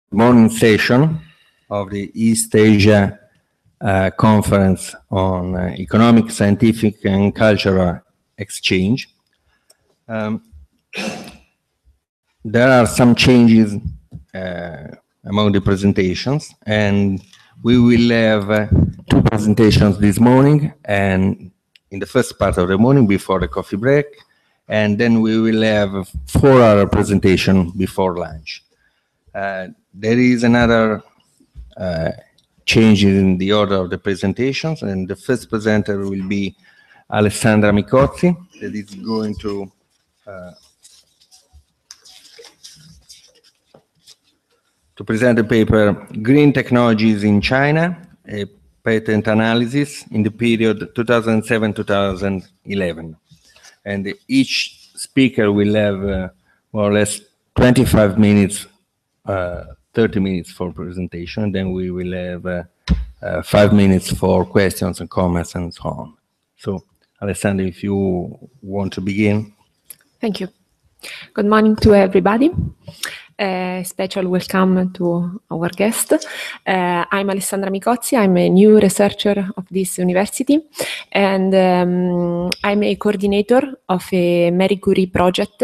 Morning session of the East Asia Conference on Economic, Scientific and Cultural Exchange. There are some changes among the presentations, and we will have two presentations this morning, and in the first part of the morning before the coffee break, and then we will have 4-hour presentation before lunch. There is another change in the order of the presentations, and the first presenter will be Alessandra Micozzi, that is going to present the paper Green Technologies in China, a patent analysis in the period 2007-2011. And each speaker will have more or less 25 minutes 30 minutes for presentation, then we will have 5 minutes for questions and comments and so on. So, Alessandra, if you want to begin. Thank you. Good morning to everybody. Special welcome to our guest. I'm Alessandra Micozzi. I'm a new researcher of this university, and I'm a coordinator of a Marie Curie project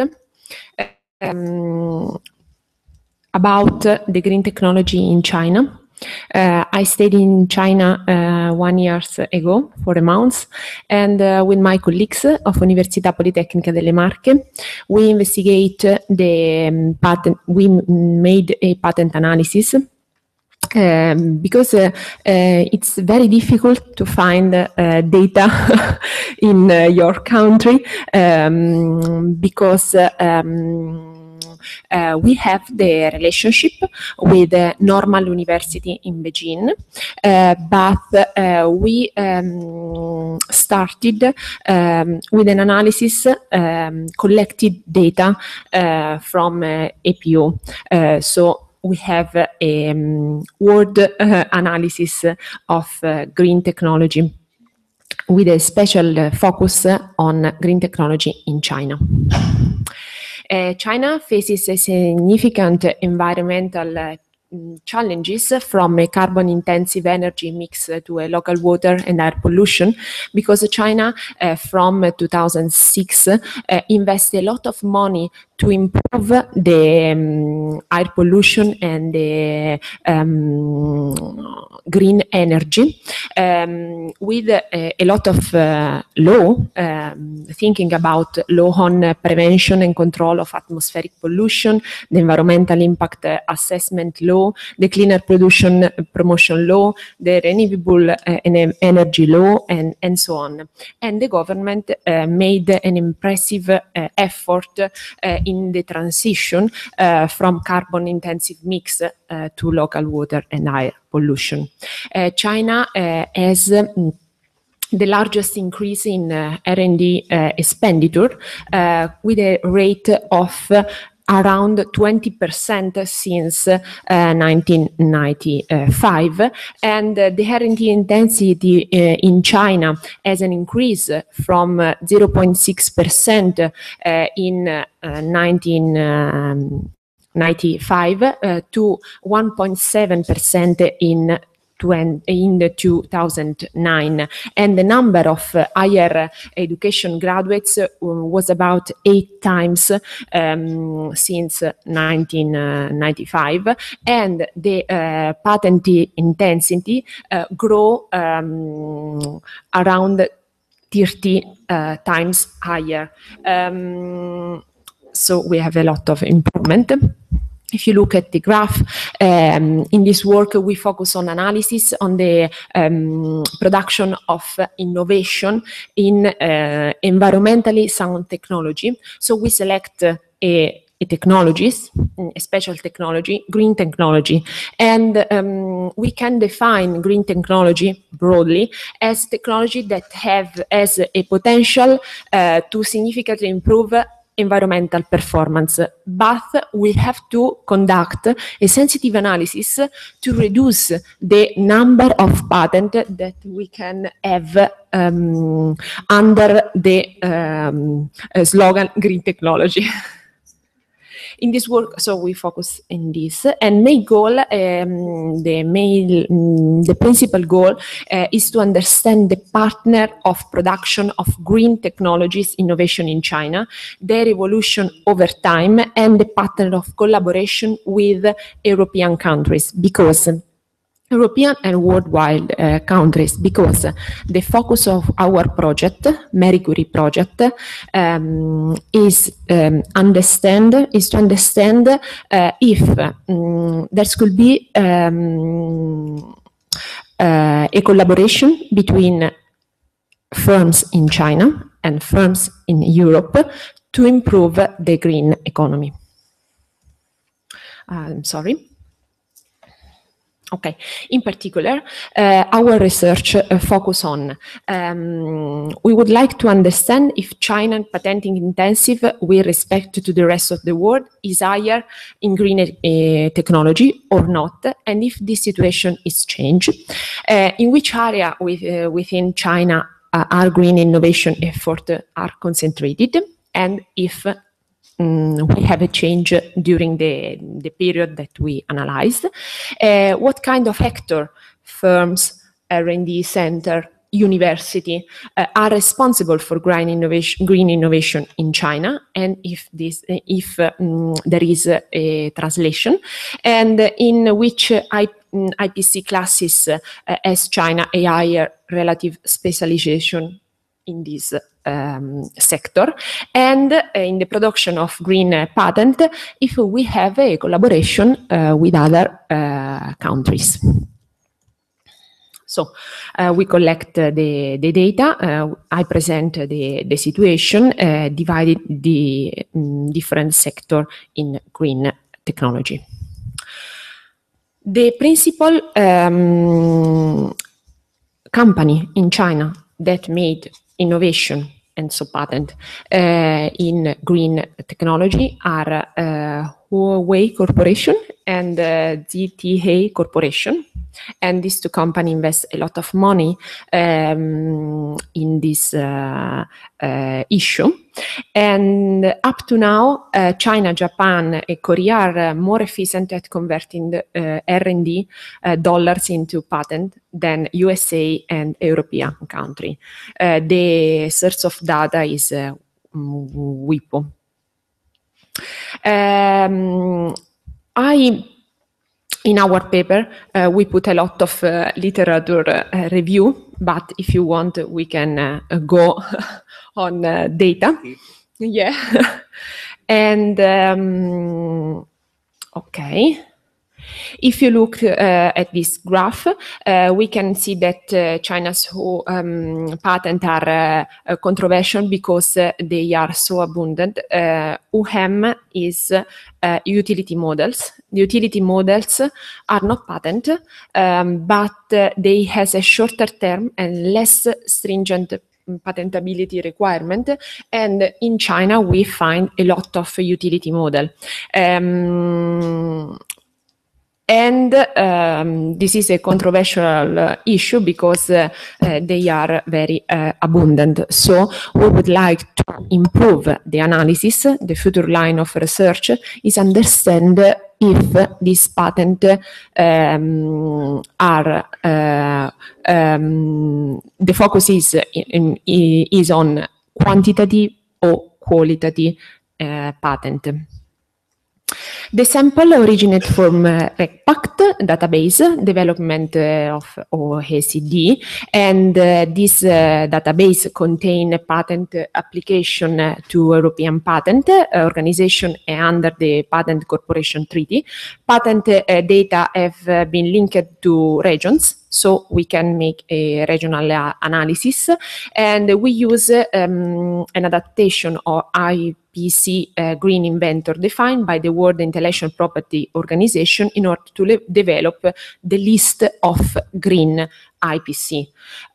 about the green technology in China. I stayed in China 1 year ago for a month, and with my colleagues of Università Politecnica delle Marche, we investigate the patent. We made a patent analysis because it's very difficult to find data in your country because we have the relationship with the Normal University in Beijing, but we started with an analysis, collected data from APO. So we have a world analysis of green technology with a special focus on green technology in China. China faces a significant environmental challenges, from a carbon-intensive energy mix to a local water and air pollution, because China from 2006 invests a lot of money to improve the air pollution and the green energy, with a lot of law, thinking about law on prevention and control of atmospheric pollution, the environmental impact assessment law, the cleaner pollution promotion law, the renewable energy law, and so on. And the government made an impressive effort in the transition from carbon-intensive mix to local water and air pollution. China has the largest increase in R&D expenditure, with a rate of around 20% since 1995, and the R&D intensity in China has an increase from 0.6% in 1995 to 1.7% in 2009, and the number of higher education graduates was about 8 times since 1995, and the patent intensity grew around 30 times higher. So we have a lot of improvement. If you look at the graph, in this work we focus on analysis on the production of innovation in environmentally sound technology. So we select a technologies, a special technology, green technology, and we can define green technology broadly as technology that has a potential to significantly improve environmental performance, but we have to conduct a sensitive analysis to reduce the number of patents that we can have under the slogan green technology. In this work, so we focus in this, and main goal, the principal goal is to understand the partner of production of green technologies innovation in China, their evolution over time, and the pattern of collaboration with European countries, because European and worldwide countries, because the focus of our project, Mercury project, is to understand if there could be a collaboration between firms in China and firms in Europe to improve the green economy. Sorry. Okay. In particular, our research focus on, we would like to understand if China patenting intensive with respect to the rest of the world is higher in green technology or not, and if this situation is changed, in which area within China our green innovation efforts are concentrated, and if we have a change during the period that we analyzed. What kind of actor, firms, R&D center, university are responsible for green innovation in China, and if there is a translation, and in which IPC classes has China a higher relative specialization in this sector, and in the production of green patent, if we have a collaboration with other countries. So we collect the data. I present the situation, divided the different sector in green technology. The principal company in China that made innovation and so patent in green technology are Huawei Corporation and ZTE Corporation, and these two companies invest a lot of money in this issue. And up to now, China, Japan, and Korea are more efficient at converting R&D dollars into patent than USA and European country. The source of data is WIPO. In our paper, we put a lot of literature review, but if you want, we can go on data. Yeah. And, okay. If you look at this graph, we can see that China's patents are controversial because they are so abundant. UHEM is utility models. The utility models are not patent, but they has a shorter term and less stringent patentability requirement, and in China we find a lot of utility model. And this is a controversial issue because they are very abundant. So we would like to improve the analysis. The future line of research is understand if these patents are the focus is on quantitative or qualitative patent. The sample originates from RegPact database development of OECD, and this database contains patent application to European Patent Organization under the Patent Corporation Treaty. Patent data have been linked to regions, so we can make a regional analysis, and we use an adaptation of IPC Green Inventor defined by the World Intellectual Property Organization in order to develop the list of green IPC.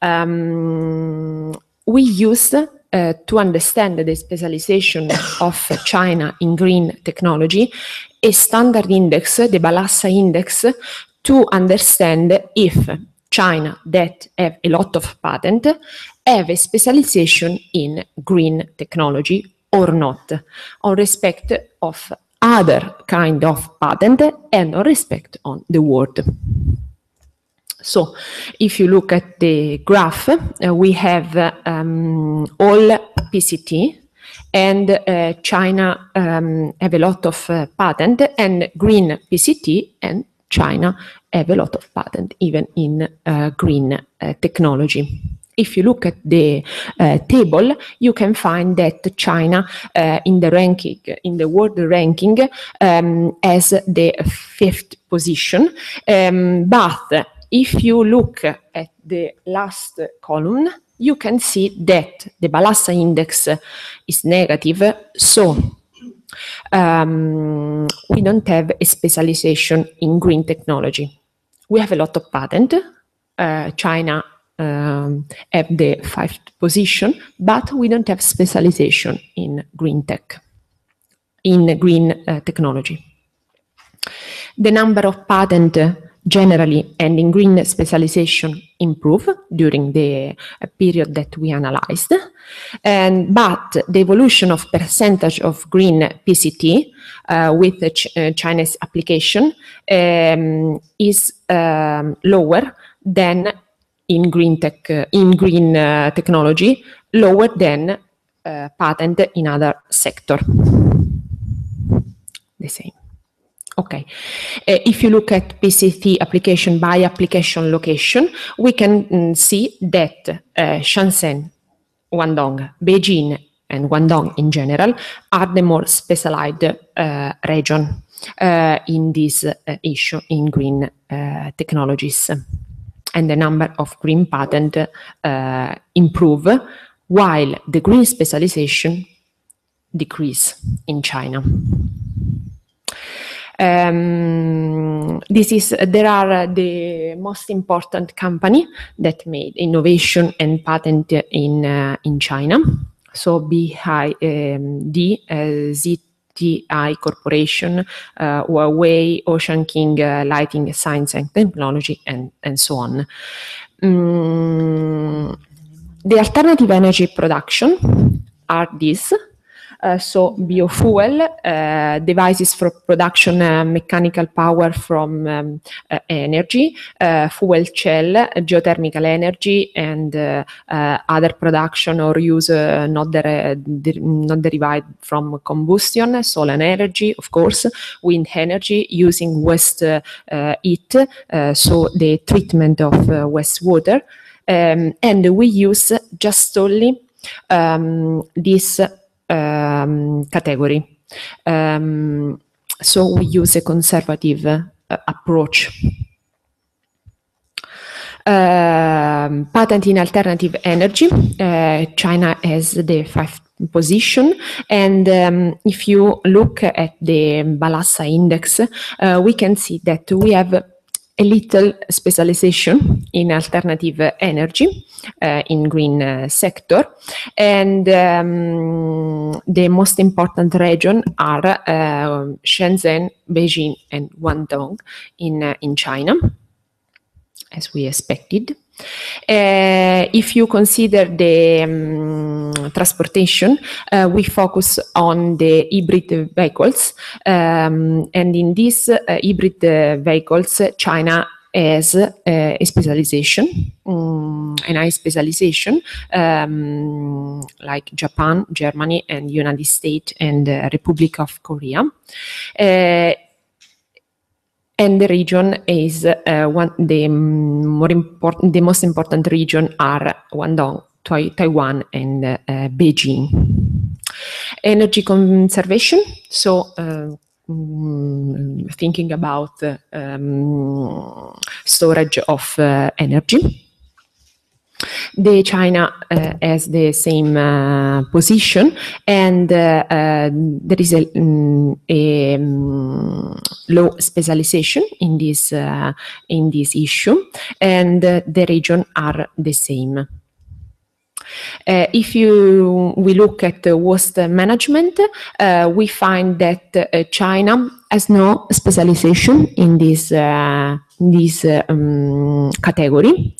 We used to understand the specialization of China in green technology, a standard index, the Balassa index, to understand if China, that have a lot of patent, have a specialization in green technology or not, on respect of other kind of patent and on respect on the world. So if you look at the graph, we have all PCT, and China have a lot of patent, and green PCT, and China have a lot of patent even in green technology. If you look at the table, you can find that China in the ranking, in the world ranking, has the 5th position. But if you look at the last column, you can see that the Balassa index is negative, so we don't have a specialization in green technology. We have a lot of patent. China have the 5th position, but we don't have specialization in green tech, in green technology. The number of patent generally and in green specialization improve during the period that we analyzed. But the evolution of percentage of green PCT with the Chinese application is lower than in green tech, in green technology, lower than patent in other sector. The same. Okay. If you look at PCT application by application location, we can see that Shenzhen, Guangdong, Beijing, and Guangdong in general are the more specialized region in this issue in green technologies. And the number of green patent improve, while the green specialization decrease in China. There are the most important company that made innovation and patent in China. So BYD, ZTI Corporation, Huawei, Ocean King, Lighting Science and Technology, and so on. The alternative energy production are these. So biofuel, devices for production mechanical power from energy, fuel cell, geothermal energy, and other production or use not derived from combustion, solar energy, of course, wind energy, using waste heat, so the treatment of wastewater, and we use just only this category. So we use a conservative approach. Patent in alternative energy, China has the 5th position, and if you look at the Balassa index, we can see that we have a little specialization in alternative energy in green sector, and the most important region are Shenzhen, Beijing, and Guangdong in China, as we expected. If you consider the transportation, we focus on the hybrid vehicles, and in these hybrid vehicles, China has a specialization, a high specialization, like Japan, Germany, and United States, and Republic of Korea. And the region is the most important region are Guangdong, Taiwan, and Beijing. Energy conservation, so thinking about storage of energy. The China has the same position, and there is a low specialization in this issue, and the region are the same. If we look at waste management, we find that China has no specialization in this category,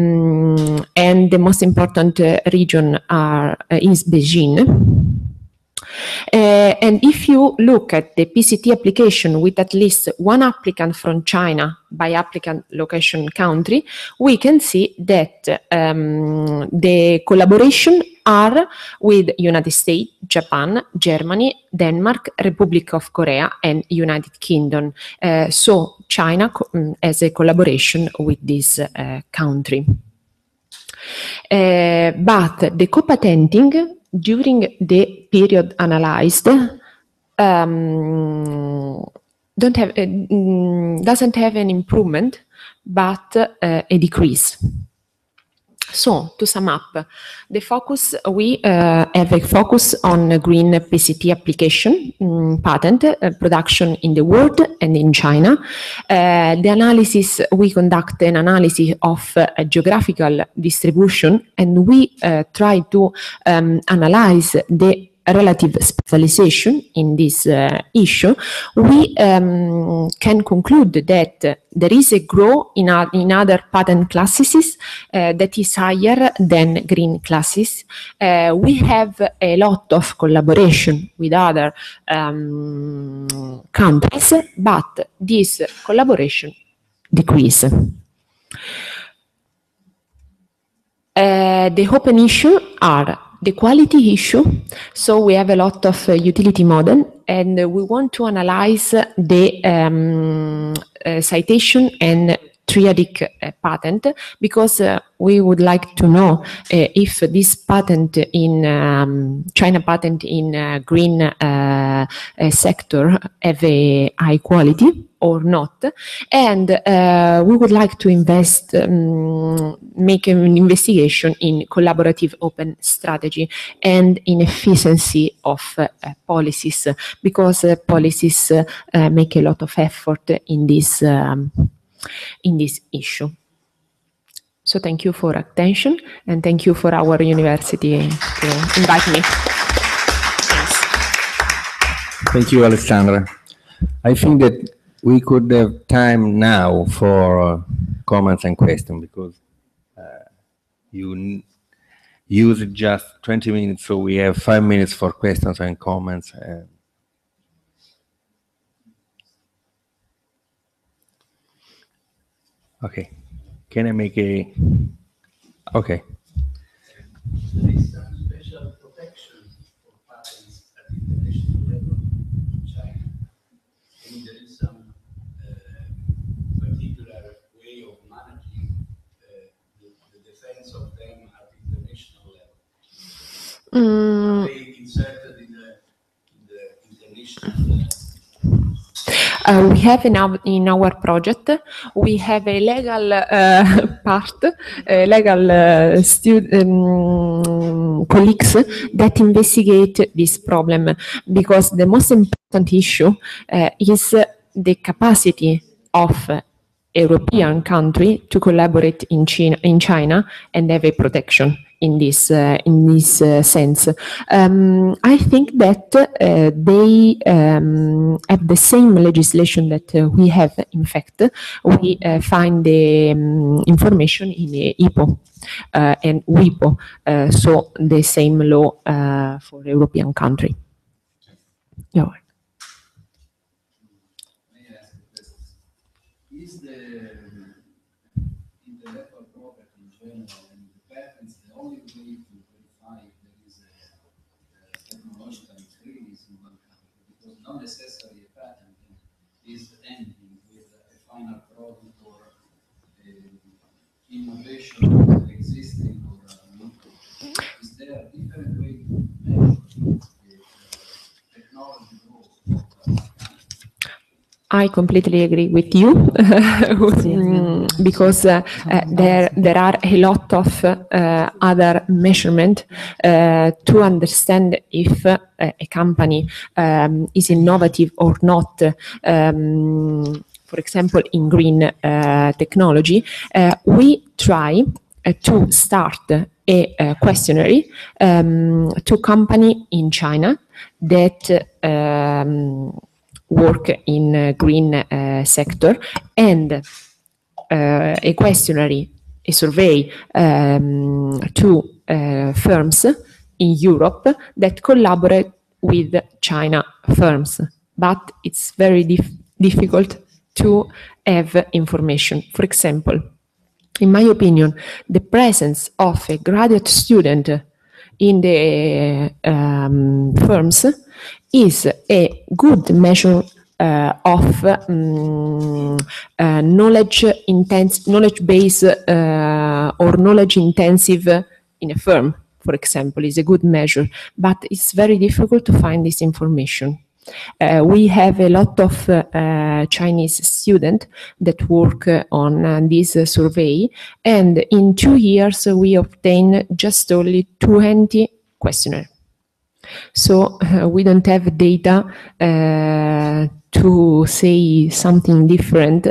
and the most important region is Beijing. And if you look at the PCT application with at least one applicant from China by applicant location country, we can see that the collaboration are with United States, Japan, Germany, Denmark, Republic of Korea, and United Kingdom. So China has a collaboration with this country. But the co-patenting during the period analyzed doesn't have an improvement, but a decrease. So, to sum up, the focus, we have a focus on green PCT application, patent, production in the world and in China. The analysis, we conduct an analysis of geographical distribution, and we try to analyze the relative specialization in this issue. We can conclude that there is a growth in other patent classes that is higher than green classes. We have a lot of collaboration with other countries, but this collaboration decrease. The open issue are the quality issue. So we have a lot of utility model, and we want to analyze the citation and triadic patent, because we would like to know if this patent in China patent in green sector have a high quality or not, and we would like to invest, make an investigation in collaborative open strategy and in efficiency of policies, because policies make a lot of effort in this issue. So thank you for attention, and thank you for our university to invite me. Thanks. Thank you, Alessandra. I think that we could have time now for comments and questions, because you use just 20 minutes, so we have 5 minutes for questions and comments. Okay, can I make a, okay. There is some special protection for patents at international level in China. And there is some particular way of managing the defense of them at international level. Are they inserted in the international we have in our project, we have a legal part, legal colleagues that investigate this problem, because the most important issue is the capacity of European country to collaborate in China and have a protection in this sense. I think that they have the same legislation that we have. In fact, we find the information in IPO and WIPO, so the same law for European country. Yeah. Is the intellectual property in general and the patents the only way to verify if there is a technological increase in one country? Because not necessarily a patent is ending with a final product or innovation existing or not. Is there a different way to measure technology growth of a country? I completely agree with you, because there are a lot of other measurement to understand if a company is innovative or not. For example, in green technology, we try to start a questionnaire to company in China that work in green sector, and a questionnaire, a survey to firms in Europe that collaborate with China firms, but it's very difficult to have information. For example, in my opinion, the presence of a graduate student in the firms is a good measure of knowledge base or knowledge intensive in a firm, for example, is a good measure, but it's very difficult to find this information. We have a lot of Chinese students that work on this survey, and in 2 years we obtain just only 20 questionnaires. So we don't have data to say something different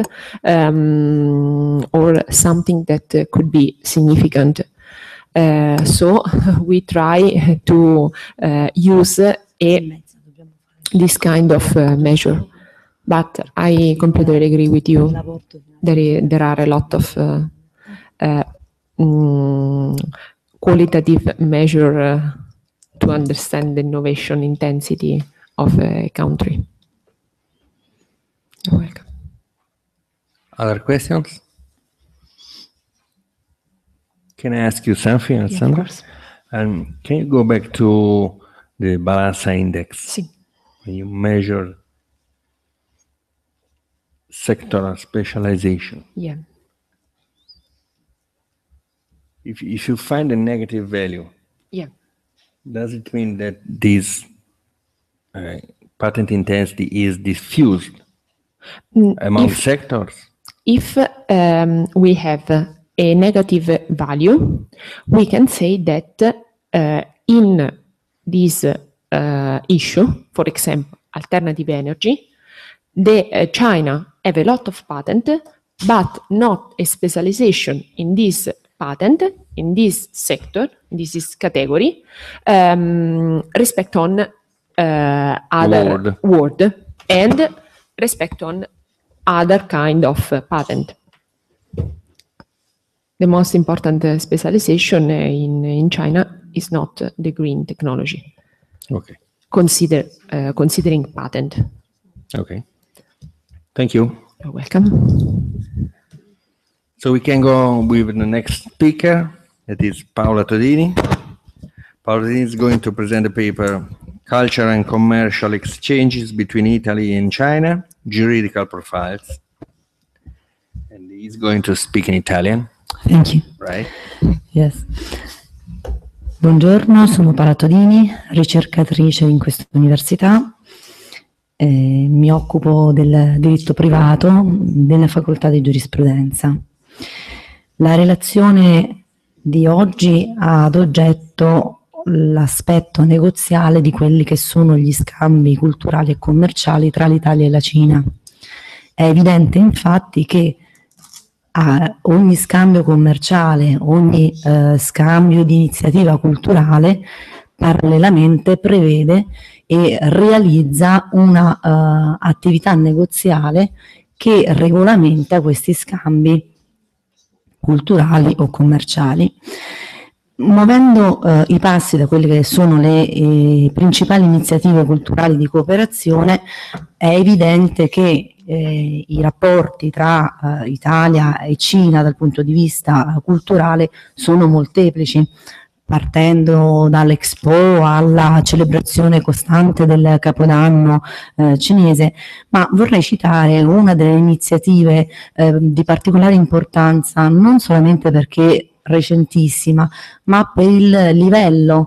or something that could be significant. So we try to use this kind of measure. But I completely agree with you. There are a lot of qualitative measure to understand the innovation intensity of a country. You're welcome. Other questions? Can I ask you something, Alessandra? Can you go back to the Balanza Index? Sì. When you measure sectoral specialization. Yeah. If you find a negative value, Yeah. does it mean that this patent intensity is diffused among sectors? If we have a negative value, we can say that in this issue, for example, alternative energy, China have a lot of patent, but not a specialization in this patent, in this sector, in this category, respect on other word and respect on other kind of patent. The most important specialization in China is not the green technology. Okay. Considering patent. Okay. Thank you. You're welcome. So we can go with the next speaker, that is Paola Todini. Paola Todini is going to present the paper, Culture and Commercial Exchanges Between Italy and China, Juridical Profiles. And he's going to speak in Italian. Thank you. Right? Yes. Buongiorno, sono Paola Todini, ricercatrice in questa università. Mi occupo del diritto privato della facoltà di giurisprudenza. La relazione di oggi ha ad oggetto l'aspetto negoziale di quelli che sono gli scambi culturali e commerciali tra l'Italia e la Cina. È evidente infatti che ogni scambio commerciale, ogni scambio di iniziativa culturale parallelamente prevede e realizza una attività negoziale che regolamenta questi scambi culturali o commerciali. Muovendo i passi da quelle che sono le principali iniziative culturali di cooperazione, è evidente che i rapporti tra Italia e Cina dal punto di vista culturale sono molteplici, partendo dall'Expo alla celebrazione costante del Capodanno cinese, ma vorrei citare una delle iniziative di particolare importanza, non solamente perché recentissima, ma per il livello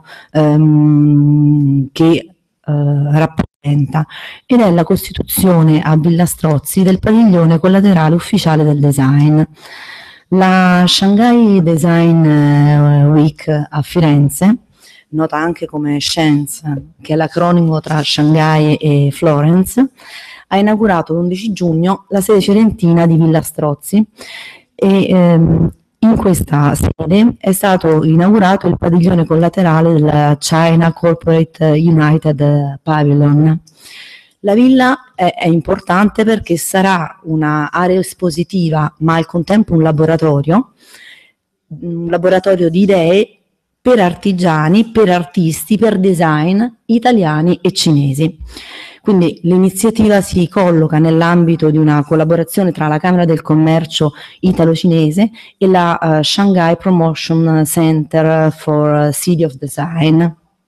che rappresenta, ed è la costituzione a Villa Strozzi del padiglione collaterale ufficiale del design. La Shanghai Design Week a Firenze, nota anche come SHANZE, che è l'acronimo tra Shanghai e Florence, ha inaugurato l'11 giugno la sede firentina di Villa Strozzi e in questa sede è stato inaugurato il padiglione collaterale della China Corporate United Pavilion. La villa è importante perché sarà un'area espositiva, ma al contempo un laboratorio di idee per artigiani, per artisti, per design italiani e cinesi. Quindi l'iniziativa si colloca nell'ambito di una collaborazione tra la Camera del Commercio italo-cinese e la Shanghai Promotion Center for City of Design.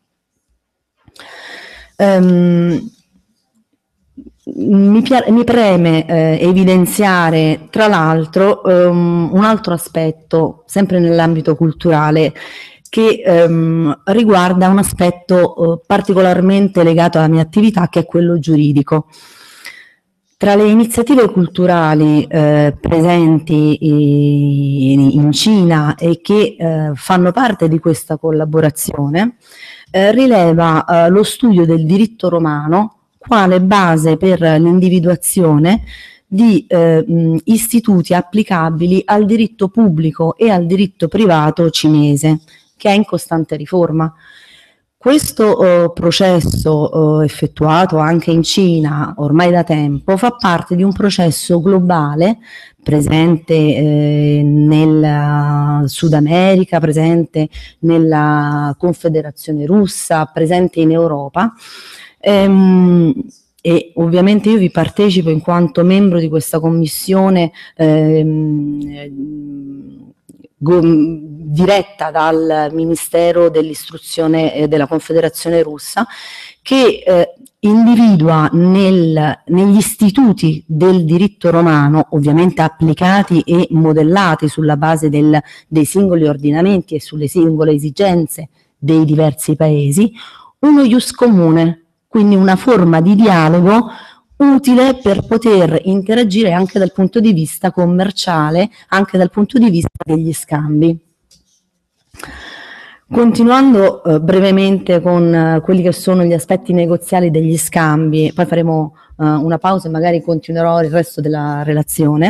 Mi preme evidenziare tra l'altro un altro aspetto, sempre nell'ambito culturale, che riguarda un aspetto particolarmente legato alla mia attività, che è quello giuridico. Tra le iniziative culturali presenti in Cina e che fanno parte di questa collaborazione, rileva lo studio del diritto romano quale base per l'individuazione di istituti applicabili al diritto pubblico e al diritto privato cinese, che è in costante riforma. Questo processo effettuato anche in Cina ormai da tempo fa parte di un processo globale presente nel Sud America, presente nella Confederazione Russa, presente in Europa. E ovviamente io vi partecipo in quanto membro di questa commissione diretta dal Ministero dell'Istruzione della Confederazione Russa, che individua negli istituti del diritto romano, ovviamente applicati e modellati sulla base dei singoli ordinamenti e sulle singole esigenze dei diversi paesi, uno ius comune, quindi una forma di dialogo utile per poter interagire anche dal punto di vista commerciale, anche dal punto di vista degli scambi. Continuando brevemente con quelli che sono gli aspetti negoziali degli scambi, poi faremo una pausa e magari continuerò il resto della relazione,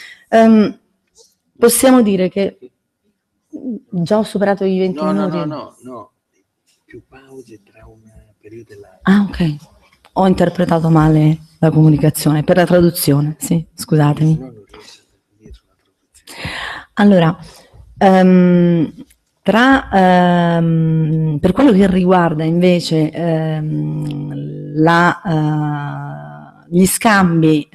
possiamo dire che già ho superato i 20 minuti. No, più pause tra un periodo della... Ah, ok. Ho interpretato male la comunicazione, per la traduzione, sì, scusatemi. No, non riesco a dire sulla traduzione. Allora, per quello che riguarda invece gli scambi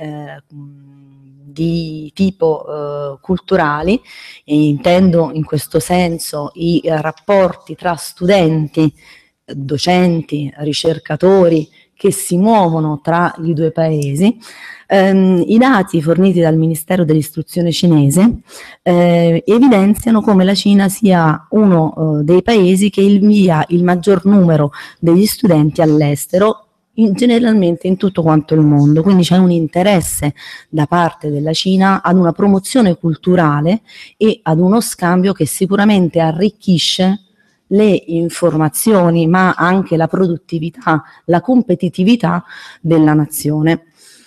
di tipo culturali, e intendo in questo senso i rapporti tra studenti, docenti, ricercatori che si muovono tra i due paesi, i dati forniti dal Ministero dell'Istruzione cinese evidenziano come la Cina sia uno dei paesi che invia il maggior numero degli studenti all'estero, generalmente in tutto quanto il mondo. Quindi c'è un interesse da parte della Cina ad una promozione culturale e ad uno scambio che sicuramente arricchisce le informazioni, ma anche la produttività, la competitività della nazione.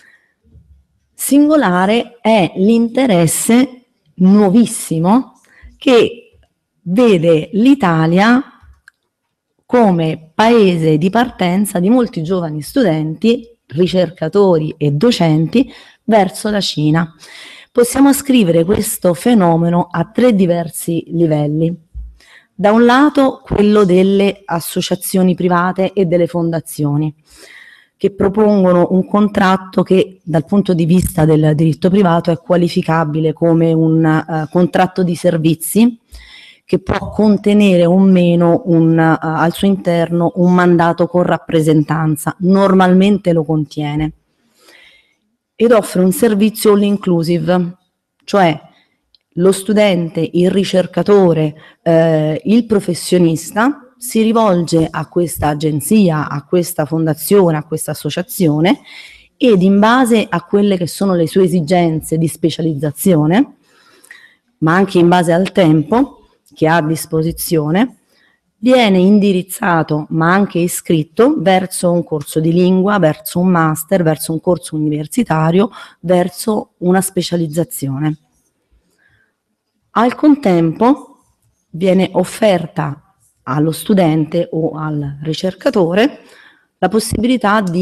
Singolare è l'interesse nuovissimo che vede l'Italia come paese di partenza di molti giovani studenti, ricercatori e docenti verso la Cina. Possiamo ascrivere questo fenomeno a 3 diversi livelli. Da un lato quello delle associazioni private e delle fondazioni, che propongono un contratto che dal punto di vista del diritto privato è qualificabile come un contratto di servizi, che può contenere o meno al suo interno un mandato con rappresentanza, normalmente lo contiene, ed offre un servizio all inclusive, cioè lo studente, il ricercatore, il professionista si rivolge a questa agenzia, a questa fondazione, a questa associazione, ed in base a quelle che sono le sue esigenze di specializzazione, ma anche in base al tempo che ha a disposizione, viene indirizzato ma anche iscritto verso un corso di lingua, verso un master, verso un corso universitario, verso una specializzazione. Al contempo viene offerta allo studente o al ricercatore la possibilità di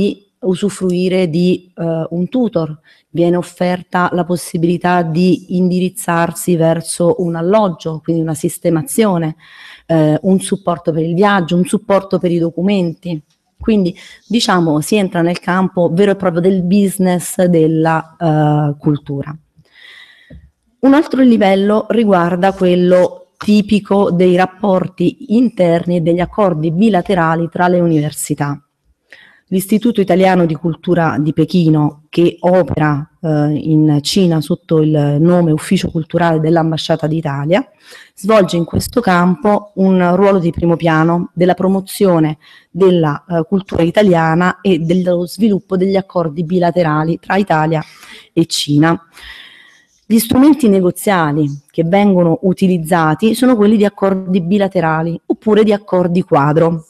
usufruire di un tutor, viene offerta la possibilità di indirizzarsi verso un alloggio, quindi una sistemazione, un supporto per il viaggio, un supporto per i documenti. Quindi diciamo si entra nel campo vero e proprio del business della cultura. Un altro livello riguarda quello tipico dei rapporti interni e degli accordi bilaterali tra le università. L'Istituto Italiano di Cultura di Pechino, che opera in Cina sotto il nome Ufficio Culturale dell'Ambasciata d'Italia, svolge in questo campo un ruolo di primo piano della promozione della cultura italiana e dello sviluppo degli accordi bilaterali tra Italia e Cina. Gli strumenti negoziali che vengono utilizzati sono quelli di accordi bilaterali oppure di accordi quadro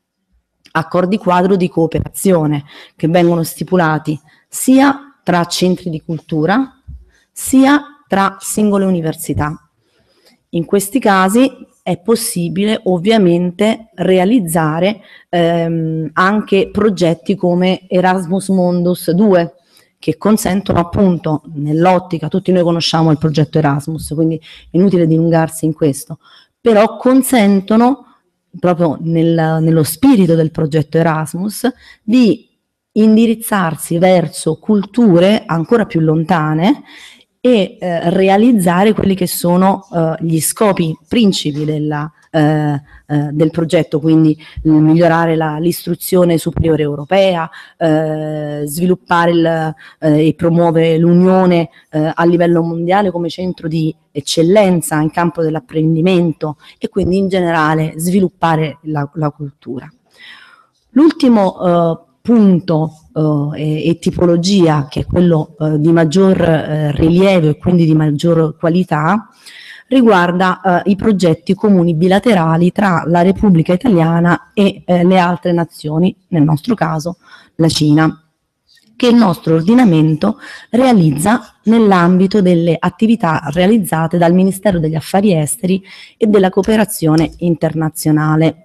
di cooperazione che vengono stipulati sia tra centri di cultura sia tra singole università. In questi casi è possibile ovviamente realizzare anche progetti come Erasmus Mundus 2, che consentono appunto nell'ottica, tutti noi conosciamo il progetto Erasmus, quindi è inutile dilungarsi in questo, però consentono proprio nello spirito del progetto Erasmus di indirizzarsi verso culture ancora più lontane e realizzare quelli che sono gli scopi principi del progetto, quindi migliorare l'istruzione superiore europea, sviluppare e promuovere l'Unione a livello mondiale come centro di eccellenza in campo dell'apprendimento e quindi in generale sviluppare la cultura. L'ultimo punto e tipologia, che è quello di maggior rilievo e quindi di maggior qualità, riguarda i progetti comuni bilaterali tra la Repubblica Italiana e le altre nazioni, nel nostro caso la Cina, che il nostro ordinamento realizza nell'ambito delle attività realizzate dal Ministero degli Affari Esteri e della Cooperazione Internazionale.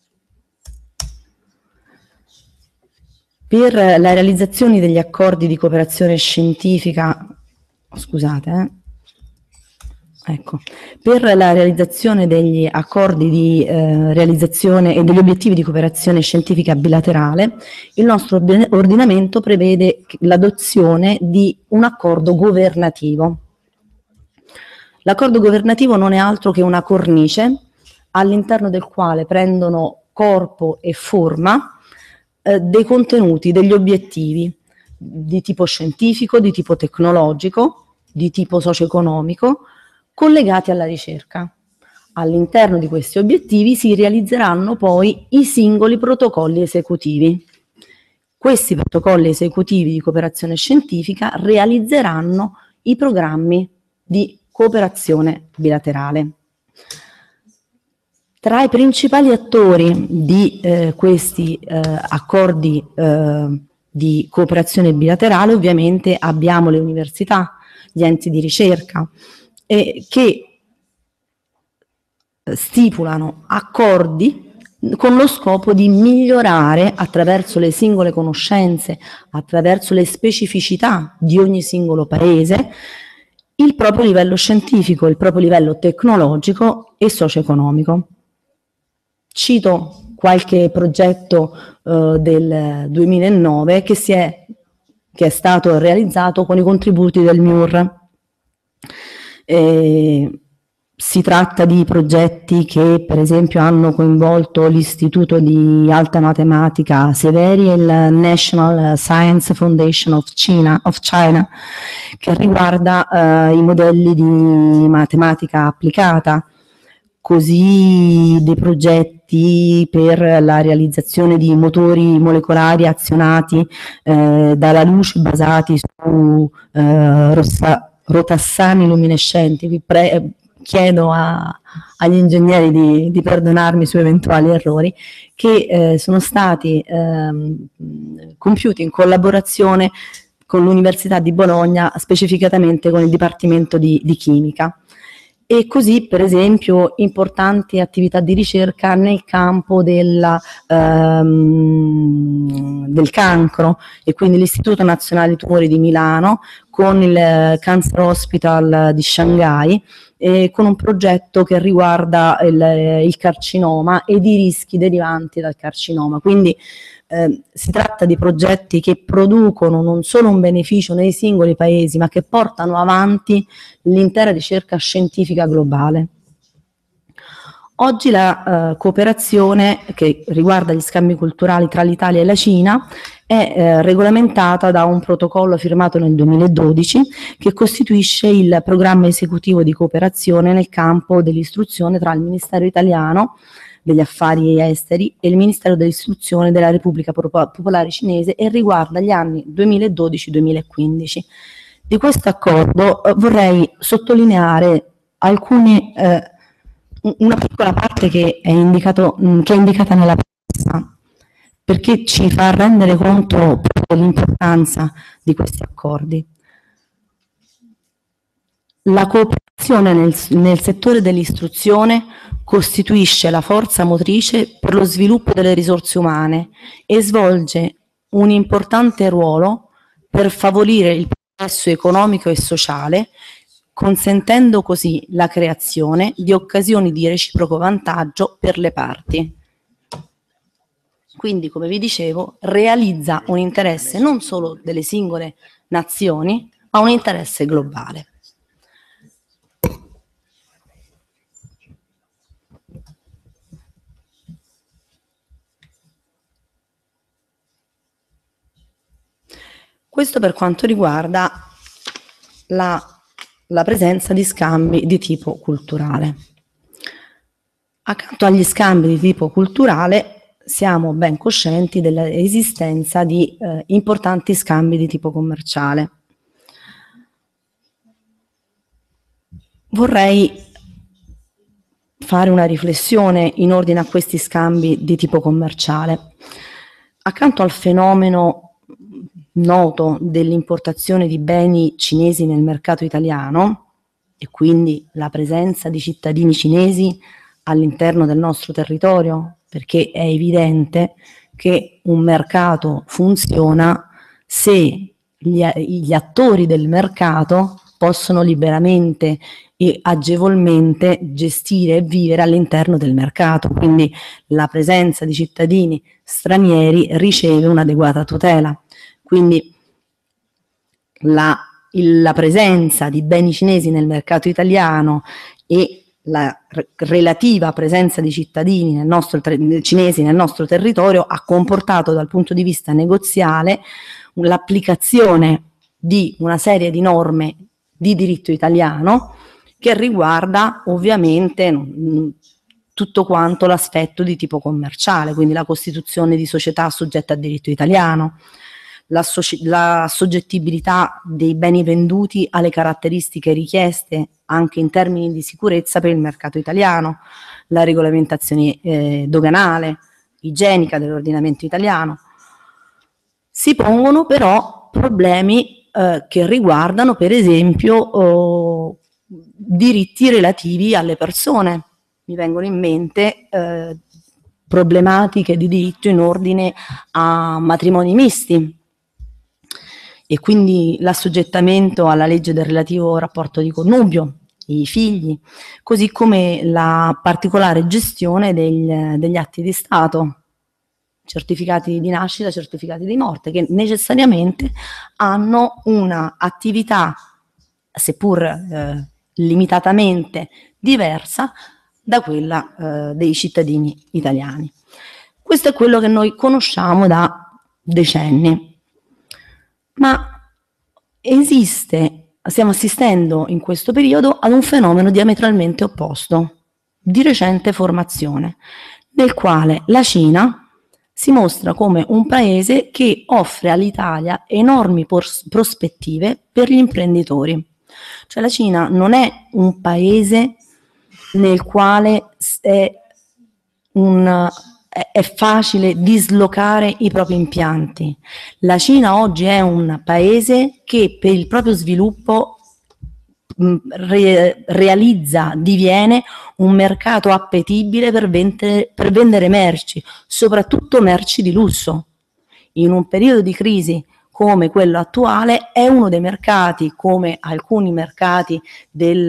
Per la realizzazione degli accordi di cooperazione scientifica, per la realizzazione degli accordi di realizzazione e degli obiettivi di cooperazione scientifica bilaterale, il nostro ordinamento prevede l'adozione di un accordo governativo. L'accordo governativo non è altro che una cornice all'interno del quale prendono corpo e forma dei contenuti, degli obiettivi di tipo scientifico, di tipo tecnologico, di tipo socio-economico, collegati alla ricerca. All'interno di questi obiettivi si realizzeranno poi i singoli protocolli esecutivi. Questi protocolli esecutivi di cooperazione scientifica realizzeranno i programmi di cooperazione bilaterale. Tra i principali attori di questi accordi di cooperazione bilaterale ovviamente abbiamo le università, gli enti di ricerca, che stipulano accordi con lo scopo di migliorare attraverso le singole conoscenze, attraverso le specificità di ogni singolo paese, il proprio livello scientifico, il proprio livello tecnologico e socio-economico. Cito qualche progetto del 2009 che è stato realizzato con i contributi del MIUR. Si tratta di progetti che per esempio hanno coinvolto l'Istituto di Alta Matematica Severi e il National Science Foundation of China, che riguarda i modelli di matematica applicata, così dei progetti per la realizzazione di motori molecolari azionati dalla luce basati su rotassani luminescenti. Vi chiedo agli ingegneri di perdonarmi su eventuali errori, che sono stati compiuti in collaborazione con l'Università di Bologna, specificatamente con il Dipartimento di Chimica. E così, per esempio, importanti attività di ricerca nel campo del cancro, e quindi l'Istituto Nazionale di Tumori di Milano con il Cancer Hospital di Shanghai, con un progetto che riguarda il carcinoma ed i rischi derivanti dal carcinoma. Quindi si tratta di progetti che producono non solo un beneficio nei singoli paesi, ma che portano avanti l'intera ricerca scientifica globale. Oggi la cooperazione che riguarda gli scambi culturali tra l'Italia e la Cina è regolamentata da un protocollo firmato nel 2012 che costituisce il programma esecutivo di cooperazione nel campo dell'istruzione tra il Ministero italiano degli affari esteri e il Ministero dell'istruzione della Repubblica Popolare Cinese, e riguarda gli anni 2012-2015. Di questo accordo vorrei sottolineare una piccola parte che è indicata nella premessa, perché ci fa rendere conto proprio dell'importanza di questi accordi. La cooperazione nel settore dell'istruzione costituisce la forza motrice per lo sviluppo delle risorse umane e svolge un importante ruolo per favorire il progresso economico e sociale, consentendo così la creazione di occasioni di reciproco vantaggio per le parti. Quindi, come vi dicevo, realizza un interesse non solo delle singole nazioni, ma un interesse globale. Questo per quanto riguarda la presenza di scambi di tipo culturale. Accanto agli scambi di tipo culturale siamo ben coscienti dell'esistenza di importanti scambi di tipo commerciale. Vorrei fare una riflessione in ordine a questi scambi di tipo commerciale. Accanto al fenomeno noto dell'importazione di beni cinesi nel mercato italiano, e quindi la presenza di cittadini cinesi all'interno del nostro territorio, perché è evidente che un mercato funziona se gli attori del mercato possono liberamente e agevolmente gestire e vivere all'interno del mercato, quindi la presenza di cittadini stranieri riceve un'adeguata tutela. Quindi la presenza di beni cinesi nel mercato italiano e la relativa presenza di cittadini cinesi nel nostro territorio ha comportato dal punto di vista negoziale l'applicazione di una serie di norme di diritto italiano che riguarda ovviamente tutto quanto l'aspetto di tipo commerciale, quindi la costituzione di società soggette a diritto italiano, la soggettibilità dei beni venduti alle caratteristiche richieste anche in termini di sicurezza per il mercato italiano, la regolamentazione doganale, igienica dell'ordinamento italiano. Si pongono però problemi che riguardano per esempio diritti relativi alle persone. Mi vengono in mente problematiche di diritto in ordine a matrimoni misti, e quindi l'assoggettamento alla legge del relativo rapporto di connubio, i figli, così come la particolare gestione degli atti di Stato, certificati di nascita, certificati di morte, che necessariamente hanno una attività, seppur limitatamente diversa, da quella dei cittadini italiani. Questo è quello che noi conosciamo da decenni. Ma stiamo assistendo in questo periodo ad un fenomeno diametralmente opposto, di recente formazione, nel quale la Cina si mostra come un paese che offre all'Italia enormi prospettive per gli imprenditori. Cioè la Cina non è un paese nel quale è facile dislocare i propri impianti. La Cina oggi è un paese che per il proprio sviluppo realizza, diviene un mercato appetibile per vendere merci, soprattutto merci di lusso. In un periodo di crisi come quello attuale è uno dei mercati, come alcuni mercati dei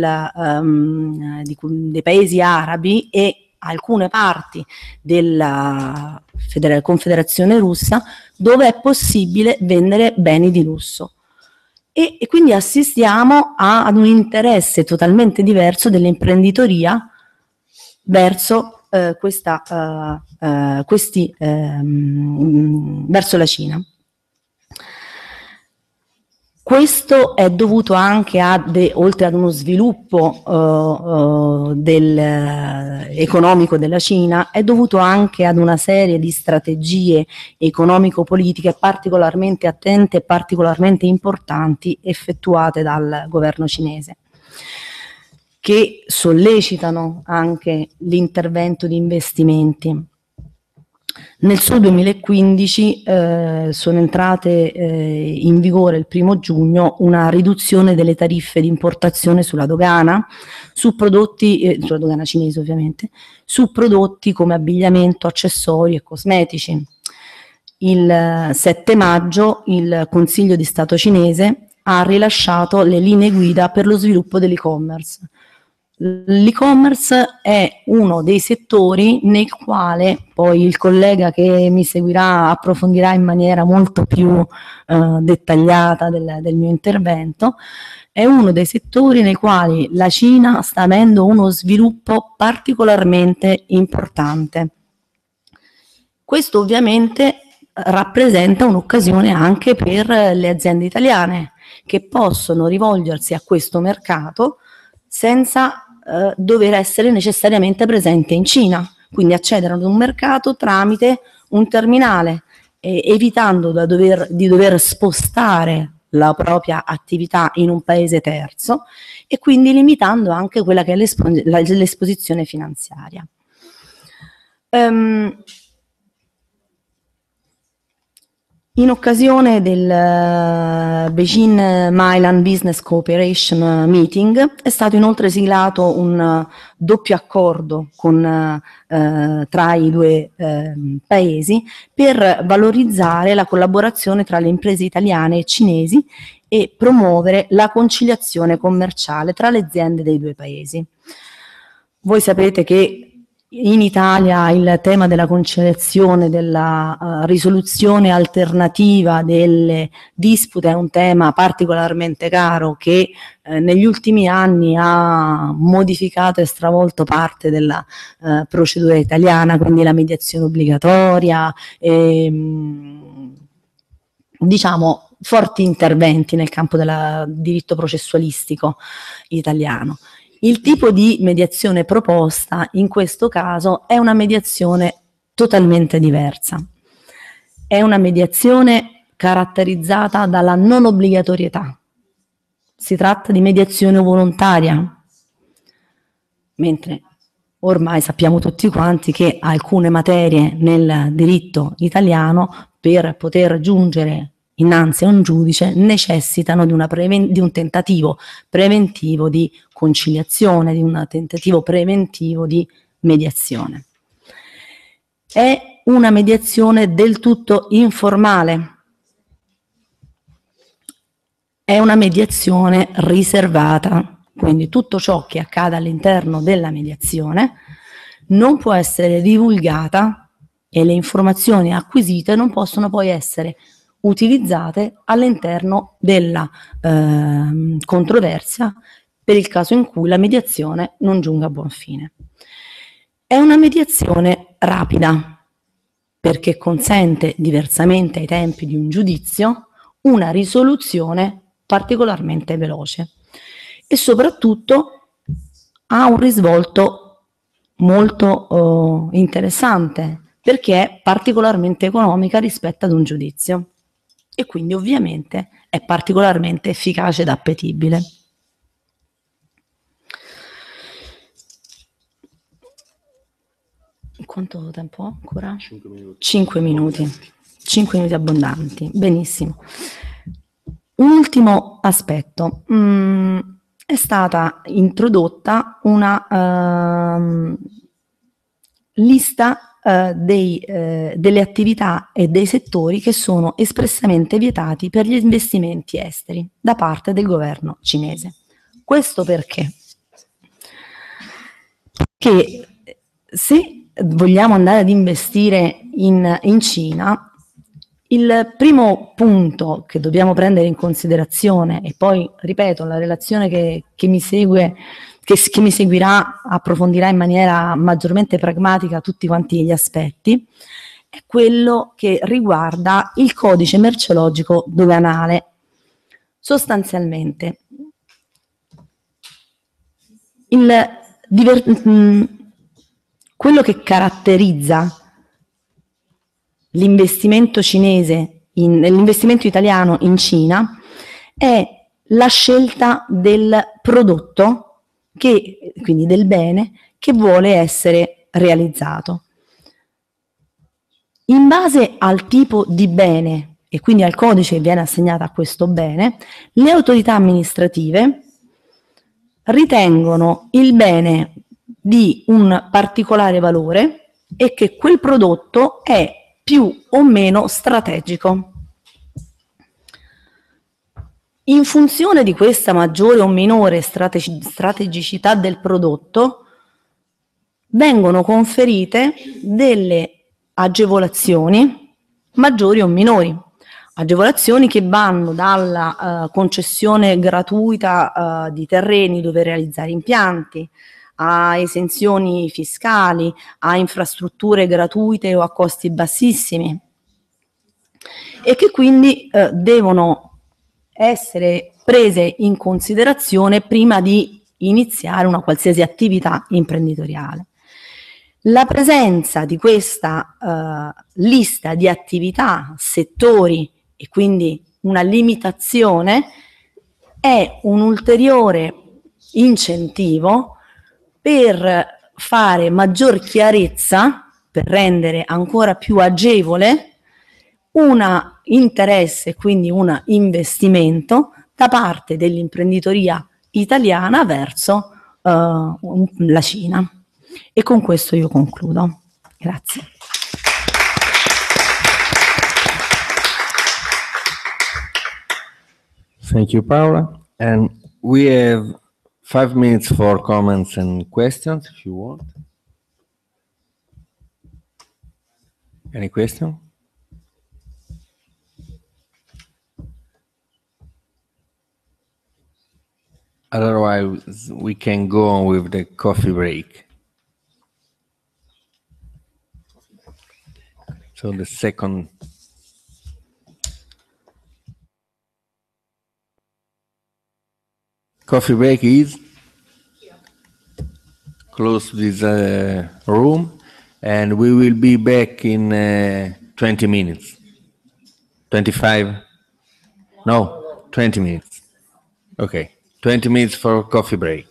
paesi arabi e alcune parti della Confederazione Russa, dove è possibile vendere beni di lusso. E quindi assistiamo ad un interesse totalmente diverso dell'imprenditoria verso verso la Cina. Questo è dovuto anche oltre ad uno sviluppo economico della Cina, è dovuto anche ad una serie di strategie economico-politiche particolarmente attente e particolarmente importanti effettuate dal governo cinese, che sollecitano anche l'intervento di investimenti. Nel suo 2015 sono entrate in vigore il 1° giugno una riduzione delle tariffe di importazione sulla dogana, su prodotti, sulla dogana cinese ovviamente, su prodotti come abbigliamento, accessori e cosmetici. Il 7 maggio il Consiglio di Stato cinese ha rilasciato le linee guida per lo sviluppo dell'e-commerce. L'e-commerce è uno dei settori nel quale poi il collega che mi seguirà approfondirà in maniera molto più dettagliata del mio intervento, è uno dei settori nei quali la Cina sta avendo uno sviluppo particolarmente importante. Questo ovviamente rappresenta un'occasione anche per le aziende italiane che possono rivolgersi a questo mercato senza dover essere necessariamente presente in Cina, quindi accedere ad un mercato tramite un terminale, evitando di dover spostare la propria attività in un paese terzo e quindi limitando anche quella che è l'esposizione finanziaria. In occasione del Beijing-Mailand Business Cooperation Meeting è stato inoltre siglato un doppio accordo tra i due paesi per valorizzare la collaborazione tra le imprese italiane e cinesi e promuovere la conciliazione commerciale tra le aziende dei due paesi. Voi sapete che in Italia il tema della conciliazione, della risoluzione alternativa delle dispute è un tema particolarmente caro che negli ultimi anni ha modificato e stravolto parte della procedura italiana, quindi la mediazione obbligatoria, diciamo forti interventi nel campo del diritto processualistico italiano. Il tipo di mediazione proposta in questo caso è una mediazione totalmente diversa. È una mediazione caratterizzata dalla non obbligatorietà. Si tratta di mediazione volontaria, mentre ormai sappiamo tutti quanti che alcune materie nel diritto italiano per poter giungere innanzi a un giudice necessitano di un tentativo preventivo di conciliazione, di un tentativo preventivo di mediazione. È una mediazione del tutto informale, è una mediazione riservata, quindi tutto ciò che accade all'interno della mediazione non può essere divulgata e le informazioni acquisite non possono poi essere utilizzate all'interno della controversia per il caso in cui la mediazione non giunga a buon fine. È una mediazione rapida perché consente, diversamente ai tempi di un giudizio, una risoluzione particolarmente veloce e soprattutto ha un risvolto molto interessante perché è particolarmente economica rispetto ad un giudizio e quindi ovviamente è particolarmente efficace ed appetibile. Quanto tempo ho ancora? 5 minuti. 5 minuti. 5 minuti abbondanti. Benissimo. Un ultimo aspetto. è stata introdotta una lista delle attività e dei settori che sono espressamente vietati per gli investimenti esteri da parte del governo cinese. Questo perché? Che se vogliamo andare ad investire in Cina, il primo punto che dobbiamo prendere in considerazione, e poi, ripeto, la relazione che mi segue, che mi seguirà, approfondirà in maniera maggiormente pragmatica tutti quanti gli aspetti, è quello che riguarda il codice merceologico doganale. Sostanzialmente, quello che caratterizza l'investimento cinese, l'investimento italiano in Cina è la scelta del prodotto, quindi del bene, che vuole essere realizzato. In base al tipo di bene e quindi al codice che viene assegnato a questo bene, le autorità amministrative ritengono il bene di un particolare valore e che quel prodotto è più o meno strategico. In funzione di questa maggiore o minore strategicità del prodotto, vengono conferite delle agevolazioni maggiori o minori. Agevolazioni che vanno dalla concessione gratuita di terreni dove realizzare impianti, a esenzioni fiscali, a infrastrutture gratuite o a costi bassissimi, e che quindi devono essere prese in considerazione prima di iniziare una qualsiasi attività imprenditoriale. La presenza di questa lista di attività, settori e quindi una limitazione è un ulteriore incentivo per fare maggior chiarezza, per rendere ancora più agevole un interesse, quindi un investimento da parte dell'imprenditoria italiana verso la Cina. E con questo io concludo. Grazie. Thank you, Paola. And we have 5 minutes for comments and questions, if you want. Any question? Otherwise, we can go on with the coffee break. So the second. Coffee break is close to this room, and we will be back in 20 minutes. 25? No, 20 minutes. Okay, 20 minutes for coffee break.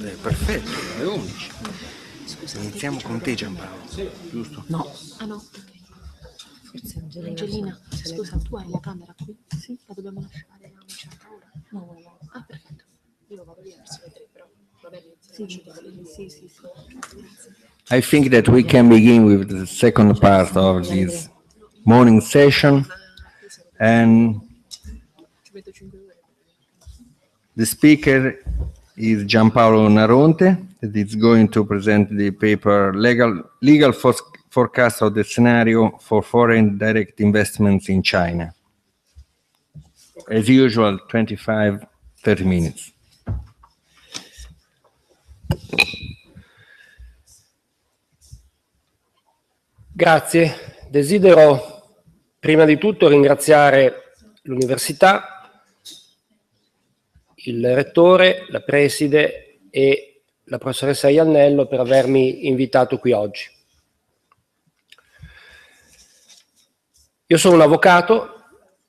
Perfetto, alle 11. Iniziamo con te, Giampaolo. Giusto? No. Ah no, Forse Angelina, scusa, tu hai la camera qui? Sì. La dobbiamo lasciare a una certa ora? No. Ah, perfetto. Io vado via verso le 3, però magari sì. I think that we can begin with the second part of this morning session, and the speaker is Giampaolo Naronte, that is going to present the paper Legal Forecast of the Scenario for Foreign Direct Investments in China. As usual, 25-30 minutes. Grazie. Desidero prima di tutto ringraziare l'Università, il Rettore, la Preside e la Professoressa Iannello per avermi invitato qui oggi. Io sono un avvocato,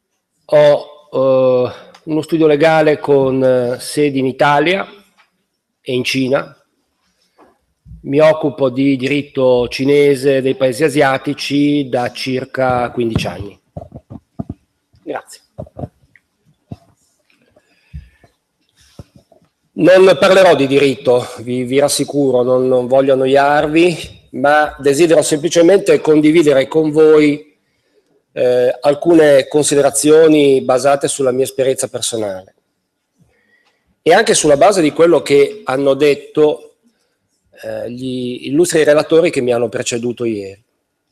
ho uno studio legale con sedi in Italia e in Cina. Mi occupo di diritto cinese dei paesi asiatici da circa 15 anni. Grazie. Non parlerò di diritto, vi rassicuro, non voglio annoiarvi, ma desidero semplicemente condividere con voi alcune considerazioni basate sulla mia esperienza personale e anche sulla base di quello che hanno detto gli illustri relatori che mi hanno preceduto ieri.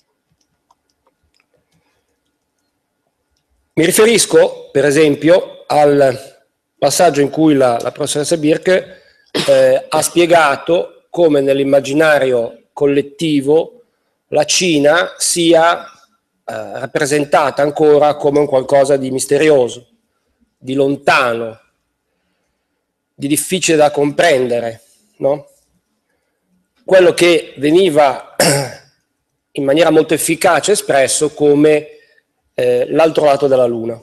Mi riferisco, per esempio, al passaggio in cui la professoressa Birk ha spiegato come nell'immaginario collettivo la Cina sia rappresentata ancora come un qualcosa di misterioso, di lontano, di difficile da comprendere, no? Quello che veniva in maniera molto efficace espresso come l'altro lato della Luna.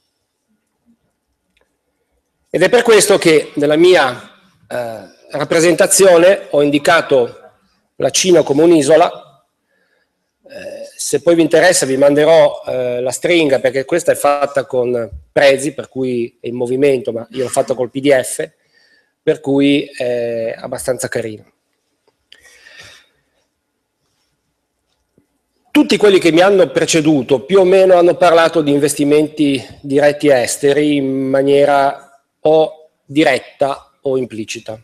Ed è per questo che nella mia rappresentazione ho indicato la Cina come un'isola. Se poi vi interessa vi manderò la stringa, perché questa è fatta con Prezi, per cui è in movimento, ma io l'ho fatta col PDF, per cui è abbastanza carino. Tutti quelli che mi hanno preceduto più o meno hanno parlato di investimenti diretti esteri in maniera o diretta o implicita.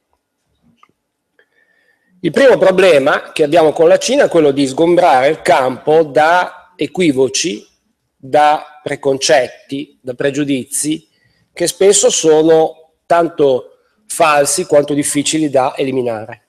Il primo problema che abbiamo con la Cina è quello di sgombrare il campo da equivoci, da preconcetti, da pregiudizi che spesso sono tanto falsi quanto difficili da eliminare.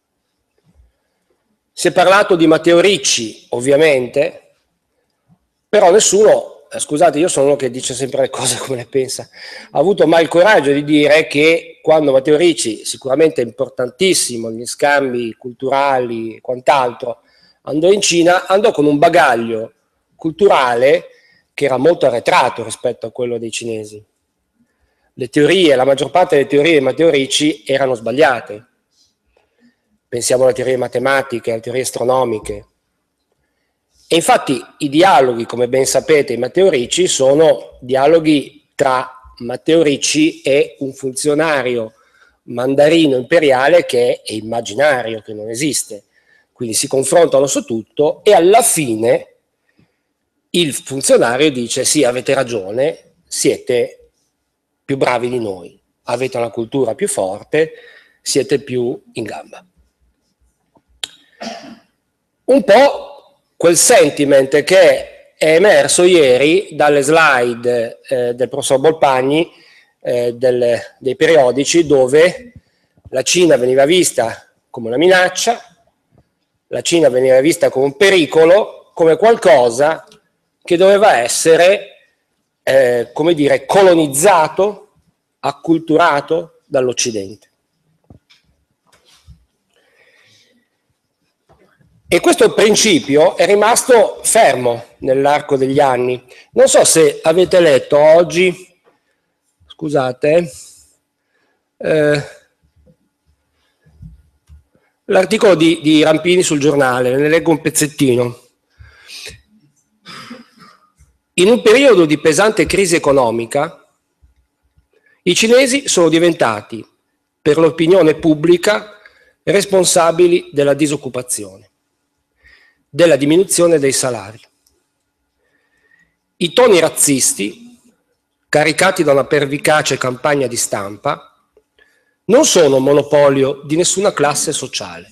Si è parlato di Matteo Ricci, ovviamente, però nessuno, scusate, io sono uno che dice sempre le cose come le pensa, ha avuto mai il coraggio di dire che quando Matteo Ricci, sicuramente importantissimo negli scambi culturali e quant'altro, andò in Cina, andò con un bagaglio culturale che era molto arretrato rispetto a quello dei cinesi. Le teorie, la maggior parte delle teorie di Matteo Ricci erano sbagliate. Pensiamo alle teorie matematiche, alle teorie astronomiche. E infatti i dialoghi, come ben sapete, di Matteo Ricci sono dialoghi tra Matteo Ricci e un funzionario mandarino imperiale che è immaginario, che non esiste. Quindi si confrontano su tutto e alla fine il funzionario dice: sì, avete ragione, siete più bravi di noi, avete una cultura più forte, siete più in gamba. Un po' quel sentiment che è emerso ieri dalle slide del professor Bolpagni dei periodici, dove la Cina veniva vista come una minaccia, la Cina veniva vista come un pericolo, come qualcosa che doveva essere, come dire, colonizzato, acculturato dall'Occidente. E questo principio è rimasto fermo nell'arco degli anni. Non so se avete letto oggi, scusate, l'articolo di Rampini sul giornale, ne leggo un pezzettino. In un periodo di pesante crisi economica, i cinesi sono diventati, per l'opinione pubblica, responsabili della disoccupazione, della diminuzione dei salari. I toni razzisti, caricati da una pervicace campagna di stampa, non sono monopolio di nessuna classe sociale.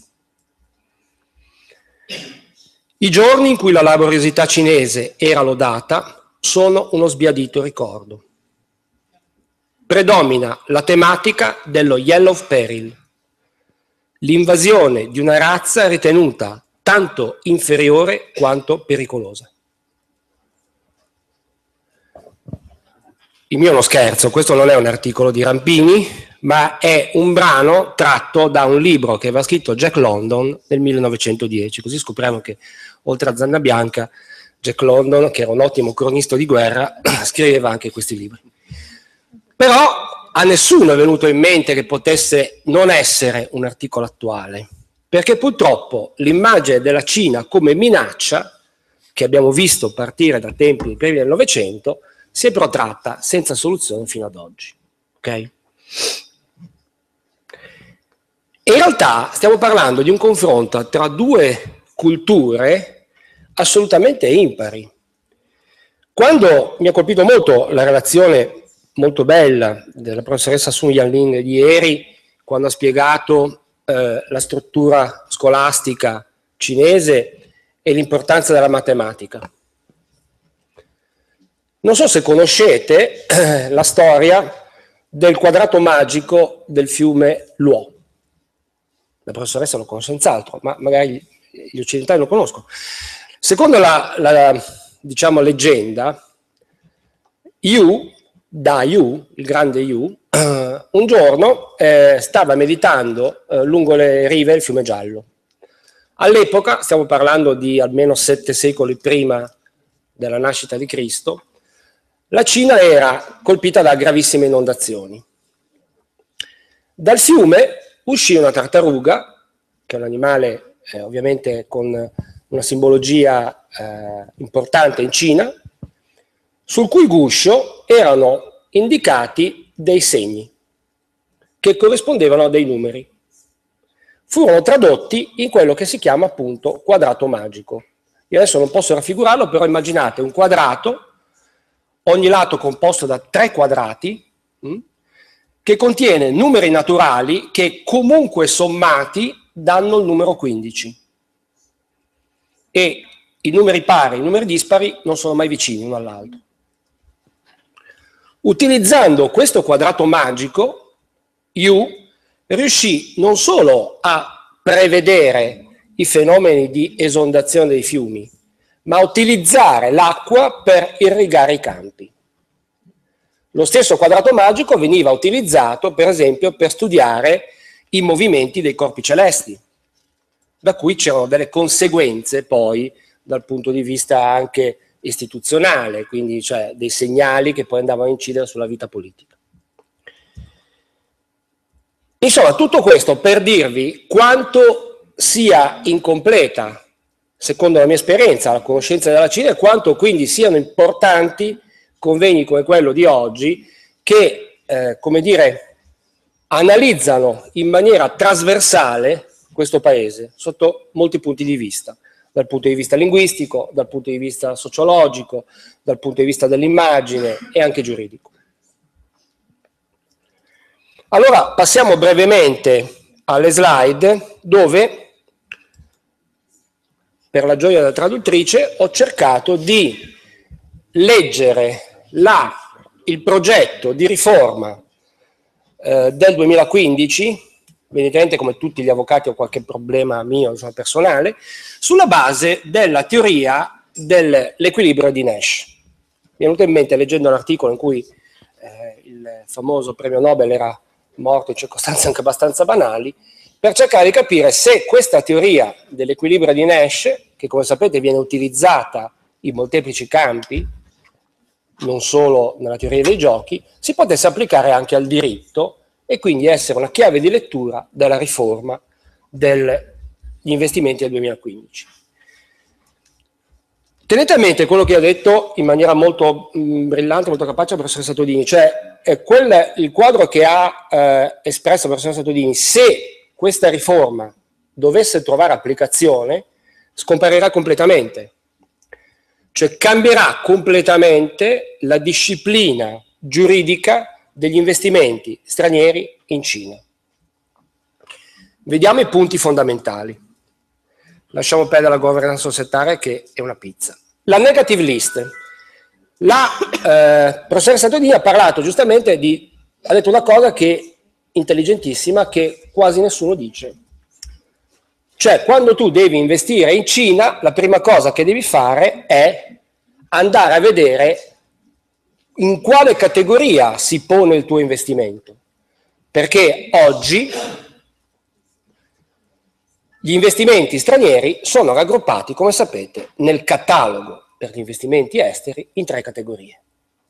I giorni in cui la laboriosità cinese era lodata sono uno sbiadito ricordo. Predomina la tematica dello Yellow Peril, l'invasione di una razza ritenuta tanto inferiore quanto pericolosa. Il mio è uno scherzo, questo non è un articolo di Rampini, ma è un brano tratto da un libro che aveva scritto Jack London nel 1910, così scopriamo che oltre a Zanna Bianca, Jack London, che era un ottimo cronista di guerra, scriveva anche questi libri. Però a nessuno è venuto in mente che potesse non essere un articolo attuale, perché purtroppo l'immagine della Cina come minaccia, che abbiamo visto partire da tempi primi del Novecento, si è protratta senza soluzione fino ad oggi. Okay? In realtà stiamo parlando di un confronto tra due culture assolutamente impari. Quando mi ha colpito molto la relazione molto bella della professoressa Sun Yanling di ieri, quando ha spiegato la struttura scolastica cinese e l'importanza della matematica. Non so se conoscete la storia del quadrato magico del fiume Luo. La professoressa lo conosce senz'altro, ma magari gli occidentali lo conoscono. Secondo la diciamo, leggenda, Da Yu, il grande Yu, un giorno stava meditando lungo le rive del fiume Giallo. All'epoca, stiamo parlando di almeno 7 secoli prima della nascita di Cristo, la Cina era colpita da gravissime inondazioni. Dal fiume uscì una tartaruga, che è un animale ovviamente con una simbologia importante in Cina, sul cui guscio erano indicati dei segni che corrispondevano a dei numeri. Furono tradotti in quello che si chiama appunto quadrato magico. Io adesso non posso raffigurarlo, però immaginate un quadrato, ogni lato composto da 3 quadrati, che contiene numeri naturali che comunque sommati danno il numero 15. E i numeri pari e i numeri dispari non sono mai vicini uno all'altro. Utilizzando questo quadrato magico, Yu riuscì non solo a prevedere i fenomeni di esondazione dei fiumi, ma a utilizzare l'acqua per irrigare i campi. Lo stesso quadrato magico veniva utilizzato, per esempio, per studiare i movimenti dei corpi celesti, da cui c'erano delle conseguenze poi dal punto di vista anche istituzionale, quindi cioè dei segnali che poi andavano a incidere sulla vita politica. Insomma, tutto questo per dirvi quanto sia incompleta, secondo la mia esperienza, la conoscenza della Cina, e quanto quindi siano importanti convegni come quello di oggi che, come dire, analizzano in maniera trasversale questo paese sotto molti punti di vista, dal punto di vista linguistico, dal punto di vista sociologico, dal punto di vista dell'immagine e anche giuridico. Allora passiamo brevemente alle slide dove, per la gioia della traduttrice, ho cercato di leggere il progetto di riforma del 2015, evidentemente come tutti gli avvocati ho qualche problema mio, insomma, personale, sulla base della teoria dell'equilibrio di Nash. Mi è venuto in mente leggendo l'articolo in cui il famoso premio Nobel era morto in circostanze anche abbastanza banali, per cercare di capire se questa teoria dell'equilibrio di Nash, che come sapete viene utilizzata in molteplici campi, non solo nella teoria dei giochi, si potesse applicare anche al diritto e quindi essere una chiave di lettura della riforma degli investimenti del 2015. Tenete a mente quello che ha detto in maniera molto brillante, molto capace il professor Satodini, cioè il quadro che ha espresso il professor Satodini: se questa riforma dovesse trovare applicazione, scomparirà completamente, cioè cambierà completamente la disciplina giuridica degli investimenti stranieri in Cina. Vediamo i punti fondamentali. Lasciamo perdere la governance societaria, che è una pizza. La negative list. La professore Satodini ha parlato giustamente ha detto una cosa che intelligentissima, che quasi nessuno dice. Cioè, quando tu devi investire in Cina, la prima cosa che devi fare è andare a vedere in quale categoria si pone il tuo investimento. Perché oggi gli investimenti stranieri sono raggruppati, come sapete, nel catalogo per gli investimenti esteri in 3 categorie.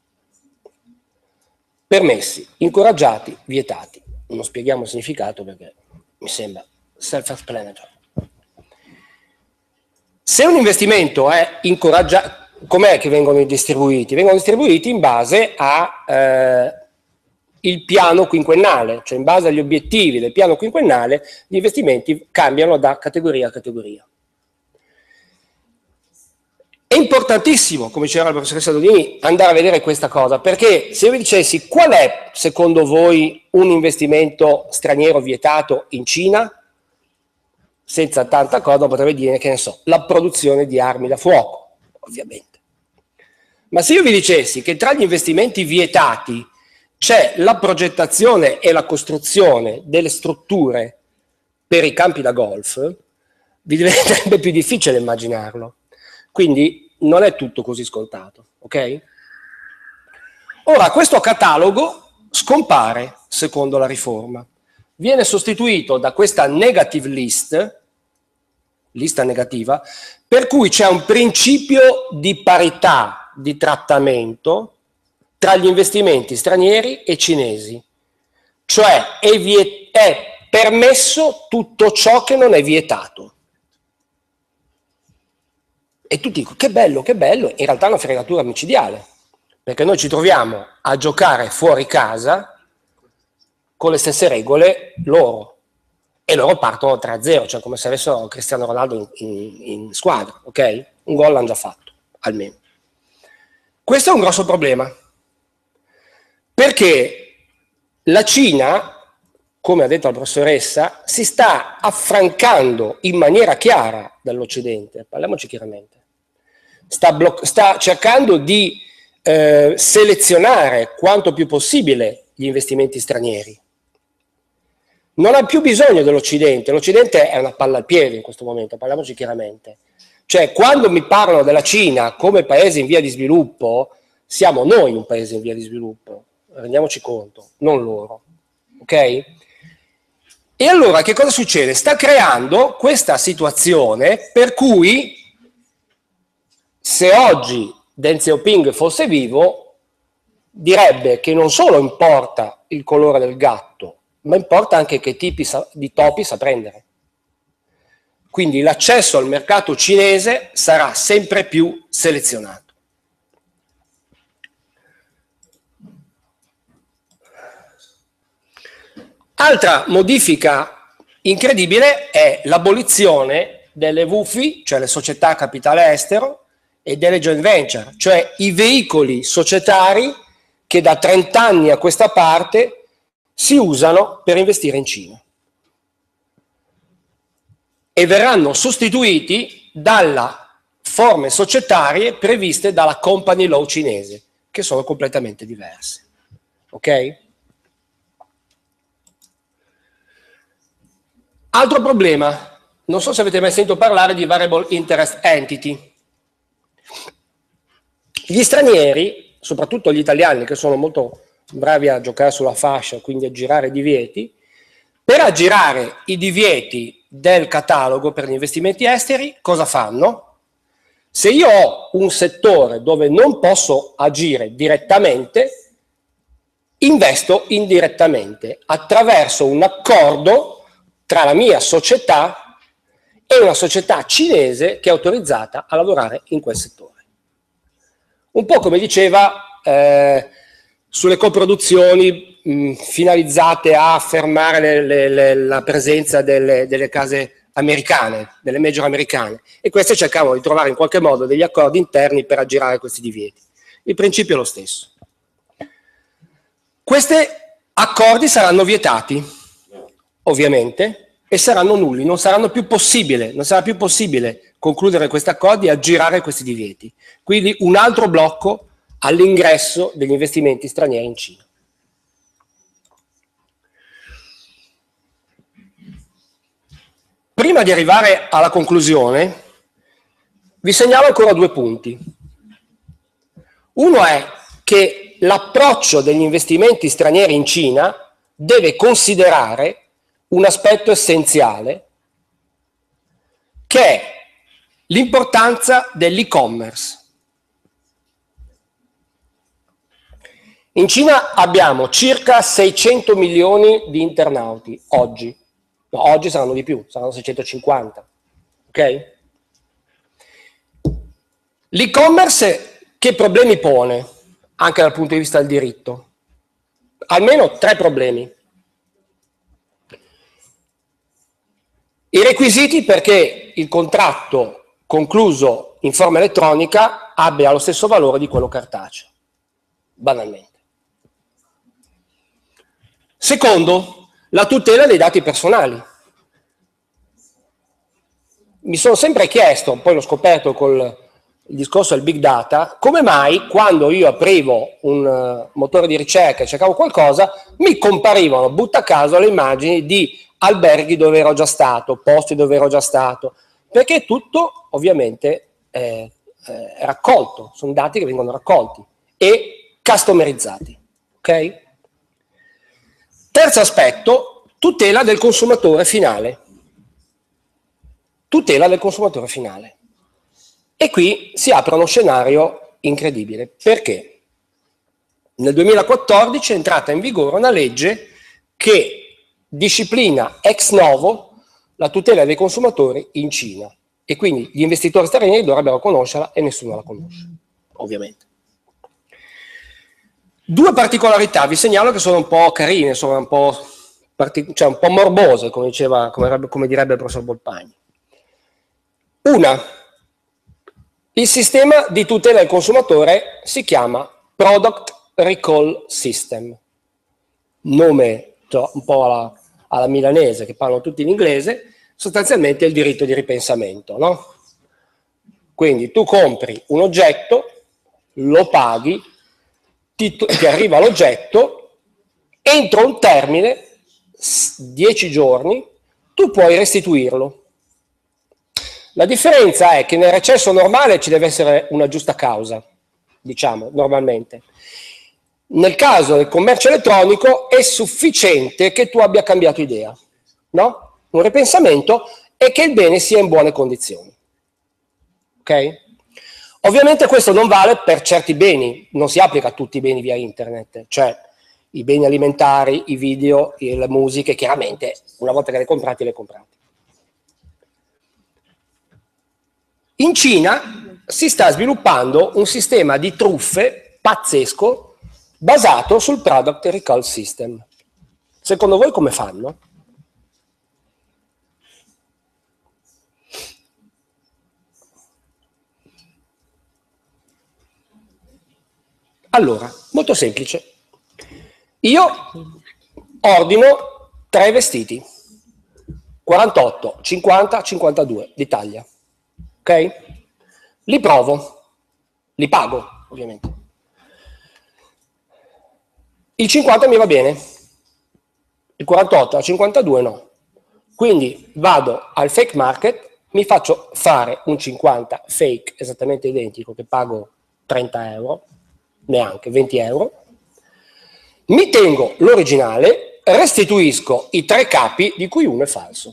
Permessi, incoraggiati, vietati. Non spieghiamo il significato perché mi sembra self-explanatory. Se un investimento è incoraggiato, com'è che vengono distribuiti? Vengono distribuiti in base a il piano quinquennale, cioè in base agli obiettivi del piano quinquennale gli investimenti cambiano da categoria a categoria. È importantissimo, come diceva il professor Satodini, andare a vedere questa cosa, perché se io vi dicessi qual è secondo voi un investimento straniero vietato in Cina, senza tanta cosa potrebbe dire, che ne so, la produzione di armi da fuoco, ovviamente. Ma se io vi dicessi che tra gli investimenti vietati c'è la progettazione e la costruzione delle strutture per i campi da golf, vi diventerebbe più difficile immaginarlo. Quindi non è tutto così scontato, ok? Ora, questo catalogo scompare secondo la riforma. Viene sostituito da questa negative list, lista negativa, per cui c'è un principio di parità di trattamento tra gli investimenti stranieri e cinesi, cioè è permesso tutto ciò che non è vietato. E tu dici, che bello, in realtà è una fregatura micidiale, perché noi ci troviamo a giocare fuori casa con le stesse regole loro, e loro partono 3-0, cioè come se avessero Cristiano Ronaldo in squadra, ok? Un gol l'hanno già fatto, almeno. Questo è un grosso problema, perché la Cina, come ha detto la professoressa, si sta affrancando in maniera chiara dall'Occidente, parliamoci chiaramente. Sta cercando di selezionare quanto più possibile gli investimenti stranieri. Non ha più bisogno dell'Occidente, l'Occidente è una palla al piede in questo momento, parliamoci chiaramente. Cioè, quando mi parlano della Cina come paese in via di sviluppo, siamo noi un paese in via di sviluppo, rendiamoci conto, non loro, ok? E allora che cosa succede? Sta creando questa situazione per cui, se oggi Deng Xiaoping fosse vivo, direbbe che non solo importa il colore del gatto, ma importa anche che tipi di topi sa prendere. Quindi l'accesso al mercato cinese sarà sempre più selezionato. Altra modifica incredibile è l'abolizione delle WUFI, cioè le società a capitale estero, e delle joint venture, cioè i veicoli societari che da 30 anni a questa parte si usano per investire in Cina. E verranno sostituiti dalle forme societarie previste dalla company law cinese, che sono completamente diverse. Ok? Altro problema, non so se avete mai sentito parlare di variable interest entity. Gli stranieri, soprattutto gli italiani che sono molto bravi a giocare sulla fascia, quindi a girare i divieti, per aggirare i divieti del catalogo per gli investimenti esteri, cosa fanno? Se io ho un settore dove non posso agire direttamente, investo indirettamente attraverso un accordo tra la mia società e una società cinese che è autorizzata a lavorare in quel settore. Un po' come diceva sulle coproduzioni finalizzate a fermare la presenza delle case americane, delle major americane, e queste cercavano di trovare in qualche modo degli accordi interni per aggirare questi divieti. Il principio è lo stesso. Questi accordi saranno vietati, ovviamente, e saranno nulli, non sarà più possibile concludere questi accordi e aggirare questi divieti. Quindi un altro blocco all'ingresso degli investimenti stranieri in Cina. Prima di arrivare alla conclusione, vi segnalo ancora 2 punti. Uno è che l'approccio degli investimenti stranieri in Cina deve considerare un aspetto essenziale, che è l'importanza dell'e-commerce. In Cina abbiamo circa 600 milioni di internauti oggi. No, oggi saranno di più, saranno 650. Ok? L'e-commerce che problemi pone, anche dal punto di vista del diritto? Almeno 3 problemi. I requisiti perché il contratto concluso in forma elettronica abbia lo stesso valore di quello cartaceo, banalmente. Secondo, la tutela dei dati personali. Mi sono sempre chiesto, poi l'ho scoperto col il discorso del big data, come mai quando io aprivo un motore di ricerca e cercavo qualcosa, mi comparivano, butta a caso, le immagini di alberghi dove ero già stato, posti dove ero già stato, perché tutto ovviamente è raccolto, sono dati che vengono raccolti e customerizzati. Ok? Terzo aspetto, tutela del consumatore finale. Tutela del consumatore finale. E qui si apre uno scenario incredibile. Perché? Nel 2014 è entrata in vigore una legge che disciplina ex novo la tutela dei consumatori in Cina. E quindi gli investitori stranieri dovrebbero conoscerla e nessuno la conosce, ovviamente. 2 particolarità, vi segnalo che sono un po' carine, sono un po' morbose, come direbbe il professor Bolpagni. Una, il sistema di tutela del consumatore si chiama Product Recall System. Nome un po' alla milanese, che parlano tutti in inglese, sostanzialmente è il diritto di ripensamento, no? Quindi tu compri un oggetto, lo paghi, ti arriva l'oggetto, entro un termine, 10 giorni, tu puoi restituirlo. La differenza è che nel recesso normale ci deve essere una giusta causa, diciamo, normalmente. Nel caso del commercio elettronico è sufficiente che tu abbia cambiato idea, no? Un ripensamento e che il bene sia in buone condizioni. Ok? Ovviamente questo non vale per certi beni, non si applica a tutti i beni via internet, cioè i beni alimentari, i video, le musiche, chiaramente una volta che le comprati, le comprati. In Cina si sta sviluppando un sistema di truffe pazzesco basato sul Product Recall System. Secondo voi come fanno? Allora, molto semplice. Io ordino 3 vestiti, 48, 50, 52 di taglia. Ok? Li provo, li pago, ovviamente. Il 50 mi va bene, il 48 al 52 no. Quindi vado al fake market, mi faccio fare un 50 fake esattamente identico che pago 30 euro, neanche 20 euro, mi tengo l'originale, restituisco i 3 capi di cui uno è falso.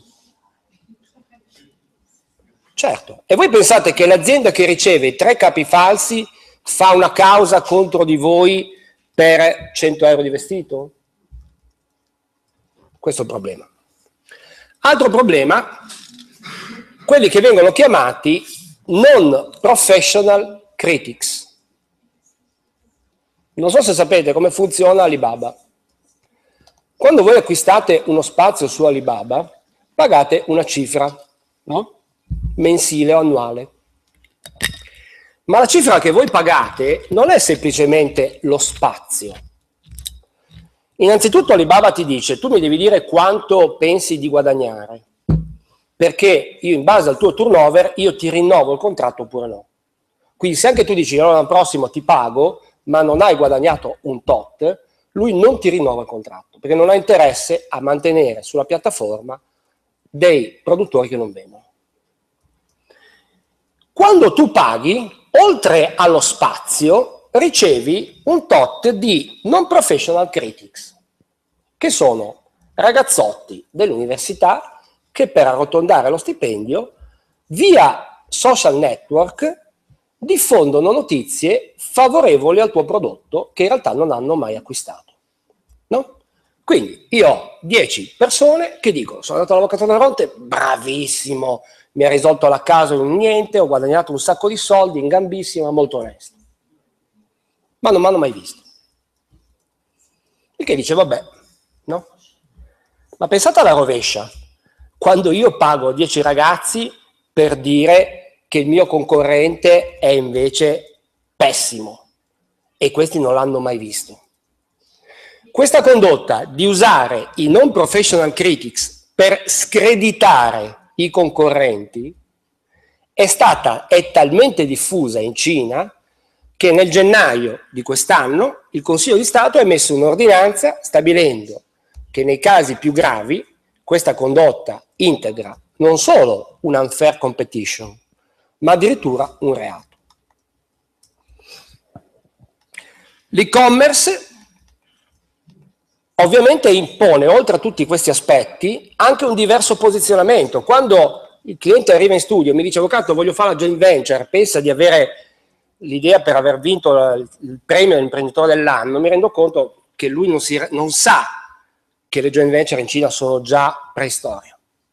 Certo, e voi pensate che l'azienda che riceve i 3 capi falsi fa una causa contro di voi per 100 euro di vestito? Questo è il problema. Altro problema, quelli che vengono chiamati non professional critics. Non so se sapete come funziona Alibaba. Quando voi acquistate uno spazio su Alibaba, pagate una cifra, no? Mensile o annuale. Ma la cifra che voi pagate non è semplicemente lo spazio. Innanzitutto Alibaba ti dice, tu mi devi dire quanto pensi di guadagnare, perché io in base al tuo turnover io ti rinnovo il contratto oppure no. Quindi se anche tu dici l'anno prossimo ti pago, ma non hai guadagnato un tot, lui non ti rinnova il contratto, perché non ha interesse a mantenere sulla piattaforma dei produttori che non vendono. Quando tu paghi, oltre allo spazio, ricevi un tot di non professional critics, che sono ragazzotti dell'università che per arrotondare lo stipendio, via social network, diffondono notizie favorevoli al tuo prodotto che in realtà non hanno mai acquistato. No? Quindi io ho 10 persone che dicono, sono andato all'avvocato Daronte, bravissimo, mi ha risolto la casa in niente, ho guadagnato un sacco di soldi, in gambissima, molto onesto. Ma non mi hanno mai visto. Il che dice, vabbè, no? Ma pensate alla rovescia, quando io pago 10 ragazzi per dire che il mio concorrente è invece pessimo e questi non l'hanno mai visto. Questa condotta di usare i non professional critics per screditare i concorrenti è talmente diffusa in Cina che nel gennaio di quest'anno il Consiglio di Stato ha emesso un'ordinanza stabilendo che nei casi più gravi questa condotta integra non solo un unfair competition, ma addirittura un reato. L'e-commerce ovviamente impone, oltre a tutti questi aspetti, anche un diverso posizionamento. Quando il cliente arriva in studio e mi dice, avvocato, voglio fare la joint venture, pensa di avere l'idea per aver vinto il premio dell'imprenditore dell'anno, mi rendo conto che lui non sa che le joint venture in Cina sono già preistoria.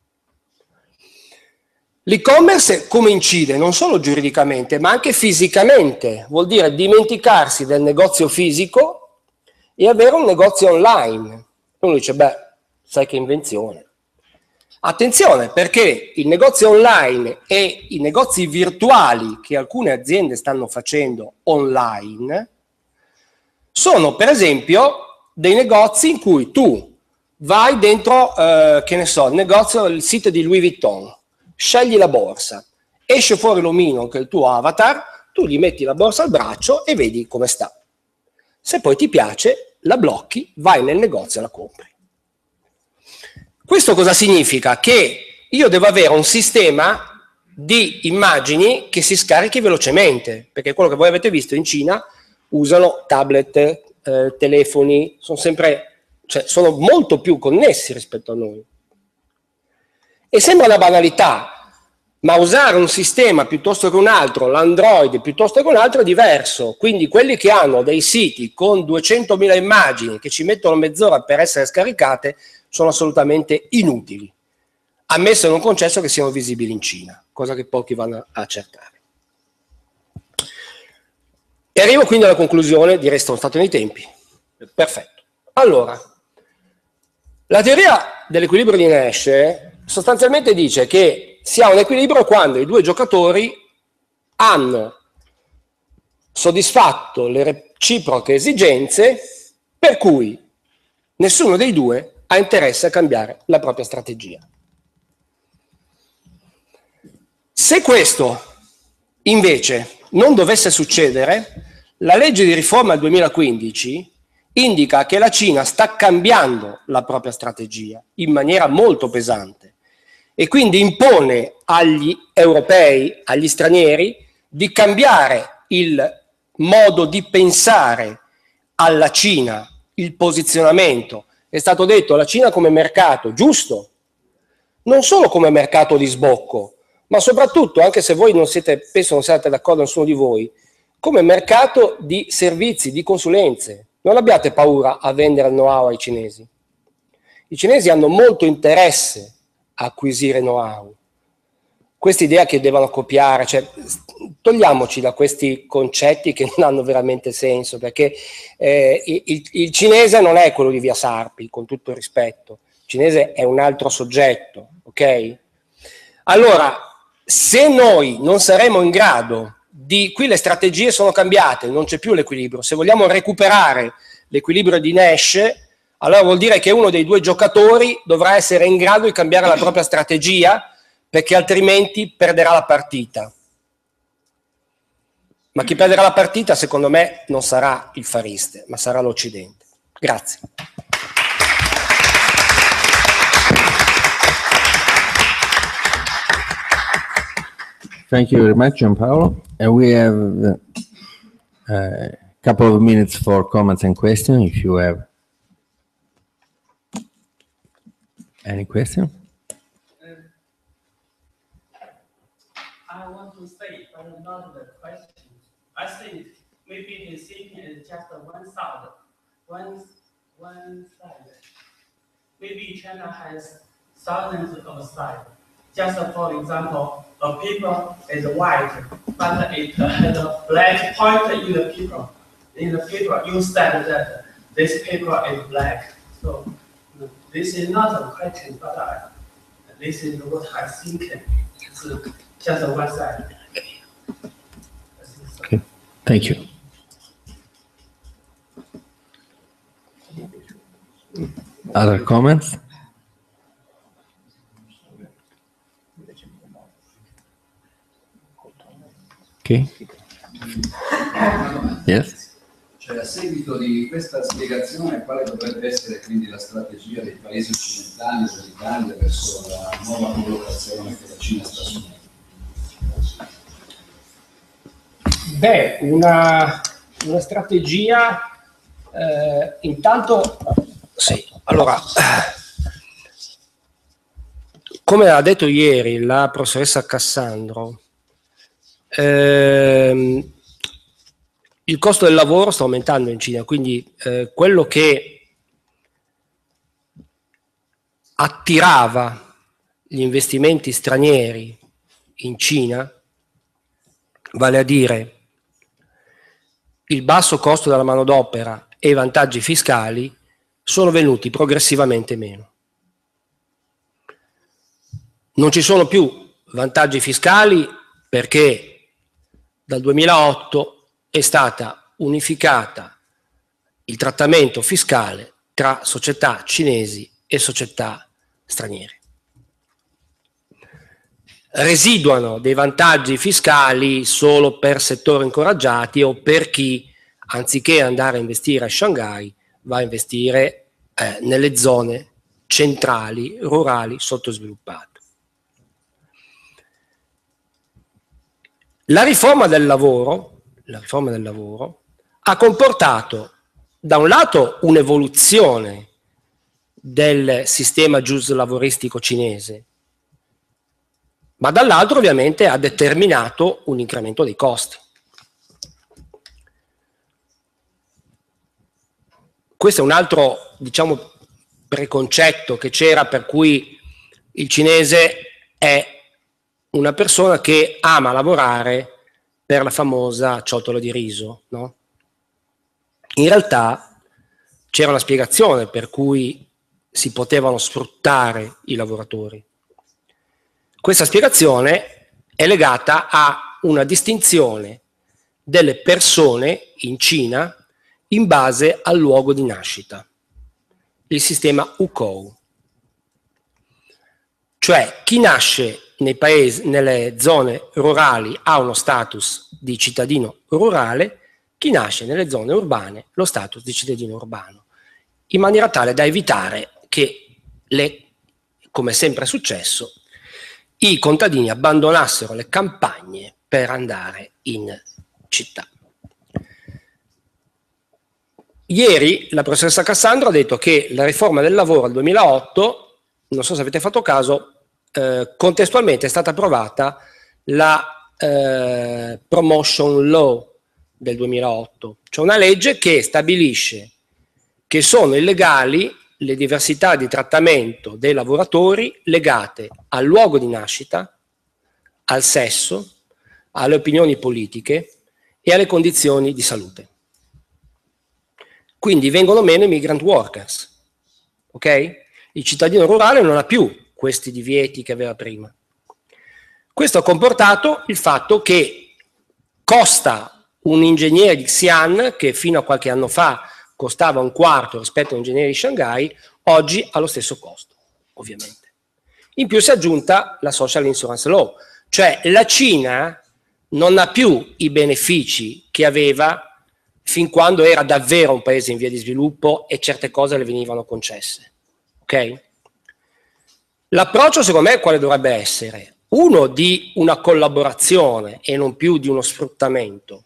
L'e-commerce come incide? Non solo giuridicamente, ma anche fisicamente. Vuol dire dimenticarsi del negozio fisico e avere un negozio online. Uno dice, beh, sai che invenzione. Attenzione, perché il negozio online e i negozi virtuali che alcune aziende stanno facendo online sono, per esempio, dei negozi in cui tu vai dentro, che ne so, il sito di Louis Vuitton, scegli la borsa, esce fuori l'omino che è il tuo avatar, tu gli metti la borsa al braccio e vedi come sta. Se poi ti piace, la blocchi, vai nel negozio e la compri. Questo cosa significa? Che io devo avere un sistema di immagini che si scarichi velocemente, perché quello che voi avete visto in Cina usano tablet, telefoni, sono molto più connessi rispetto a noi. E sembra una banalità, ma usare un sistema piuttosto che un altro, l'Android piuttosto che un altro è diverso. Quindi quelli che hanno dei siti con 200.000 immagini che ci mettono mezz'ora per essere scaricate sono assolutamente inutili, ammesso e non concesso che siano visibili in Cina, cosa che pochi vanno a cercare. E arrivo quindi alla conclusione, direi sono stato nei tempi. Perfetto. Allora, la teoria dell'equilibrio di Nash sostanzialmente dice che si ha un equilibrio quando i due giocatori hanno soddisfatto le reciproche esigenze per cui nessuno dei due ha interesse a cambiare la propria strategia. Se questo invece non dovesse succedere, la legge di riforma del 2015 indica che la Cina sta cambiando la propria strategia in maniera molto pesante e quindi impone agli europei, agli stranieri, di cambiare il modo di pensare alla Cina, il posizionamento. È stato detto la Cina come mercato, giusto, non solo come mercato di sbocco, ma soprattutto, anche se voi penso non siate d'accordo nessuno di voi, come mercato di servizi, di consulenze. Non abbiate paura a vendere il know-how ai cinesi. I cinesi hanno molto interesse acquisire know-how. Questa idea che devono copiare, cioè, togliamoci da questi concetti che non hanno veramente senso, perché il cinese non è quello di Via Sarpi, con tutto il rispetto. Il cinese è un altro soggetto, ok? Allora, se noi non saremo in grado qui le strategie sono cambiate, non c'è più l'equilibrio, se vogliamo recuperare l'equilibrio di Nash, allora vuol dire che uno dei due giocatori dovrà essere in grado di cambiare la propria strategia, perché altrimenti perderà la partita. Ma chi perderà la partita, secondo me, non sarà il Far East, ma sarà l'Occidente. Grazie. Thank you very much, Gianpaolo. And we have a couple of minutes for comments and questions, if you have any question. I want to say, but not the question. I think maybe the thinking is just one side. One side. Maybe China has thousands of sides. Just for example, a paper is white, but it has a black point in the paper. In the paper, you said that this paper is black. So this is not a question, but this is what I think. It's just one side. Okay, thank you. Other comments? Okay. Yes. Cioè, a seguito di questa spiegazione, quale dovrebbe essere quindi la strategia dei paesi occidentali e dell'Italia verso la nuova collocazione che la Cina sta assumendo? Beh, una strategia, intanto, sì, allora, come ha detto ieri la professoressa Cassandro, il costo del lavoro sta aumentando in Cina, quindi quello che attirava gli investimenti stranieri in Cina, vale a dire il basso costo della manodopera e i vantaggi fiscali, sono venuti progressivamente meno. Non ci sono più vantaggi fiscali perché dal 2008 è stata unificata il trattamento fiscale tra società cinesi e società straniere. Residuano dei vantaggi fiscali solo per settori incoraggiati o per chi, anziché andare a investire a Shanghai, va a investire nelle zone centrali, rurali, sottosviluppate. La riforma del lavoro ha comportato da un lato un'evoluzione del sistema giuslavoristico cinese, ma dall'altro ovviamente ha determinato un incremento dei costi. Questo è un altro, diciamo, preconcetto che c'era, per cui il cinese è una persona che ama lavorare per la famosa ciotola di riso, no? In realtà c'era una spiegazione per cui si potevano sfruttare i lavoratori. Questa spiegazione è legata a una distinzione delle persone in Cina in base al luogo di nascita, il sistema Hukou. Cioè chi nasce nei paesi, nelle zone rurali ha uno status di cittadino rurale, chi nasce nelle zone urbane lo status di cittadino urbano, in maniera tale da evitare che, come sempre è successo, i contadini abbandonassero le campagne per andare in città. Ieri la professoressa Cassandro ha detto che la riforma del lavoro al 2008, non so se avete fatto caso, contestualmente è stata approvata la Promotion Law del 2008, cioè una legge che stabilisce che sono illegali le diversità di trattamento dei lavoratori legate al luogo di nascita, al sesso, alle opinioni politiche e alle condizioni di salute. Quindi vengono meno i migrant workers, ok? Il cittadino rurale non ha più questi divieti che aveva prima. Questo ha comportato il fatto che costa un ingegnere di Xi'an, che fino a qualche anno fa costava un quarto rispetto a un ingegnere di Shanghai, oggi ha lo stesso costo, ovviamente. In più si è aggiunta la Social Insurance Law, cioè la Cina non ha più i benefici che aveva fin quando era davvero un paese in via di sviluppo e certe cose le venivano concesse. Ok? L'approccio secondo me quale dovrebbe essere? Uno di una collaborazione e non più di uno sfruttamento.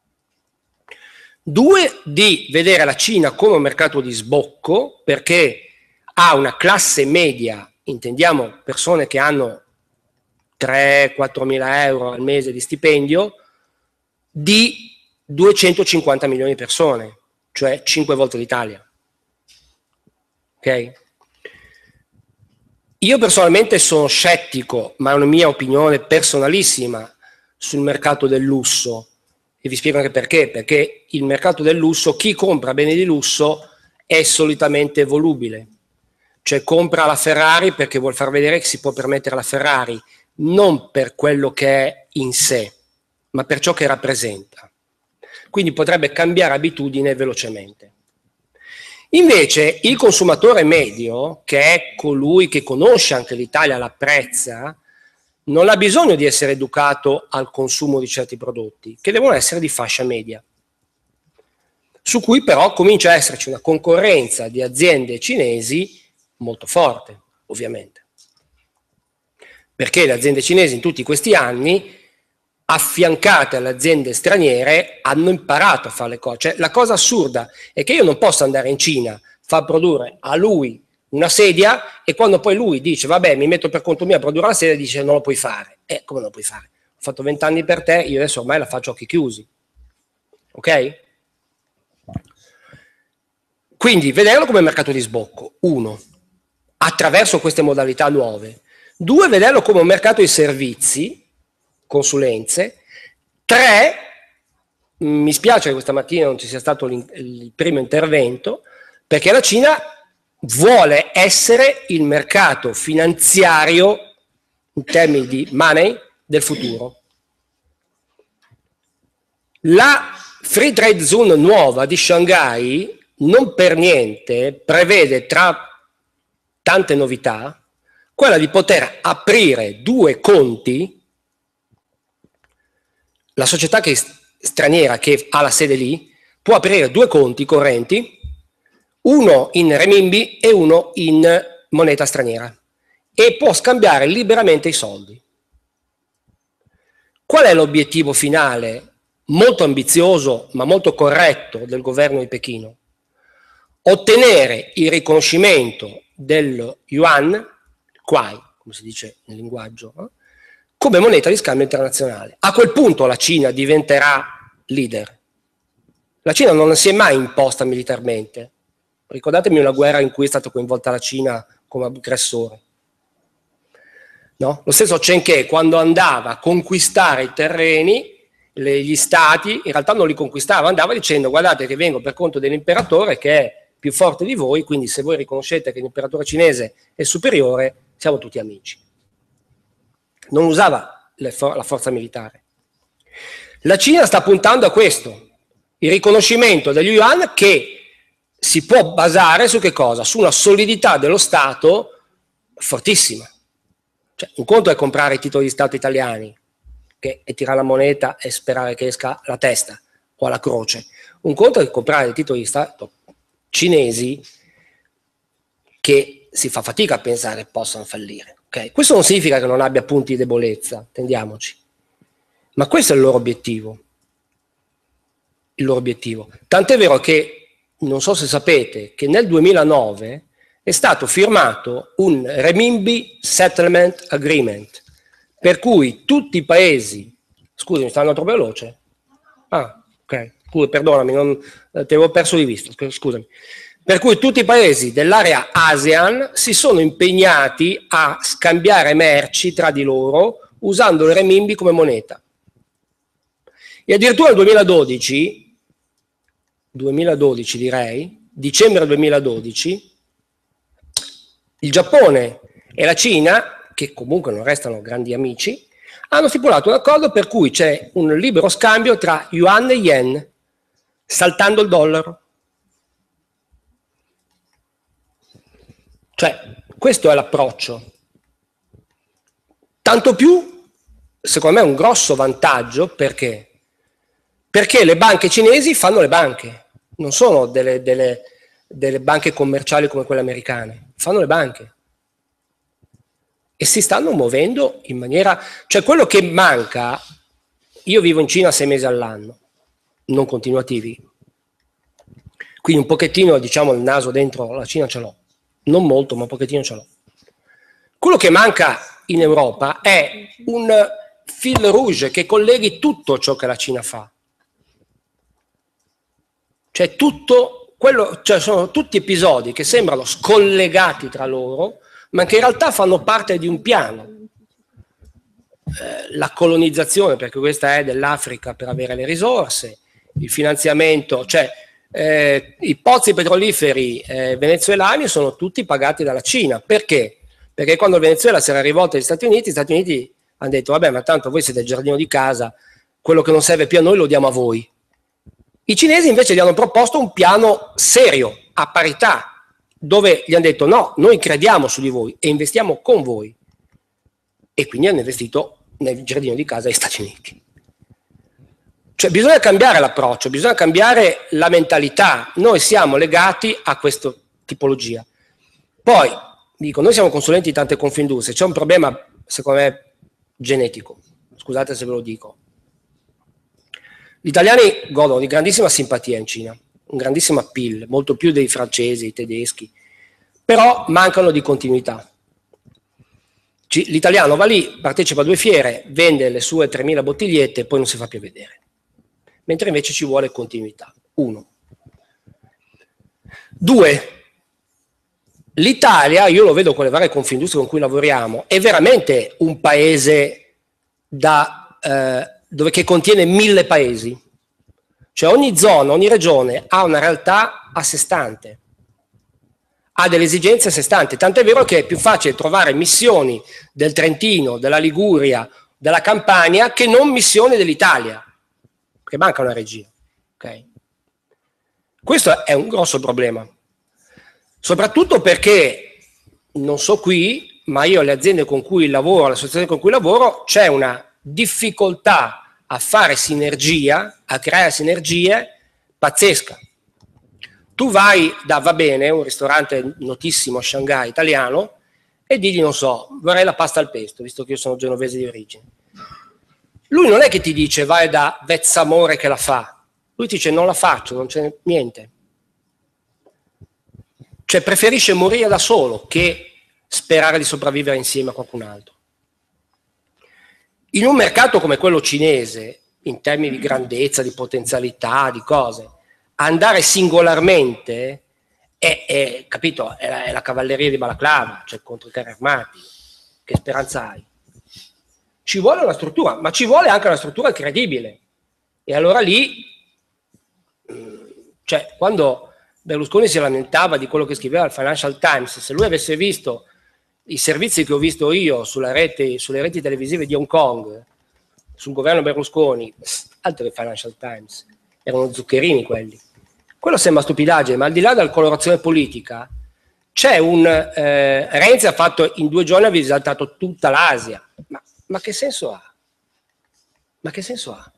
Due, di vedere la Cina come un mercato di sbocco, perché ha una classe media, intendiamo persone che hanno 3-4 mila euro al mese di stipendio, di 250 milioni di persone, cioè 5 volte l'Italia. Ok? Io personalmente sono scettico, ma è una mia opinione personalissima, sul mercato del lusso. E vi spiego anche perché. Perché il mercato del lusso, chi compra beni di lusso è solitamente volubile. Cioè compra la Ferrari perché vuol far vedere che si può permettere la Ferrari, non per quello che è in sé, ma per ciò che rappresenta. Quindi potrebbe cambiare abitudine velocemente. Invece il consumatore medio, che è colui che conosce anche l'Italia, l'apprezza, non ha bisogno di essere educato al consumo di certi prodotti, che devono essere di fascia media, su cui però comincia a esserci una concorrenza di aziende cinesi molto forte, ovviamente. Perché le aziende cinesi in tutti questi anni, affiancate alle aziende straniere, hanno imparato a fare le cose. Cioè, la cosa assurda è che io non posso andare in Cina, far produrre a lui una sedia e quando poi lui dice vabbè mi metto per conto mio a produrre la sedia, dice non lo puoi fare. Come non lo puoi fare? Ho fatto 20 anni per te, io adesso ormai la faccio a occhi chiusi. Ok? Quindi vederlo come mercato di sbocco, uno, attraverso queste modalità nuove. Due, vederlo come un mercato di servizi, consulenze. Tre, mi spiace che questa mattina non ci sia stato il primo intervento, perché la Cina vuole essere il mercato finanziario in termini di money del futuro. La Free Trade Zone nuova di Shanghai non per niente prevede, tra tante novità, quella di poter aprire 2 conti. La società straniera che ha la sede lì può aprire 2 conti correnti, uno in renminbi e uno in moneta straniera, e può scambiare liberamente i soldi. Qual è l'obiettivo finale, molto ambizioso ma molto corretto, del governo di Pechino? Ottenere il riconoscimento del yuan, Kuai, come si dice nel linguaggio, come moneta di scambio internazionale. A quel punto la Cina diventerà leader. La Cina non si è mai imposta militarmente. Ricordatemi una guerra in cui è stata coinvolta la Cina come aggressore. No? Lo stesso Chen Ke, quando andava a conquistare i terreni, gli stati, in realtà non li conquistava, andava dicendo guardate che vengo per conto dell'imperatore che è più forte di voi, quindi se voi riconoscete che l'imperatore cinese è superiore, siamo tutti amici. Non usava la forza militare. La Cina sta puntando a questo, il riconoscimento degli yuan, che si può basare su che cosa? Su una solidità dello Stato fortissima. Cioè, un conto è comprare i titoli di Stato italiani e tirare la moneta e sperare che esca la testa o la croce. Un conto è comprare i titoli di Stato cinesi che si fa fatica a pensare possano fallire. Okay? Questo non significa che non abbia punti di debolezza, intendiamoci, ma questo è il loro obiettivo. Il loro obiettivo. Tant'è vero che, non so se sapete, che nel 2009 è stato firmato un Renminbi Settlement Agreement, per cui tutti i paesi... Scusi, mi sta andando troppo veloce? Ah, ok. Perdonami, ti avevo perso di vista, scusami. Per cui tutti i paesi dell'area ASEAN si sono impegnati a scambiare merci tra di loro usando il renminbi come moneta. E addirittura nel 2012 direi, dicembre 2012, il Giappone e la Cina, che comunque non restano grandi amici, hanno stipulato un accordo per cui c'è un libero scambio tra yuan e yen, saltando il dollaro. Cioè, questo è l'approccio. Tanto più, secondo me, è un grosso vantaggio, perché? Perché le banche cinesi fanno le banche, non sono delle banche commerciali come quelle americane, fanno le banche. E si stanno muovendo in maniera... Cioè, quello che manca... Io vivo in Cina 6 mesi all'anno, non continuativi. Quindi un pochettino, diciamo, il naso dentro la Cina ce l'ho. Non molto, ma un pochettino ce l'ho. Quello che manca in Europa è un fil rouge che colleghi tutto ciò che la Cina fa. Cioè, sono tutti episodi che sembrano scollegati tra loro, ma che in realtà fanno parte di un piano. La colonizzazione, perché questa è dell'Africa per avere le risorse, il finanziamento, cioè i pozzi petroliferi venezuelani sono tutti pagati dalla Cina. Perché? Perché quando il Venezuela si era rivolto agli Stati Uniti hanno detto: vabbè, ma tanto voi siete il giardino di casa, quello che non serve più a noi lo diamo a voi. I cinesi invece gli hanno proposto un piano serio, a parità, dove gli hanno detto: no, noi crediamo su di voi e investiamo con voi. E quindi hanno investito nel giardino di casa degli Stati Uniti. Cioè, bisogna cambiare l'approccio, bisogna cambiare la mentalità. Noi siamo legati a questa tipologia. Poi, dico, noi siamo consulenti di tante Confindustrie, c'è un problema, secondo me, genetico. Scusate se ve lo dico. Gli italiani godono di grandissima simpatia in Cina, un grandissimo appeal, molto più dei francesi, dei tedeschi, però mancano di continuità. L'italiano va lì, partecipa a 2 fiere, vende le sue 3.000 bottigliette e poi non si fa più vedere. Mentre invece ci vuole continuità. 1. 2. L'Italia, io lo vedo con le varie Confindustrie con cui lavoriamo, è veramente un paese che contiene 1000 paesi. Cioè ogni zona, ogni regione ha una realtà a sé stante, ha delle esigenze a sé stante, tant'è vero che è più facile trovare missioni del Trentino, della Liguria, della Campania che non missioni dell'Italia, perché manca una regia. Okay? Questo è un grosso problema, soprattutto perché, non so qui, ma io alle aziende con cui lavoro, alle associazioni con cui lavoro, c'è una difficoltà a fare sinergia, a creare sinergie pazzesca. Tu vai va bene, un ristorante notissimo a Shanghai italiano, e digli, non so, vorrei la pasta al pesto, visto che io sono genovese di origine. Lui non è che ti dice vai da Vezzamore che la fa, lui ti dice non la faccio, non c'è niente. Cioè preferisce morire da solo che sperare di sopravvivere insieme a qualcun altro. In un mercato come quello cinese, in termini di grandezza, di potenzialità, di cose, andare singolarmente capito, è la cavalleria di Balaclava, cioè contro i carri armati. Che speranza hai? Ci vuole una struttura, ma ci vuole anche una struttura credibile. E allora lì, cioè, quando Berlusconi si lamentava di quello che scriveva il Financial Times, se lui avesse visto i servizi che ho visto io sulle reti televisive di Hong Kong, sul governo Berlusconi, altro che Financial Times, erano zuccherini quelli. Quello sembra stupidaggine, ma al di là della colorazione politica, c'è Renzi ha fatto in 2 giorni, ha visitato tutta l'Asia. Ma che senso ha? Ma che senso ha?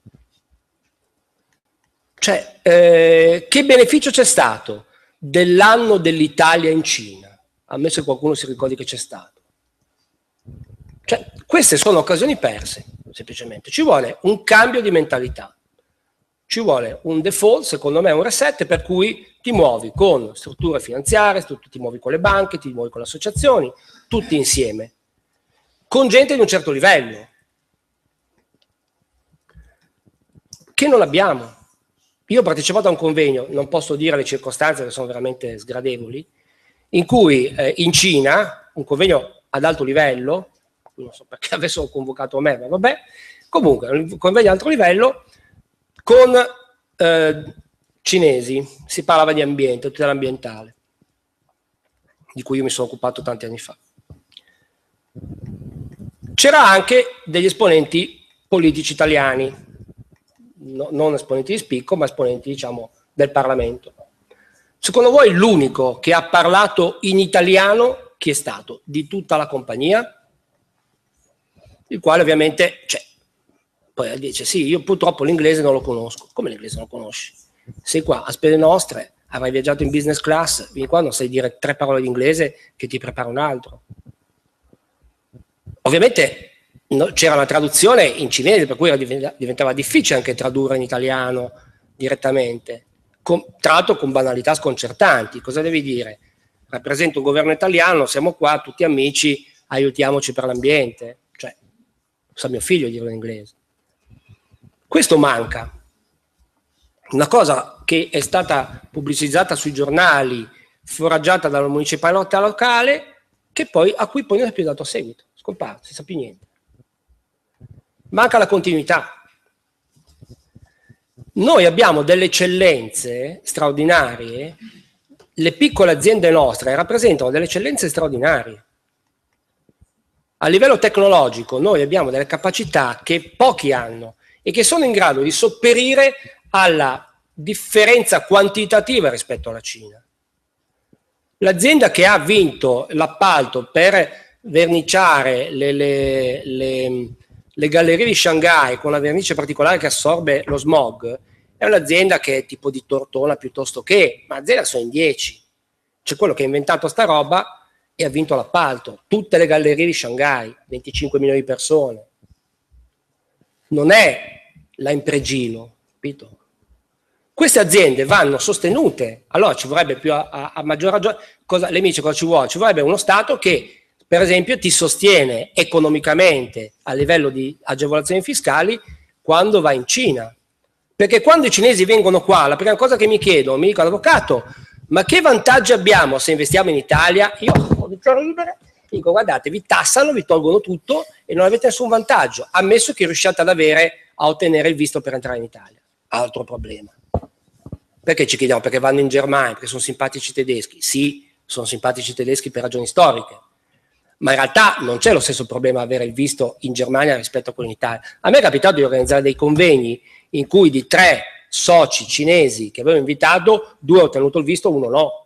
Cioè, che beneficio c'è stato dell'anno dell'Italia in Cina? Ammesso che qualcuno si ricordi che c'è stato. Cioè, queste sono occasioni perse, semplicemente. Ci vuole un cambio di mentalità. Ci vuole un default, secondo me un reset, per cui ti muovi con strutture finanziarie, ti muovi con le banche, ti muovi con le associazioni, tutti insieme, con gente di un certo livello, che non abbiamo. io ho partecipato a un convegno, non posso dire le circostanze che sono veramente sgradevoli, in cui in Cina, un convegno ad alto livello, non so perché avessero convocato me, ma vabbè, comunque un convegno ad alto livello con cinesi, si parlava di ambiente, tutela ambientale, di cui io mi sono occupato tanti anni fa. C'era anche degli esponenti politici italiani, non esponenti di spicco, ma esponenti, diciamo, del Parlamento. Secondo voi l'unico che ha parlato in italiano chi è stato? Di tutta la compagnia? Il quale ovviamente, poi dice sì, io purtroppo l'inglese non lo conosco. Come l'inglese non lo conosci? Sei qua a spese nostre, avrai viaggiato in business class, vieni qua, non sai dire 3 parole di inglese che ti prepara un altro. Ovviamente c'era una traduzione in cinese, per cui diventava difficile anche tradurre in italiano direttamente, tra l'altro con banalità sconcertanti. Cosa devi dire? Rappresento un governo italiano, siamo qua, tutti amici, aiutiamoci per l'ambiente. Cioè, sa mio figlio dirlo in inglese. Questo manca. Una cosa che è stata pubblicizzata sui giornali, foraggiata dalla municipalità locale, a cui poi non è più dato seguito. Scomparso, non si sa più niente. Manca la continuità. Noi abbiamo delle eccellenze straordinarie, le piccole aziende nostre rappresentano delle eccellenze straordinarie. A livello tecnologico noi abbiamo delle capacità che pochi hanno e che sono in grado di sopperire alla differenza quantitativa rispetto alla Cina. L'azienda che ha vinto l'appalto per verniciare le gallerie di Shanghai con la vernice particolare che assorbe lo smog è un'azienda che è tipo di Tortona piuttosto che, ma aziende sono in 10. C'è quello che ha inventato sta roba e ha vinto l'appalto. Tutte le gallerie di Shanghai, 25 milioni di persone. Non è la Impregilo, capito? Queste aziende vanno sostenute, allora ci vorrebbe più a maggior ragione, lei mi dice cosa ci vuole? Ci vorrebbe uno Stato che per esempio ti sostiene economicamente a livello di agevolazioni fiscali quando vai in Cina. Perché quando i cinesi vengono qua, la prima cosa che mi chiedono, mi dicono avvocato, ma che vantaggi abbiamo se investiamo in Italia? Io ho detto ridere, dico guardate, vi tassano, vi tolgono tutto e non avete nessun vantaggio, ammesso che riusciate a ottenere il visto per entrare in Italia. Altro problema. Perché ci chiediamo? Perché vanno in Germania, perché sono simpatici i tedeschi? Sì, sono simpatici i tedeschi per ragioni storiche. Ma in realtà non c'è lo stesso problema avere il visto in Germania rispetto a quello in Italia. A me è capitato di organizzare dei convegni in cui di 3 soci cinesi che avevo invitato, 2 hanno ottenuto il visto, 1 no.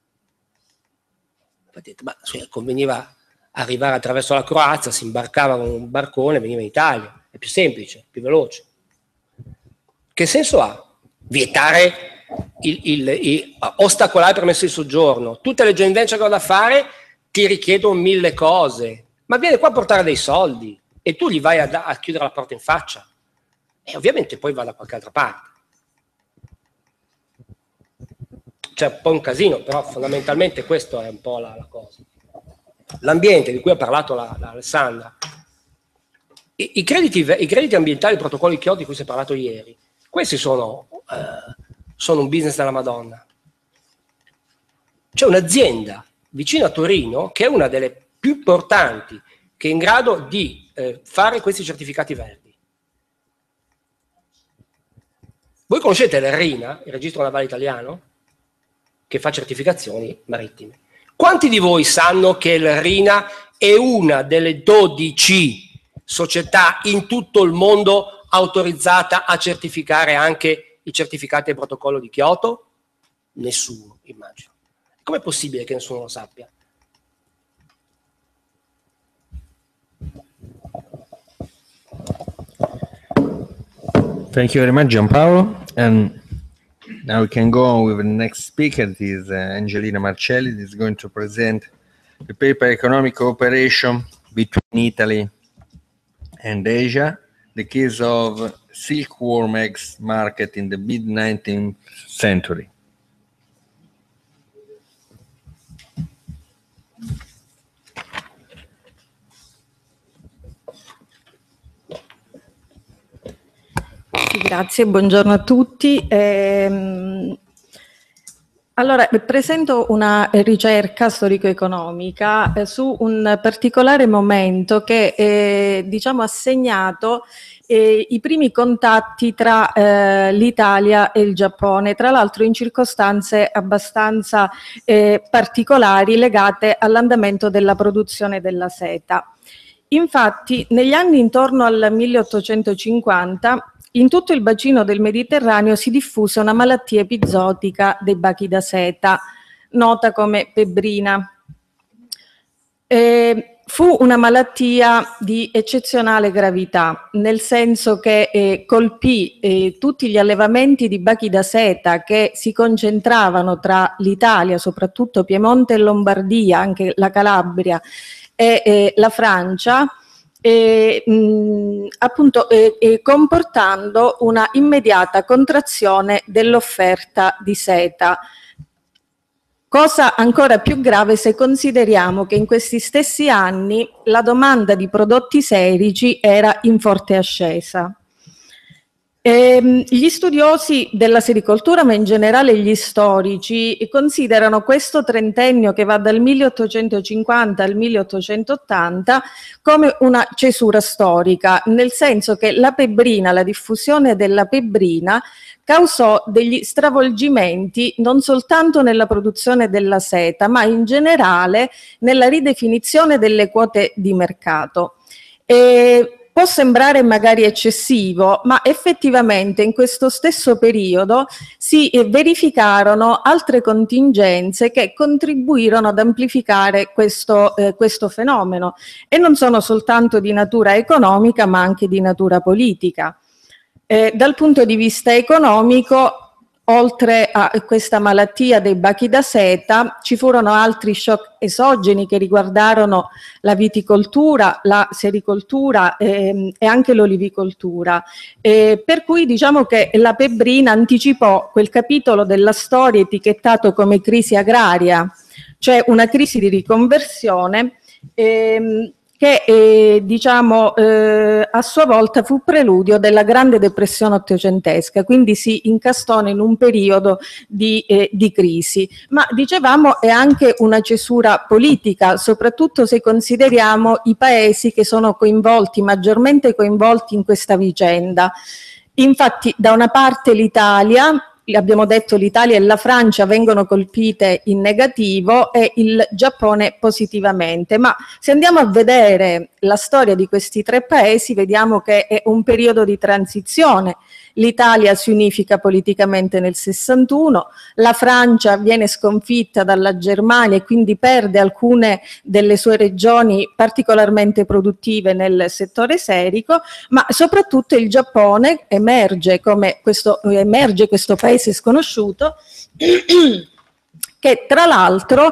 Ma conveniva arrivare attraverso la Croazia, si imbarcava con un barcone e veniva in Italia. È più semplice, più veloce. Che senso ha vietare, ostacolare il permesso di soggiorno? Tutte le joint venture che ho da fare ti richiedono 1000 cose, ma viene qua a portare dei soldi e tu gli vai a chiudere la porta in faccia e ovviamente poi va da qualche altra parte. C'è un po' un casino, però fondamentalmente questo è un po' la cosa. L'ambiente di cui ha parlato Alessandra, i crediti ambientali, il protocollo di Kyoto di cui si è parlato ieri, questi sono un business della Madonna. C'è un'azienda vicino a Torino che è una delle più importanti, che è in grado di fare questi certificati verdi. Voi conoscete l'ERINA, il registro navale italiano, che fa certificazioni marittime? Quanti di voi sanno che l'ERINA è una delle 12 società in tutto il mondo autorizzata a certificare anche i certificati del protocollo di Kyoto? Nessuno, immagino. Com'è possibile che nessuno lo sappia? Thank you very much, Giampaolo. And now we can go on with the next speaker. This is Angelina Marcelli. This is going to present the paper Economic Cooperation between Italy and Asia, the case of silkworm eggs market in the mid-19th century. Sì, grazie, buongiorno a tutti. Allora, presento una ricerca storico-economica su un particolare momento che diciamo, ha segnato i primi contatti tra l'Italia e il Giappone, tra l'altro in circostanze abbastanza particolari legate all'andamento della produzione della seta. Infatti, negli anni intorno al 1850, in tutto il bacino del Mediterraneo si diffuse una malattia epizootica dei bachi da seta, nota come pebbrina. Fu una malattia di eccezionale gravità, nel senso che colpì tutti gli allevamenti di bachi da seta che si concentravano tra l'Italia, soprattutto Piemonte e Lombardia, anche la Calabria e la Francia, comportando una immediata contrazione dell'offerta di seta. Cosa ancora più grave se consideriamo che in questi stessi anni la domanda di prodotti serici era in forte ascesa. Gli studiosi della sericoltura, ma in generale gli storici, considerano questo trentennio che va dal 1850 al 1880 come una cesura storica, nel senso che la pebbrina, la diffusione della pebbrina, causò degli stravolgimenti non soltanto nella produzione della seta, ma in generale nella ridefinizione delle quote di mercato. Può sembrare magari eccessivo, ma effettivamente in questo stesso periodo si verificarono altre contingenze che contribuirono ad amplificare questo fenomeno, e non sono soltanto di natura economica ma anche di natura politica. Dal punto di vista economico, oltre a questa malattia dei bachi da seta, ci furono altri shock esogeni che riguardarono la viticoltura, la sericoltura e anche l'olivicoltura. Per cui diciamo che la pebbrina anticipò quel capitolo della storia etichettato come crisi agraria, cioè una crisi di riconversione che a sua volta fu preludio della Grande Depressione ottocentesca, quindi si incastò in un periodo di crisi. Ma dicevamo è anche una cesura politica, soprattutto se consideriamo i paesi che sono coinvolti, maggiormente coinvolti in questa vicenda. Infatti, da una parte l'Italia, abbiamo detto l'Italia e la Francia vengono colpite in negativo e il Giappone positivamente, ma se andiamo a vedere la storia di questi tre paesi vediamo che è un periodo di transizione. L'Italia si unifica politicamente nel 61, la Francia viene sconfitta dalla Germania e quindi perde alcune delle sue regioni particolarmente produttive nel settore serico, ma soprattutto il Giappone emerge questo paese sconosciuto che tra l'altro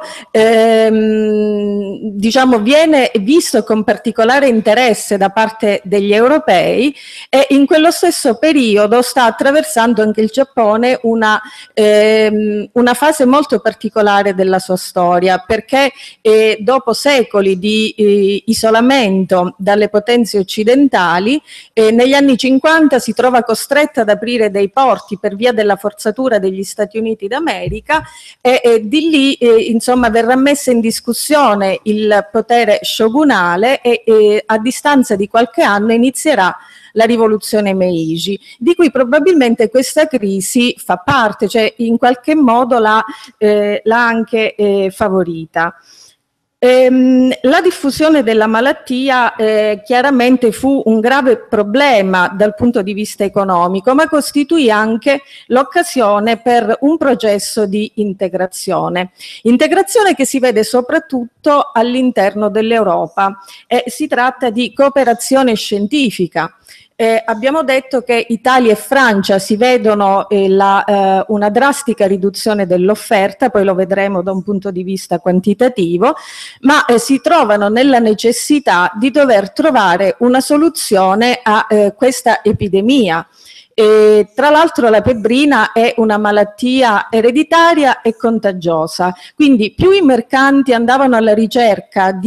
viene visto con particolare interesse da parte degli europei, e in quello stesso periodo sta attraversando anche il Giappone una fase molto particolare della sua storia, perché dopo secoli di isolamento dalle potenze occidentali, negli anni 50 si trova costretta ad aprire dei porti per via della forzatura degli Stati Uniti d'America, e di lì verrà messa in discussione il potere shogunale e a distanza di qualche anno inizierà la rivoluzione Meiji, di cui probabilmente questa crisi fa parte, cioè in qualche modo l'ha anche favorita. La diffusione della malattia chiaramente fu un grave problema dal punto di vista economico, ma costituì anche l'occasione per un processo di integrazione che si vede soprattutto all'interno dell'Europa, e si tratta di cooperazione scientifica. Abbiamo detto che Italia e Francia si vedono una drastica riduzione dell'offerta, poi lo vedremo da un punto di vista quantitativo, ma si trovano nella necessità di dover trovare una soluzione a questa epidemia. Tra l'altro la pebbrina è una malattia ereditaria e contagiosa, quindi più i mercanti andavano alla ricerca di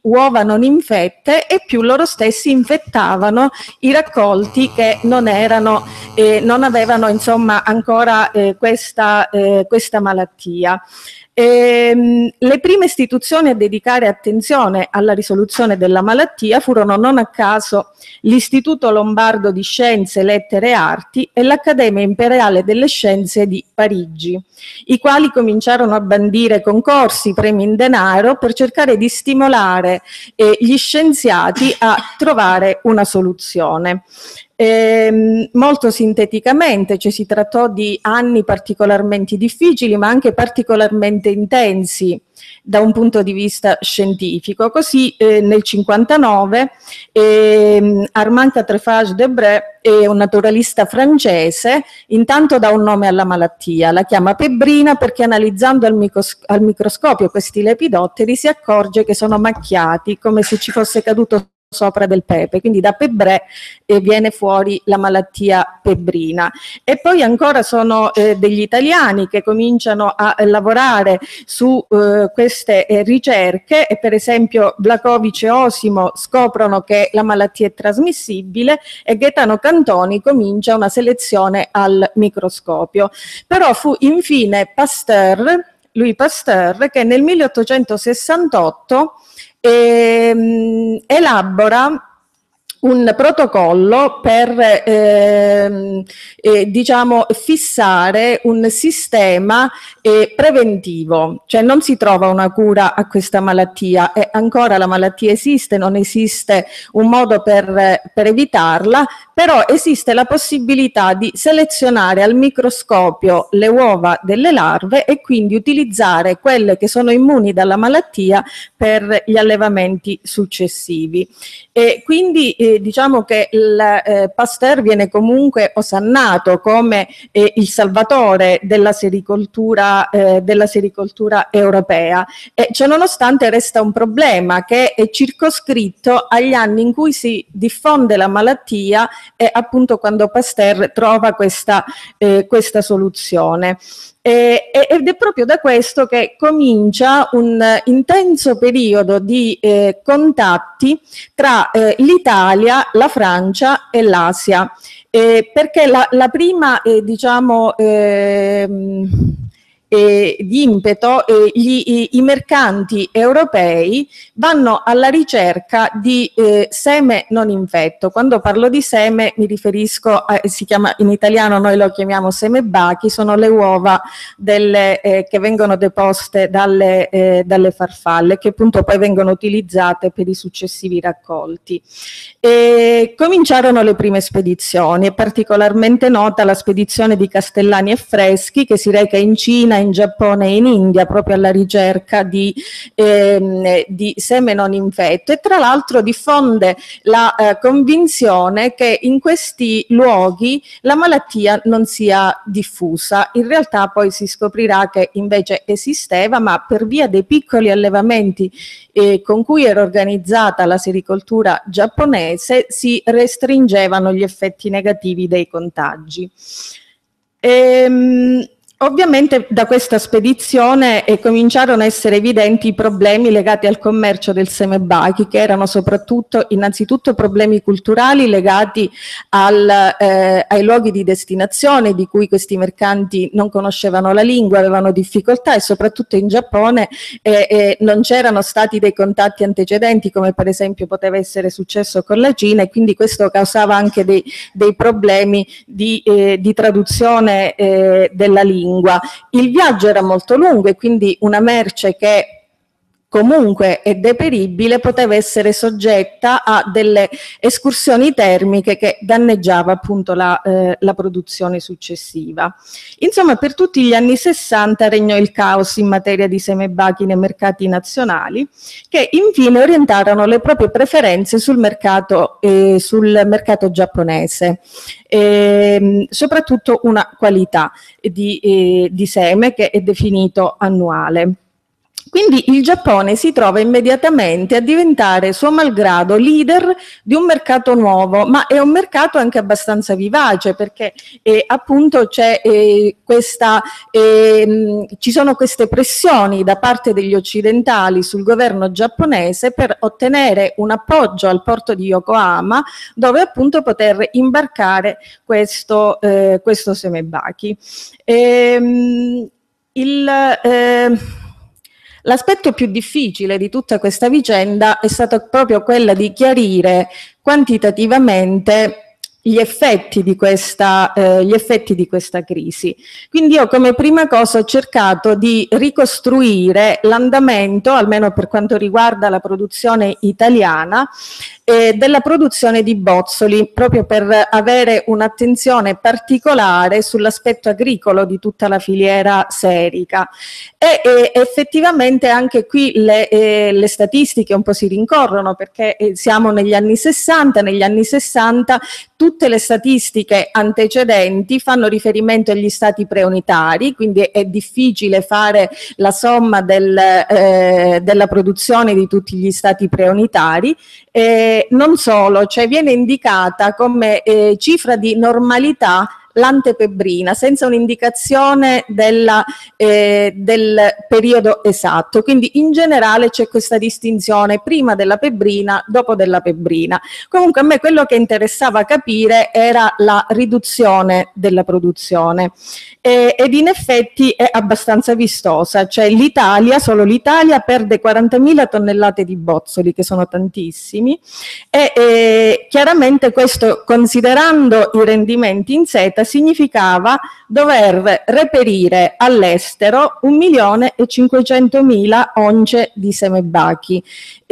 uova non infette e più loro stessi infettavano i raccolti che non avevano insomma ancora questa malattia. Le prime istituzioni a dedicare attenzione alla risoluzione della malattia furono non a caso l'Istituto Lombardo di Scienze, Lettere e Arti e l'Accademia Imperiale delle Scienze di Parigi, i quali cominciarono a bandire concorsi, premi in denaro per cercare di stimolare gli scienziati a trovare una soluzione. Molto sinteticamente, cioè si trattò di anni particolarmente difficili ma anche particolarmente intensi da un punto di vista scientifico. Così nel 59 Armand Quatrefages-Debré, un naturalista francese, intanto dà un nome alla malattia, la chiama pebbrina perché analizzando al microscopio questi lepidotteri si accorge che sono macchiati come se ci fosse caduto sopra del pepe, quindi da pebbré viene fuori la malattia pebbrina. E poi ancora sono degli italiani che cominciano a lavorare su queste ricerche e per esempio Vlahovic e Osimo scoprono che la malattia è trasmissibile e Gaetano Cantoni comincia una selezione al microscopio. Però fu infine Louis Pasteur che nel 1868 elabora un protocollo per diciamo fissare un sistema preventivo, cioè non si trova una cura a questa malattia e ancora la malattia esiste, non esiste un modo per evitarla, però esiste la possibilità di selezionare al microscopio le uova delle larve e quindi utilizzare quelle che sono immuni dalla malattia per gli allevamenti successivi. E quindi diciamo che Pasteur viene comunque osannato come il salvatore della sericoltura europea, e ciononostante resta un problema che è circoscritto agli anni in cui si diffonde la malattia e appunto quando Pasteur trova questa soluzione. Ed è proprio da questo che comincia un intenso periodo di contatti tra l'Italia, la Francia e l'Asia, perché la prima diciamo di impeto i mercanti europei vanno alla ricerca di seme non infetto. Quando parlo di seme mi riferisco a, si chiama in italiano, noi lo chiamiamo seme bachi, sono le uova che vengono deposte dalle farfalle, che appunto poi vengono utilizzate per i successivi raccolti. Cominciarono le prime spedizioni, è particolarmente nota la spedizione di Castellani e Freschi che si reca in Cina, in Giappone e in India proprio alla ricerca di seme non infetto, e tra l'altro diffonde la convinzione che in questi luoghi la malattia non sia diffusa. In realtà poi si scoprirà che invece esisteva, ma per via dei piccoli allevamenti con cui era organizzata la sericoltura giapponese si restringevano gli effetti negativi dei contagi. Ovviamente da questa spedizione cominciarono a essere evidenti i problemi legati al commercio del seme bachi, che erano innanzitutto problemi culturali legati ai luoghi di destinazione, di cui questi mercanti non conoscevano la lingua, avevano difficoltà, e soprattutto in Giappone non c'erano stati dei contatti antecedenti, come per esempio poteva essere successo con la Cina, e quindi questo causava anche dei problemi di traduzione della lingua. Il viaggio era molto lungo e quindi una merce che comunque è deperibile poteva essere soggetta a delle escursioni termiche che danneggiava appunto la produzione successiva. Insomma, per tutti gli anni 60 regnò il caos in materia di seme bachi nei mercati nazionali, che infine orientarono le proprie preferenze sul mercato giapponese. Soprattutto una qualità di seme che è definito annuale. Quindi il Giappone si trova immediatamente a diventare suo malgrado leader di un mercato nuovo, ma è un mercato anche abbastanza vivace, perché appunto c'è ci sono queste pressioni da parte degli occidentali sul governo giapponese per ottenere un appoggio al porto di Yokohama, dove appunto poter imbarcare questo Semebaki. L'aspetto più difficile di tutta questa vicenda è stato proprio quello di chiarire quantitativamente gli effetti di questa crisi. Quindi io come prima cosa ho cercato di ricostruire l'andamento, almeno per quanto riguarda la produzione italiana, della produzione di bozzoli, proprio per avere un'attenzione particolare sull'aspetto agricolo di tutta la filiera serica. E effettivamente anche qui le statistiche un po' si rincorrono, perché siamo negli anni 60, tutte le statistiche antecedenti fanno riferimento agli stati preunitari, quindi è difficile fare la somma della produzione di tutti gli stati preunitari. Non solo, cioè viene indicata come cifra di normalità l'antepebbrina, senza un'indicazione del periodo esatto. Quindi in generale c'è questa distinzione prima della pebbrina, dopo della pebbrina. Comunque a me quello che interessava capire era la riduzione della produzione ed in effetti è abbastanza vistosa, cioè solo l'Italia perde 40.000 tonnellate di bozzoli, che sono tantissimi, e chiaramente questo, considerando i rendimenti in seta, significava dover reperire all'estero 1.500.000 once di Semebaki.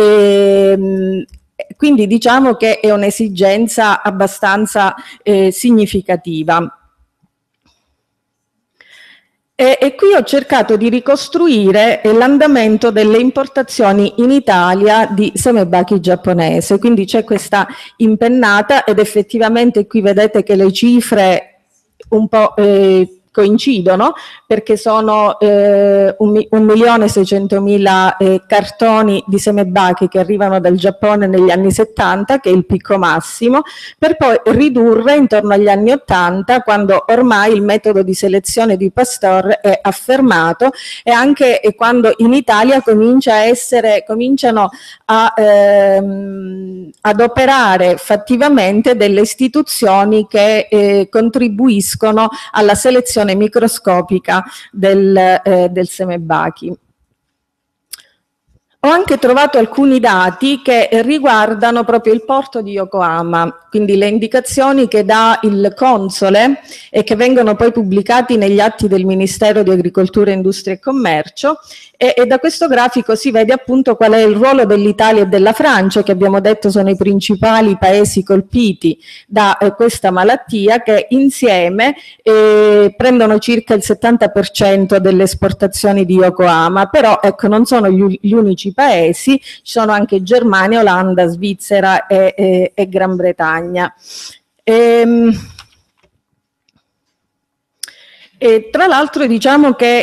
Quindi diciamo che è un'esigenza abbastanza significativa. E qui ho cercato di ricostruire l'andamento delle importazioni in Italia di Semebaki giapponese, quindi c'è questa impennata ed effettivamente qui vedete che le cifre un po' coincidono, perché sono 1.600.000 cartoni di Semebaki che arrivano dal Giappone negli anni 70, che è il picco massimo, per poi ridurre intorno agli anni 80, quando ormai il metodo di selezione di Pasteur è affermato, e anche quando in Italia cominciano ad operare fattivamente delle istituzioni che contribuiscono alla selezione microscopica del Semebaki. Ho anche trovato alcuni dati che riguardano proprio il porto di Yokohama, quindi le indicazioni che dà il console e che vengono poi pubblicati negli atti del Ministero di Agricoltura, Industria e Commercio, e da questo grafico si vede appunto qual è il ruolo dell'Italia e della Francia, che abbiamo detto sono i principali paesi colpiti da questa malattia, che insieme prendono circa il 70% delle esportazioni di Yokohama. Però ecco, non sono gli unici paesi, ci sono anche Germania, Olanda, Svizzera e Gran Bretagna. E tra l'altro diciamo che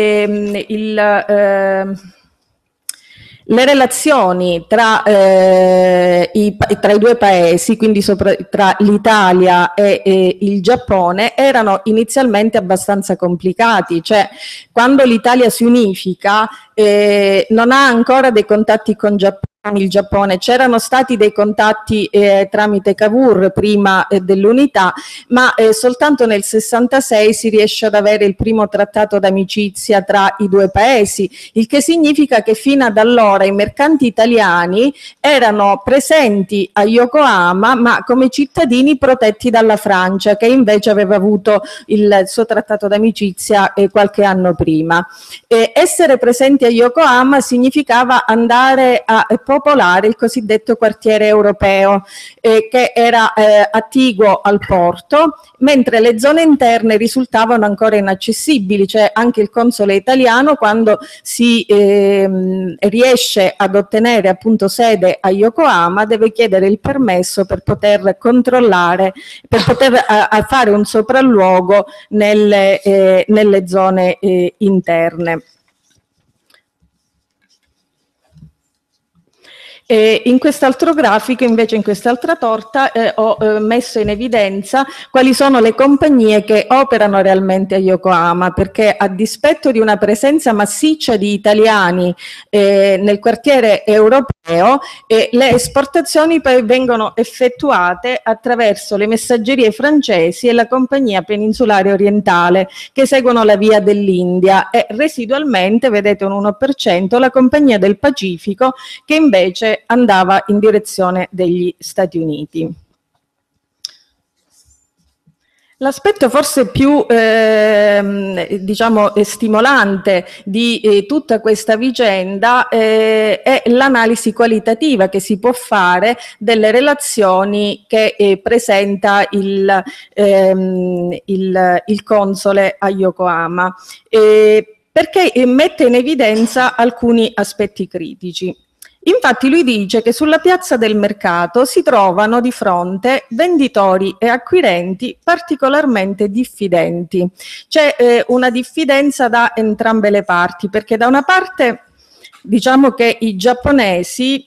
le relazioni tra i due paesi, quindi tra l'Italia e il Giappone, erano inizialmente abbastanza complicati, cioè quando l'Italia si unifica non ha ancora dei contatti con il Giappone, c'erano stati dei contatti tramite Cavour prima dell'unità, ma soltanto nel 66 si riesce ad avere il primo trattato d'amicizia tra i due paesi, il che significa che fino ad allora i mercanti italiani erano presenti a Yokohama, ma come cittadini protetti dalla Francia, che invece aveva avuto il suo trattato d'amicizia qualche anno prima. Essere presenti a Yokohama significava andare a popolare il cosiddetto quartiere europeo, che era attiguo al porto, mentre le zone interne risultavano ancora inaccessibili, cioè anche il console italiano, quando si riesce ad ottenere appunto sede a Yokohama, deve chiedere il permesso per poter controllare, per poter fare un sopralluogo nelle zone interne. E in quest'altro grafico, invece, in quest'altra torta, ho messo in evidenza quali sono le compagnie che operano realmente a Yokohama, perché a dispetto di una presenza massiccia di italiani nel quartiere europeo, le esportazioni poi vengono effettuate attraverso le messaggerie francesi e la compagnia peninsulare orientale, che seguono la via dell'India, e residualmente, vedete, un 1%, la compagnia del Pacifico, che invece andava in direzione degli Stati Uniti. L'aspetto forse più diciamo stimolante di tutta questa vicenda è l'analisi qualitativa che si può fare delle relazioni che presenta il console a Yokohama, perché mette in evidenza alcuni aspetti critici. Infatti lui dice che sulla piazza del mercato si trovano di fronte venditori e acquirenti particolarmente diffidenti. C'è una diffidenza da entrambe le parti, perché da una parte diciamo che i giapponesi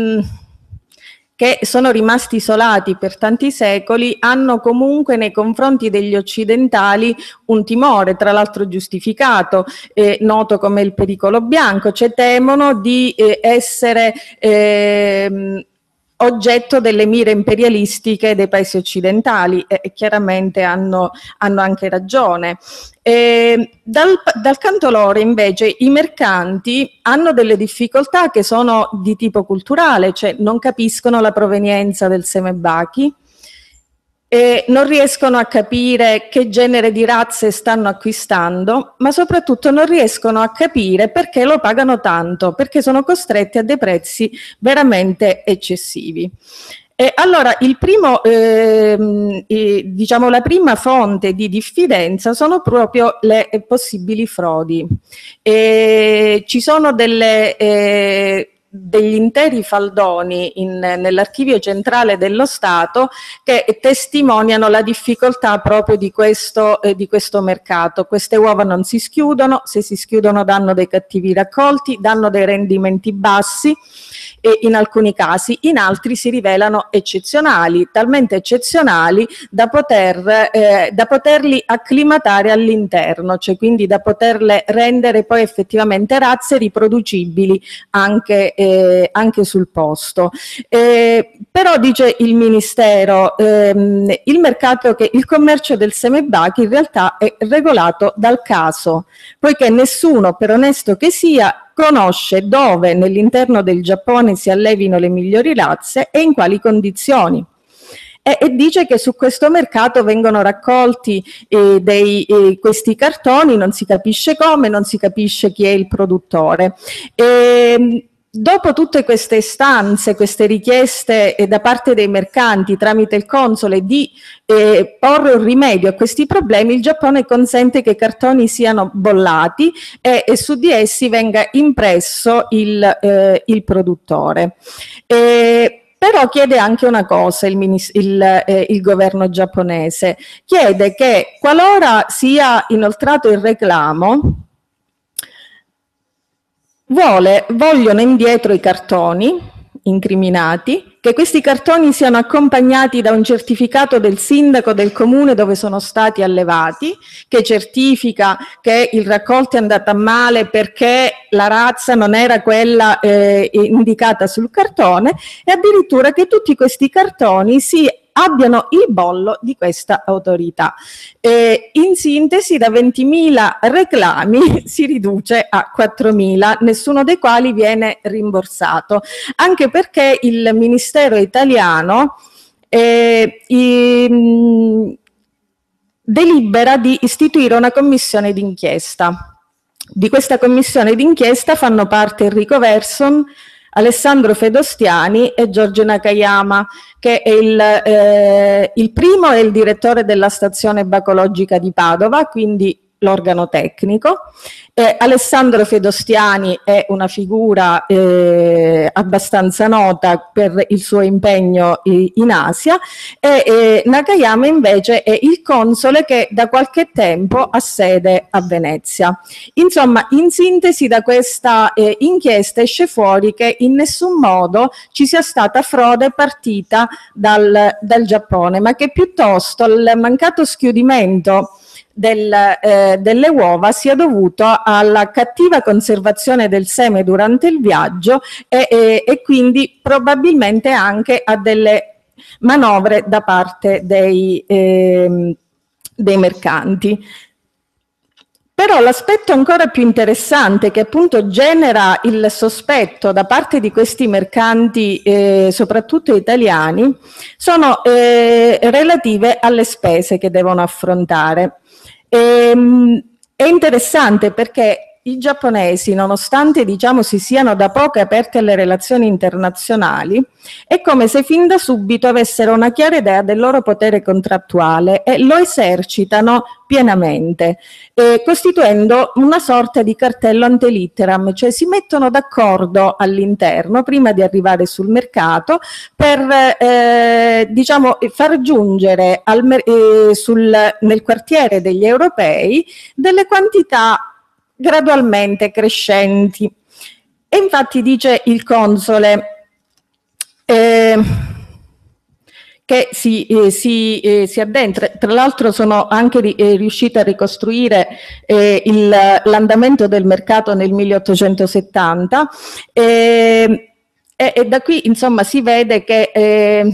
che sono rimasti isolati per tanti secoli, hanno comunque nei confronti degli occidentali un timore, tra l'altro giustificato, noto come il pericolo bianco, cioè temono di essere oggetto delle mire imperialistiche dei paesi occidentali, e chiaramente hanno anche ragione. Dal canto loro invece i mercanti hanno delle difficoltà che sono di tipo culturale, cioè non capiscono la provenienza del semebaki, non riescono a capire che genere di razze stanno acquistando, ma soprattutto non riescono a capire perché lo pagano tanto, perché sono costretti a dei prezzi veramente eccessivi. Allora, diciamo, la prima fonte di diffidenza sono proprio le possibili frodi. Ci sono degli interi faldoni nell'archivio centrale dello Stato che testimoniano la difficoltà proprio di questo mercato. Queste uova non si schiudono, se si schiudono danno dei cattivi raccolti, danno dei rendimenti bassi, e in alcuni casi, in altri si rivelano eccezionali, talmente eccezionali da poterli acclimatare all'interno, cioè quindi da poterle rendere poi effettivamente razze riproducibili anche sul posto. Però dice il Ministero, il commercio del semebaki in realtà è regolato dal caso, poiché nessuno, per onesto che sia, conosce dove nell'interno del Giappone si allevino le migliori razze e in quali condizioni. E dice che su questo mercato vengono raccolti questi cartoni, non si capisce come, non si capisce chi è il produttore. Dopo tutte queste istanze, queste richieste da parte dei mercanti tramite il console di porre un rimedio a questi problemi, il Giappone consente che i cartoni siano bollati e su di essi venga impresso il produttore. Però chiede anche una cosa il governo giapponese, chiede che qualora sia inoltrato il reclamo, vogliono indietro i cartoni incriminati, che questi cartoni siano accompagnati da un certificato del sindaco del comune dove sono stati allevati, che certifica che il raccolto è andato a male perché la razza non era quella indicata sul cartone, e addirittura che tutti questi cartoni abbiano il bollo di questa autorità. In sintesi, da 20.000 reclami si riduce a 4.000, nessuno dei quali viene rimborsato, anche perché il Ministero italiano delibera di istituire una commissione d'inchiesta. Di questa commissione d'inchiesta fanno parte Enrico Verson, Alessandro Fedostiani e Giorgio Nakayama, che è il primo è il direttore della stazione bacologica di Padova, quindi l'organo tecnico. Alessandro Fedostiani è una figura abbastanza nota per il suo impegno in Asia e Nakayama invece è il console che da qualche tempo ha sede a Venezia. Insomma, in sintesi da questa inchiesta esce fuori che in nessun modo ci sia stata frode partita dal Giappone, ma che piuttosto il mancato schiudimento delle uova sia dovuto alla cattiva conservazione del seme durante il viaggio e quindi probabilmente anche a delle manovre da parte dei mercanti. Però l'aspetto ancora più interessante che appunto genera il sospetto da parte di questi mercanti, soprattutto italiani, sono relative alle spese che devono affrontare. È interessante perché i giapponesi, nonostante diciamo si siano da poco aperti alle relazioni internazionali, è come se fin da subito avessero una chiara idea del loro potere contrattuale e lo esercitano pienamente, costituendo una sorta di cartello ante litteram, cioè si mettono d'accordo all'interno prima di arrivare sul mercato per diciamo far giungere nel quartiere degli europei delle quantità gradualmente crescenti. E infatti dice il console che si addentra, tra l'altro sono anche riuscita a ricostruire l'andamento del mercato nel 1870 e da qui insomma si vede che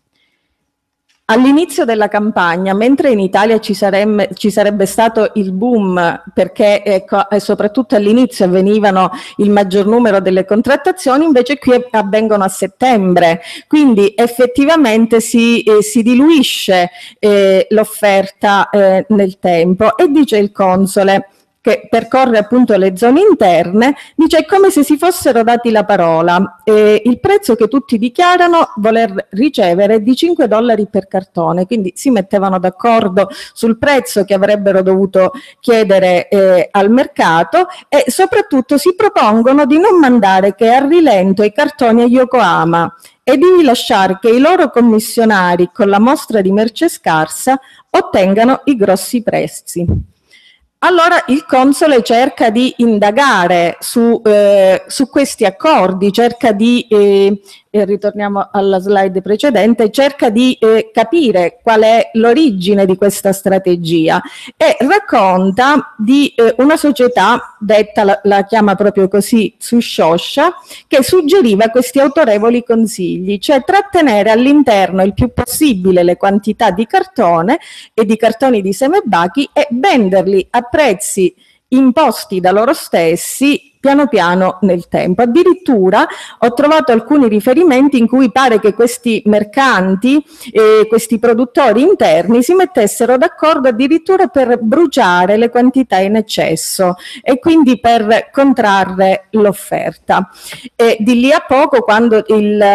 all'inizio della campagna, mentre in Italia ci sarebbe stato il boom, perché soprattutto all'inizio avvenivano il maggior numero delle contrattazioni, invece qui avvengono a settembre, quindi effettivamente si diluisce l'offerta nel tempo. E dice il console, che percorre appunto le zone interne, dice è come se si fossero dati la parola. Il prezzo che tutti dichiarano voler ricevere è di $5 per cartone, quindi si mettevano d'accordo sul prezzo che avrebbero dovuto chiedere al mercato e soprattutto si propongono di non mandare che a rilento i cartoni a Yokohama e di lasciare che i loro commissionari con la mostra di merce scarsa ottengano i grossi prezzi. Allora il console cerca di indagare su questi accordi, cerca di, ritorniamo alla slide precedente, cerca di capire qual è l'origine di questa strategia e racconta di una società, detta la chiama proprio così, Tsushosha, che suggeriva questi autorevoli consigli, cioè trattenere all'interno il più possibile le quantità di cartone e di cartoni di semebaki e venderli a prezzi imposti da loro stessi piano piano nel tempo. Addirittura ho trovato alcuni riferimenti in cui pare che questi mercanti, questi produttori interni si mettessero d'accordo addirittura per bruciare le quantità in eccesso e quindi per contrarre l'offerta. Di lì a poco, quando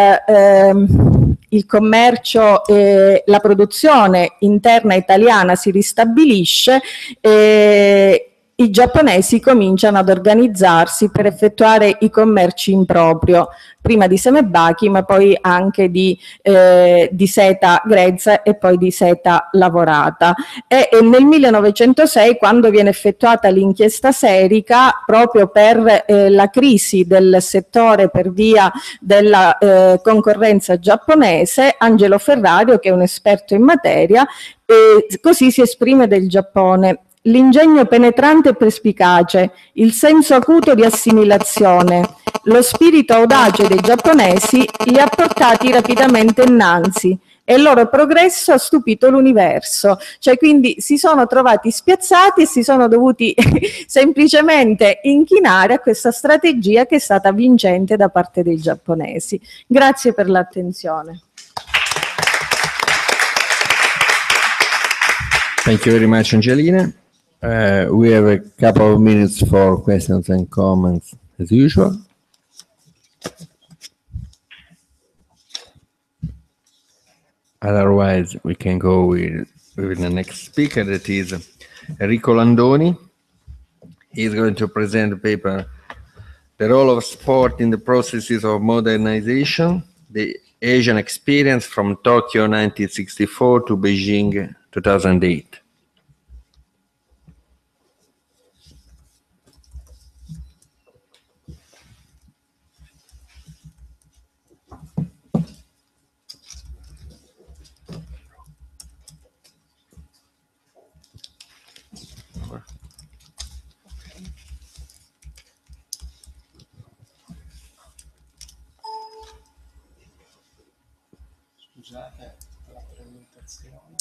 il commercio e la produzione interna italiana si ristabilisce, i giapponesi cominciano ad organizzarsi per effettuare i commerci in proprio, prima di semebaki ma poi anche di seta grezza e poi di seta lavorata. E nel 1906, quando viene effettuata l'inchiesta serica proprio per la crisi del settore per via della concorrenza giapponese, Angelo Ferrario, che è un esperto in materia, così si esprime del Giappone: l'ingegno penetrante e perspicace, il senso acuto di assimilazione, lo spirito audace dei giapponesi li ha portati rapidamente innanzi e il loro progresso ha stupito l'universo. Cioè, quindi si sono trovati spiazzati e si sono dovuti semplicemente inchinare a questa strategia che è stata vincente da parte dei giapponesi. Grazie per l'attenzione. Thank you very much, Angelina. We have a couple of minutes for questions and comments as usual. Otherwise, we can go with the next speaker, that is Enrico Landoni. He's going to present the paper, The Role of Sport in the Processes of Modernization, the Asian Experience from Tokyo 1964 to Beijing 2008. Scusate la presentazione.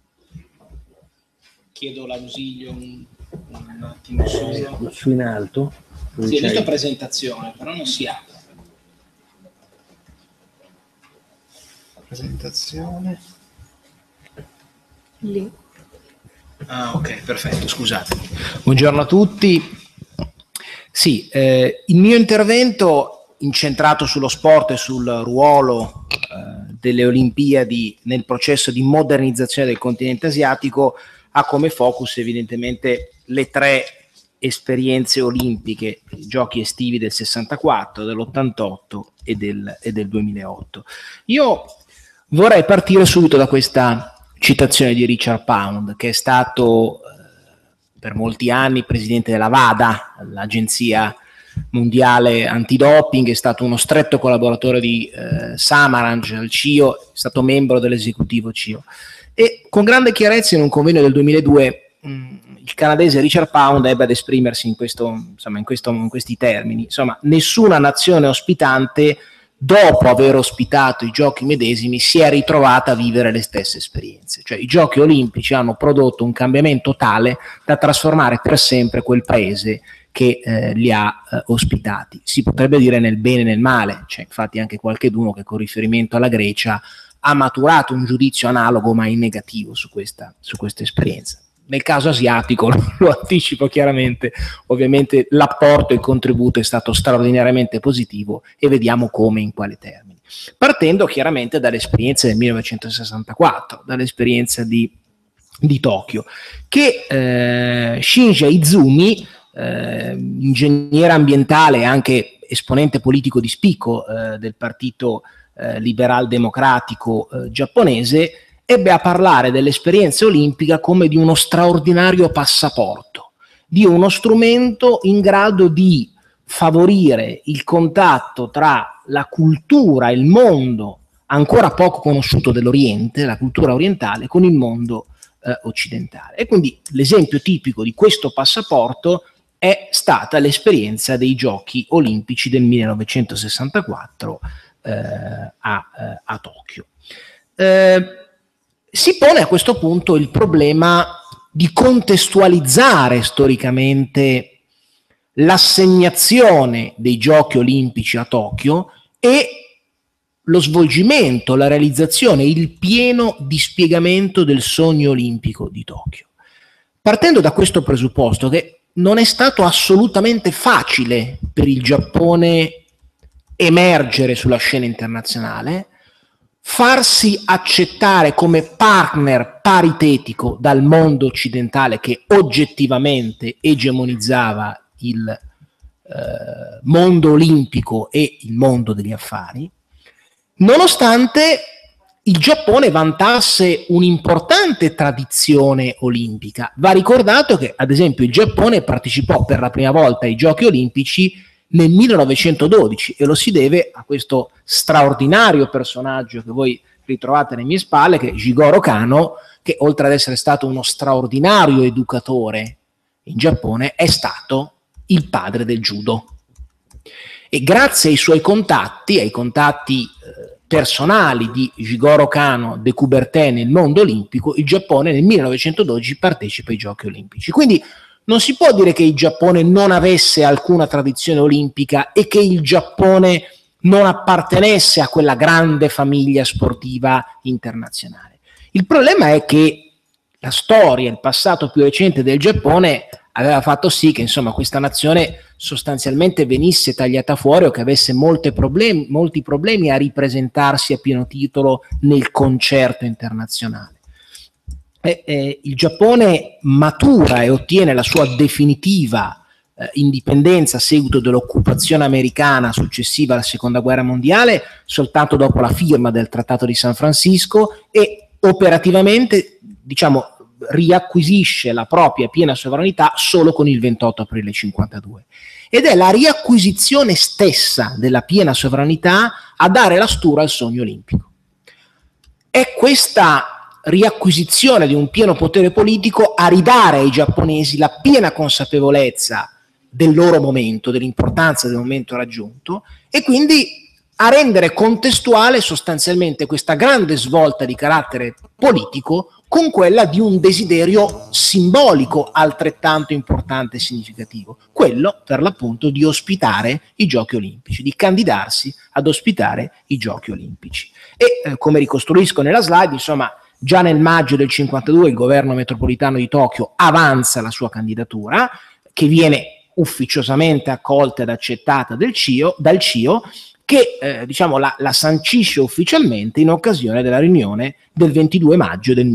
Chiedo l'ausilio un attimo solo. Su in alto. Sì, ho visto presentazione, però non si apre. Presentazione. Lì. Ah, ok, perfetto, scusate. Buongiorno a tutti. Sì, il mio intervento incentrato sullo sport e sul ruolo delle Olimpiadi nel processo di modernizzazione del continente asiatico ha come focus evidentemente le tre esperienze olimpiche, i giochi estivi del 64, dell'88 e del 2008. Io vorrei partire subito da questa citazione di Richard Pound, che è stato per molti anni presidente della WADA, l'agenzia mondiale antidoping, è stato uno stretto collaboratore di Samaranch al CIO, è stato membro dell'esecutivo CIO. E con grande chiarezza in un convegno del 2002 il canadese Richard Pound ebbe ad esprimersi in questi termini. Insomma, nessuna nazione ospitante, dopo aver ospitato i giochi medesimi, si è ritrovata a vivere le stesse esperienze. Cioè, i giochi olimpici hanno prodotto un cambiamento tale da trasformare per sempre quel paese che li ha ospitati. Si potrebbe dire nel bene e nel male. C'è infatti anche qualcheduno che con riferimento alla Grecia ha maturato un giudizio analogo ma in negativo su questa esperienza. Nel caso asiatico, lo anticipo chiaramente, ovviamente l'apporto e il contributo è stato straordinariamente positivo e vediamo come e in quali termini. Partendo chiaramente dall'esperienza del 1964, dall'esperienza di Tokyo, che Shinja Izumi, ingegnere ambientale e anche esponente politico di spicco del partito liberal democratico giapponese, ebbe a parlare dell'esperienza olimpica come di uno straordinario passaporto, di uno strumento in grado di favorire il contatto tra la cultura, il mondo ancora poco conosciuto dell'Oriente, la cultura orientale, con il mondo occidentale. E quindi l'esempio tipico di questo passaporto è stata l'esperienza dei Giochi Olimpici del 1964 a Tokyo. Si pone a questo punto il problema di contestualizzare storicamente l'assegnazione dei Giochi Olimpici a Tokyo e lo svolgimento, la realizzazione, il pieno dispiegamento del sogno olimpico di Tokyo. Partendo da questo presupposto che non è stato assolutamente facile per il Giappone emergere sulla scena internazionale, farsi accettare come partner paritetico dal mondo occidentale che oggettivamente egemonizzava il mondo olimpico e il mondo degli affari, nonostante il Giappone vantasse un'importante tradizione olimpica. Va ricordato che, ad esempio, il Giappone partecipò per la prima volta ai Giochi Olimpici nel 1912 e lo si deve a questo straordinario personaggio che voi ritrovate alle mie spalle, che è Jigoro Kano, che oltre ad essere stato uno straordinario educatore in Giappone è stato il padre del judo. E grazie ai suoi contatti, personali di Jigoro Kano de Coubertin nel mondo olimpico, il Giappone nel 1912 partecipa ai Giochi Olimpici. Quindi non si può dire che il Giappone non avesse alcuna tradizione olimpica e che il Giappone non appartenesse a quella grande famiglia sportiva internazionale. Il problema è che la storia, il passato più recente del Giappone aveva fatto sì che, insomma, questa nazione sostanzialmente venisse tagliata fuori o che avesse molti problemi a ripresentarsi a pieno titolo nel concerto internazionale. il Giappone matura e ottiene la sua definitiva indipendenza a seguito dell'occupazione americana successiva alla Seconda Guerra Mondiale soltanto dopo la firma del Trattato di San Francisco, e operativamente, diciamo, riacquisisce la propria piena sovranità solo con il 28 aprile 52. Ed è la riacquisizione stessa della piena sovranità a dare la stura al sogno olimpico. È questa riacquisizione di un pieno potere politico a ridare ai giapponesi la piena consapevolezza del loro momento, dell'importanza del momento raggiunto, e quindi a rendere contestuale sostanzialmente questa grande svolta di carattere politico con quella di un desiderio simbolico altrettanto importante e significativo, quello per l'appunto di ospitare i Giochi Olimpici, di candidarsi ad ospitare i Giochi Olimpici. E come ricostruisco nella slide, insomma, già nel maggio del 52 il governo metropolitano di Tokyo avanza la sua candidatura, che viene ufficiosamente accolta ed accettata dal CIO, che diciamo la sancisce ufficialmente in occasione della riunione del 22 maggio del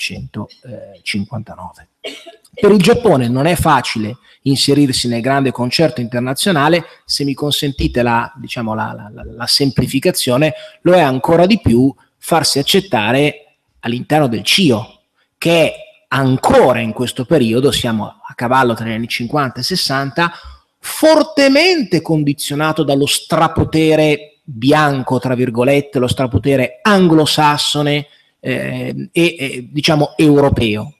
1959. Per il Giappone non è facile inserirsi nel grande concerto internazionale, se mi consentite la semplificazione, lo è ancora di più farsi accettare all'interno del CIO, che è ancora in questo periodo, siamo a cavallo tra gli anni 50 e 60, fortemente condizionato dallo strapotere bianco, tra virgolette, lo strapotere anglosassone diciamo europeo.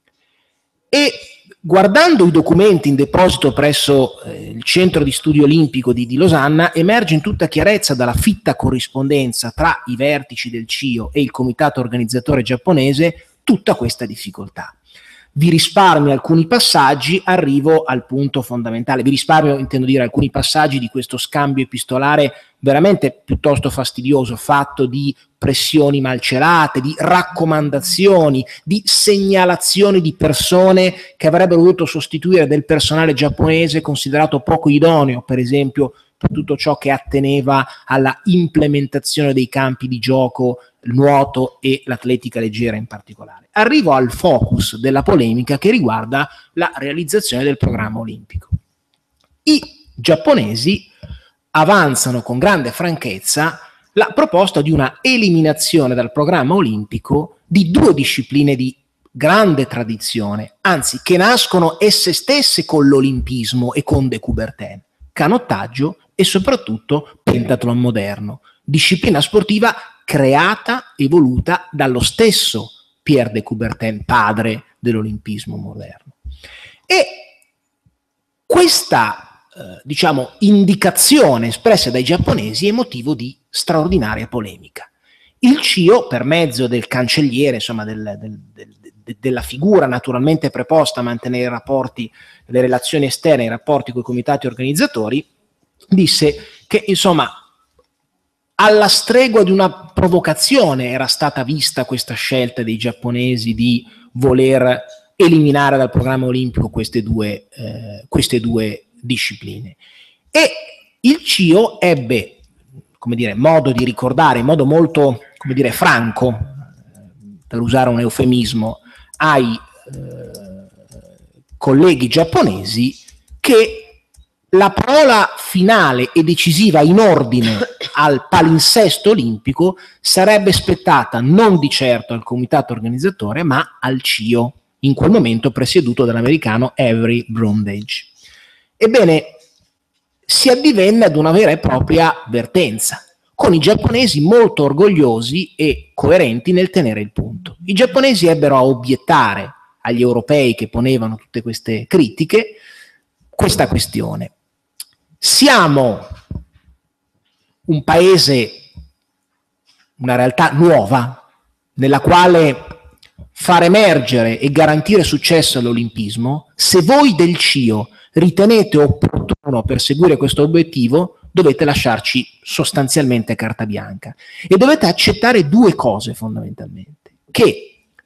E guardando i documenti in deposito presso il Centro di Studio Olimpico di Losanna, emerge in tutta chiarezza dalla fitta corrispondenza tra i vertici del CIO e il comitato organizzatore giapponese tutta questa difficoltà. Vi risparmio alcuni passaggi, arrivo al punto fondamentale. Vi risparmio, intendo dire, alcuni passaggi di questo scambio epistolare veramente piuttosto fastidioso, fatto di pressioni malcelate, di raccomandazioni, di segnalazioni di persone che avrebbero dovuto sostituire del personale giapponese considerato poco idoneo, per esempio per tutto ciò che atteneva alla implementazione dei campi di gioco, il nuoto e l'atletica leggera in particolare. Arrivo al focus della polemica che riguarda la realizzazione del programma olimpico. I giapponesi avanzano con grande franchezza la proposta di una eliminazione dal programma olimpico di due discipline di grande tradizione, anzi che nascono esse stesse con l'olimpismo e con De Coubertin: canottaggio e soprattutto pentathlon moderno, disciplina sportiva creata e voluta dallo stesso Pierre de Coubertin, padre dell'olimpismo moderno. E questa diciamo indicazione espressa dai giapponesi è motivo di straordinaria polemica. Il CIO, per mezzo del cancelliere, insomma della figura naturalmente preposta a mantenere i rapporti, le relazioni esterne, i rapporti con i comitati organizzatori, disse che insomma alla stregua di una provocazione era stata vista questa scelta dei giapponesi di voler eliminare dal programma olimpico queste due discipline. E il CIO ebbe, come dire, modo di ricordare in modo molto, come dire, franco, per usare un eufemismo, ai colleghi giapponesi che la parola finale e decisiva in ordine al palinsesto olimpico sarebbe spettata non di certo al comitato organizzatore, ma al CIO, in quel momento presieduto dall'americano Avery Brundage. Ebbene, si addivenne ad una vera e propria vertenza, con i giapponesi molto orgogliosi e coerenti nel tenere il punto. I giapponesi ebbero a obiettare agli europei che ponevano tutte queste critiche questa questione: siamo un paese, una realtà nuova, nella quale far emergere e garantire successo all'olimpismo. Se voi del CIO ritenete opportuno perseguire questo obiettivo, dovete lasciarci sostanzialmente carta bianca e dovete accettare due cose fondamentalmente: che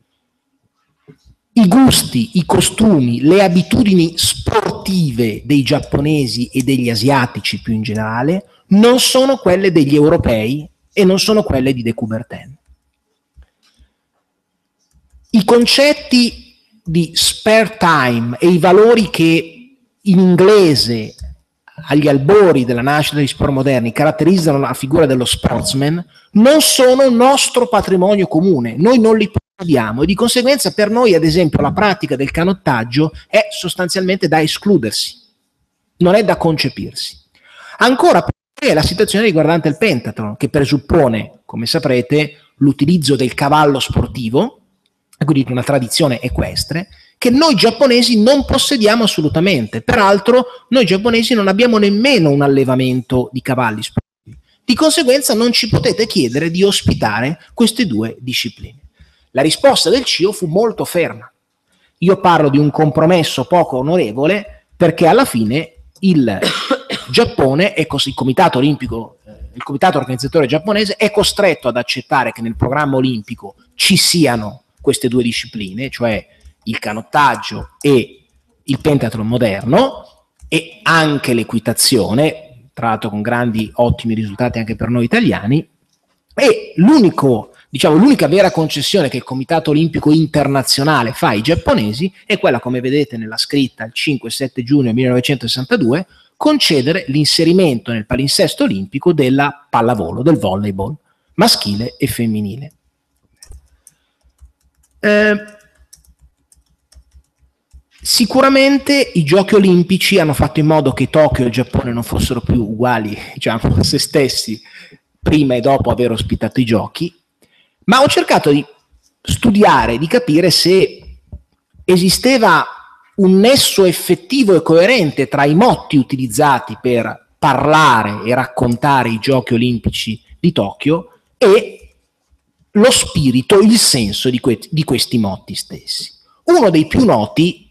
i gusti, i costumi, le abitudini sportive dei giapponesi e degli asiatici più in generale non sono quelle degli europei e non sono quelle di De Coubertin. i concetti di spare time e i valori che in inglese agli albori della nascita degli sport moderni caratterizzano la figura dello sportsman non sono nostro patrimonio comune, noi non li possediamo e di conseguenza per noi, ad esempio, la pratica del canottaggio è sostanzialmente da escludersi, non è da concepirsi. Ancora poi è la situazione riguardante il pentathlon, che presuppone, come saprete, l'utilizzo del cavallo sportivo, quindi una tradizione equestre, che noi giapponesi non possediamo assolutamente. Peraltro noi giapponesi non abbiamo nemmeno un allevamento di cavalli sportivi. Di conseguenza non ci potete chiedere di ospitare queste due discipline. La risposta del CIO fu molto ferma. Io parlo di un compromesso poco onorevole perché alla fine il Giappone e il Comitato Olimpico, il Comitato Organizzatore giapponese è costretto ad accettare che nel programma olimpico ci siano queste due discipline, cioè il canottaggio e il pentathlon moderno e anche l'equitazione, tra l'altro con grandi ottimi risultati anche per noi italiani, e l'unica vera concessione che il Comitato Olimpico Internazionale fa ai giapponesi è quella, come vedete nella scritta, il 5-7 giugno 1962, concedere l'inserimento nel palinsesto olimpico della pallavolo, del volleyball, maschile e femminile. Sicuramente i giochi olimpici hanno fatto in modo che Tokyo e il Giappone non fossero più uguali, diciamo, a se stessi prima e dopo aver ospitato i giochi, ma ho cercato di studiare, di capire se esisteva un nesso effettivo e coerente tra i motti utilizzati per parlare e raccontare i giochi olimpici di Tokyo e lo spirito, il senso di questi motti stessi. Uno dei più noti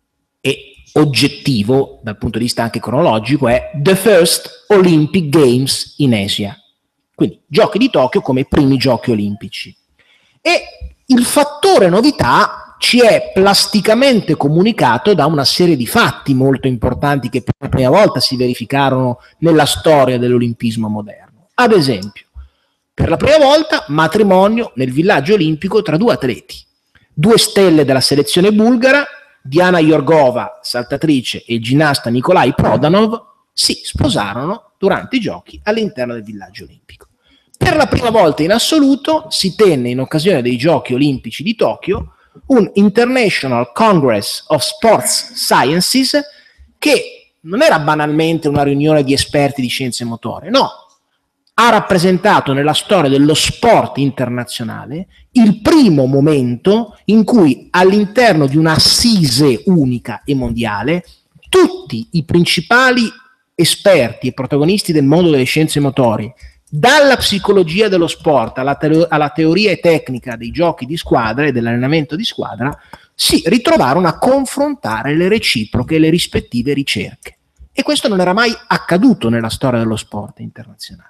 e oggettivo dal punto di vista anche cronologico è The First Olympic Games in Asia, quindi giochi di Tokyo come primi giochi olimpici. E il fattore novità ci è plasticamente comunicato da una serie di fatti molto importanti che per la prima volta si verificarono nella storia dell'olimpismo moderno. Ad esempio, per la prima volta matrimonio nel villaggio olimpico tra due atleti, due stelle della selezione bulgara, Diana Yorgova, saltatrice, e il ginnasta Nikolai Prodanov, si sposarono durante i giochi all'interno del villaggio olimpico. Per la prima volta in assoluto si tenne in occasione dei giochi olimpici di Tokyo un International Congress of Sports Sciences che non era banalmente una riunione di esperti di scienze motorie, no, ha rappresentato nella storia dello sport internazionale il primo momento in cui all'interno di un'assise unica e mondiale tutti i principali esperti e protagonisti del mondo delle scienze motorie, dalla psicologia dello sport alla teoria e tecnica dei giochi di squadra e dell'allenamento di squadra, si ritrovarono a confrontare le reciproche e le rispettive ricerche. E questo non era mai accaduto nella storia dello sport internazionale.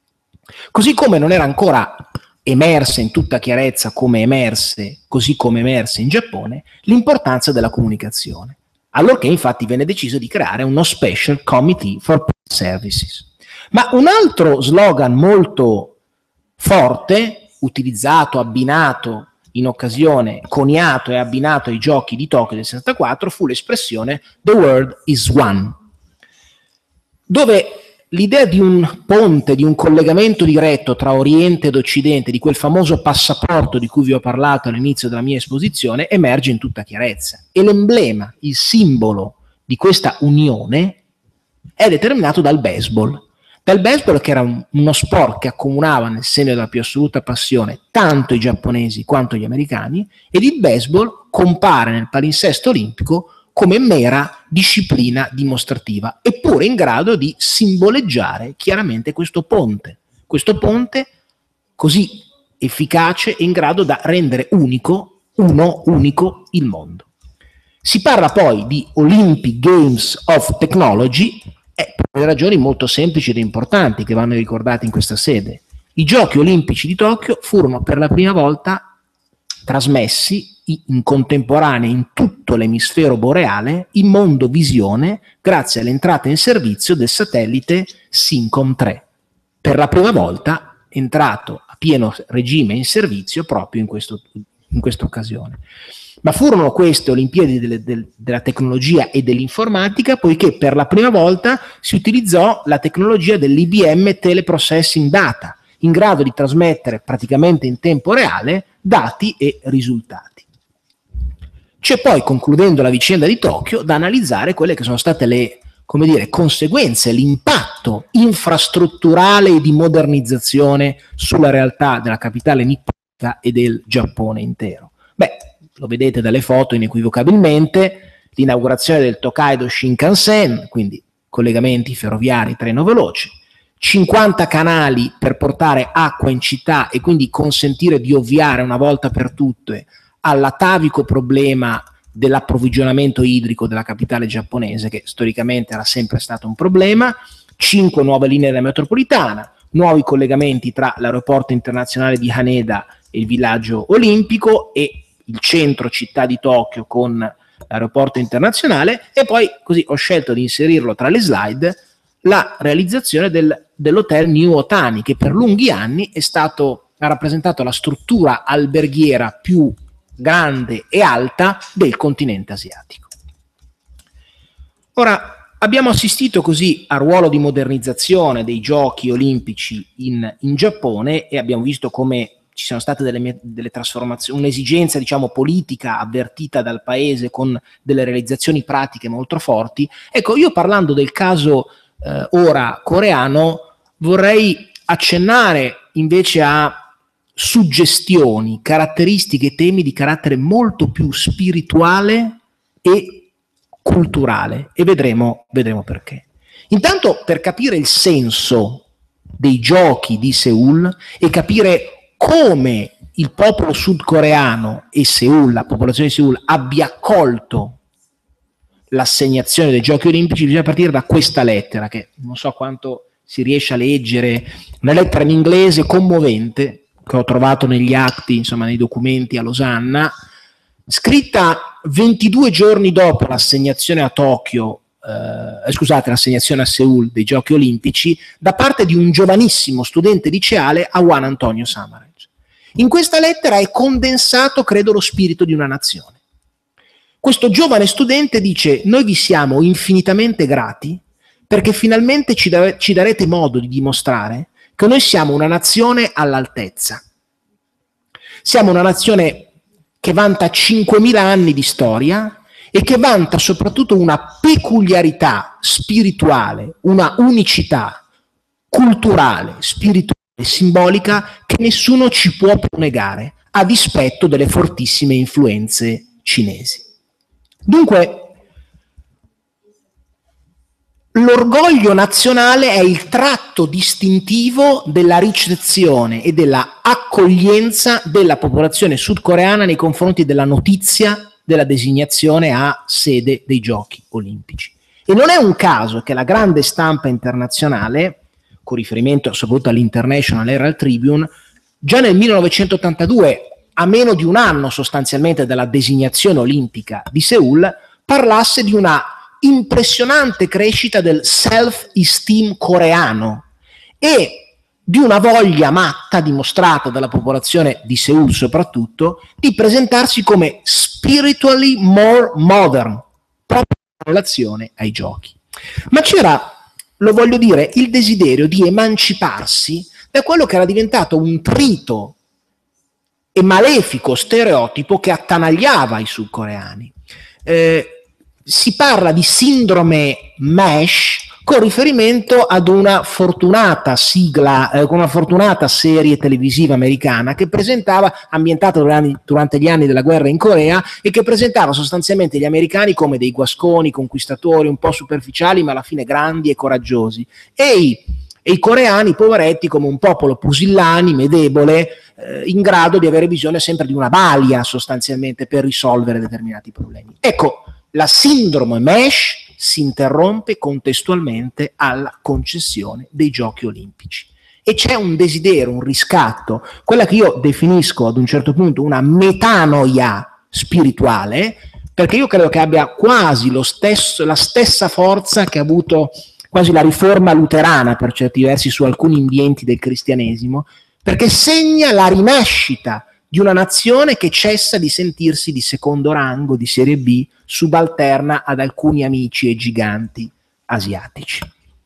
Così come non era ancora emersa in tutta chiarezza così come emerse in Giappone, l'importanza della comunicazione. Allorché infatti venne deciso di creare uno Special Committee for Services. Ma un altro slogan molto forte, utilizzato, abbinato in occasione, coniato e abbinato ai giochi di Tokyo del 64, fu l'espressione "The world is one", dove l'idea di un ponte, di un collegamento diretto tra Oriente ed Occidente, di quel famoso passaporto di cui vi ho parlato all'inizio della mia esposizione, emerge in tutta chiarezza. E l'emblema, il simbolo di questa unione è determinato dal baseball. Dal baseball, che era uno sport che accomunava nel segno della più assoluta passione tanto i giapponesi quanto gli americani, ed il baseball compare nel palinsesto olimpico come mera disciplina dimostrativa, eppure in grado di simboleggiare chiaramente questo ponte così efficace e in grado da rendere unico il mondo. Si parla poi di Olympic Games of Technology, per ragioni molto semplici ed importanti che vanno ricordate in questa sede. I giochi olimpici di Tokyo furono per la prima volta trasmessi in contemporanea in tutto l'emisfero boreale in mondovisione grazie all'entrata in servizio del satellite Syncom 3, per la prima volta entrato a pieno regime in servizio proprio in questo in questa occasione. Ma furono queste Olimpiadi della tecnologia e dell'informatica, poiché per la prima volta si utilizzò la tecnologia dell'IBM Teleprocessing Data, in grado di trasmettere praticamente in tempo reale dati e risultati. C'è poi, concludendo la vicenda di Tokyo, da analizzare quelle che sono state le, come dire, conseguenze, l'impatto infrastrutturale e di modernizzazione sulla realtà della capitale nipponica e del Giappone intero. Beh, lo vedete dalle foto inequivocabilmente, l'inaugurazione del Tokaido Shinkansen, quindi collegamenti ferroviari, treno veloce, 50 canali per portare acqua in città e quindi consentire di ovviare una volta per tutte all'atavico problema dell'approvvigionamento idrico della capitale giapponese, che storicamente era sempre stato un problema, 5 nuove linee della metropolitana, nuovi collegamenti tra l'aeroporto internazionale di Haneda e il villaggio olimpico e il centro città di Tokyo con l'aeroporto internazionale, e poi, così ho scelto di inserirlo tra le slide, la realizzazione dell'hotel New Otani, che per lunghi anni ha rappresentato la struttura alberghiera più grande e alta del continente asiatico. Ora, abbiamo assistito così al ruolo di modernizzazione dei giochi olimpici in Giappone, e abbiamo visto come ci sono state delle trasformazioni, un'esigenza, diciamo, politica avvertita dal paese con delle realizzazioni pratiche molto forti. Ecco, io parlando del caso ora coreano, vorrei accennare invece a suggestioni, caratteristiche, temi di carattere molto più spirituale e culturale, e vedremo perché. Intanto, per capire il senso dei giochi di Seul e capire come il popolo sudcoreano e Seul, la popolazione di Seul, abbia accolto l'assegnazione dei giochi olimpici, bisogna partire da questa lettera, che non so quanto si riesce a leggere, una lettera in inglese commovente, che ho trovato negli atti, insomma nei documenti a Losanna, scritta 22 giorni dopo l'assegnazione a Tokyo, l'assegnazione a Seul dei giochi olimpici, da parte di un giovanissimo studente liceale a Juan Antonio Samaranch. In questa lettera è condensato, credo, lo spirito di una nazione. Questo giovane studente dice: noi vi siamo infinitamente grati perché finalmente ci darete modo di dimostrare che noi siamo una nazione all'altezza. Siamo una nazione che vanta 5.000 anni di storia e che vanta soprattutto una peculiarità spirituale, una unicità culturale, spirituale e simbolica che nessuno ci può più negare, a dispetto delle fortissime influenze cinesi. Dunque, l'orgoglio nazionale è il tratto distintivo della ricezione e della accoglienza della popolazione sudcoreana nei confronti della notizia della designazione a sede dei Giochi Olimpici. E non è un caso che la grande stampa internazionale, con riferimento soprattutto all'International Herald Tribune, già nel 1982, a meno di un anno sostanzialmente dalla designazione olimpica di Seul, parlasse di una impressionante crescita del self-esteem coreano e di una voglia matta dimostrata dalla popolazione di Seul soprattutto di presentarsi come spiritually more modern, proprio in relazione ai giochi. Ma c'era, lo voglio dire, il desiderio di emanciparsi da quello che era diventato un trito e malefico stereotipo che attanagliava i sudcoreani. Si parla di sindrome MASH con riferimento ad una fortunata sigla, con una fortunata serie televisiva americana che presentava, ambientata durante gli anni della guerra in Corea, e che presentava sostanzialmente gli americani come dei guasconi, conquistatori, un po' superficiali, ma alla fine grandi e coraggiosi, e i coreani, poveretti, come un popolo pusillanime, debole, in grado di avere bisogno sempre di una balia sostanzialmente per risolvere determinati problemi. Ecco, la sindrome MASH si interrompe contestualmente alla concessione dei Giochi Olimpici e c'è un desiderio, un riscatto, quella che io definisco ad un certo punto una metanoia spirituale, perché io credo che abbia quasi la stessa forza che ha avuto quasi la riforma luterana per certi versi su alcuni ambienti del cristianesimo, perché segna la rinascita di una nazione che cessa di sentirsi di secondo rango, di serie B, subalterna ad alcuni amici e giganti asiatici.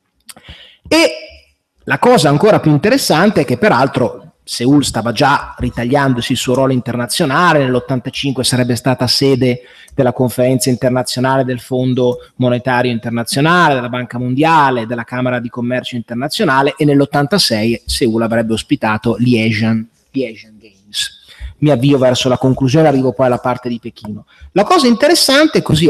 E la cosa ancora più interessante è che peraltro Seul stava già ritagliandosi il suo ruolo internazionale, nell'85 sarebbe stata sede della conferenza internazionale del Fondo Monetario Internazionale, della Banca Mondiale, della Camera di Commercio Internazionale, e nell'86 Seul avrebbe ospitato gli Asian Games. Mi avvio verso la conclusione, arrivo poi alla parte di Pechino. La cosa interessante, così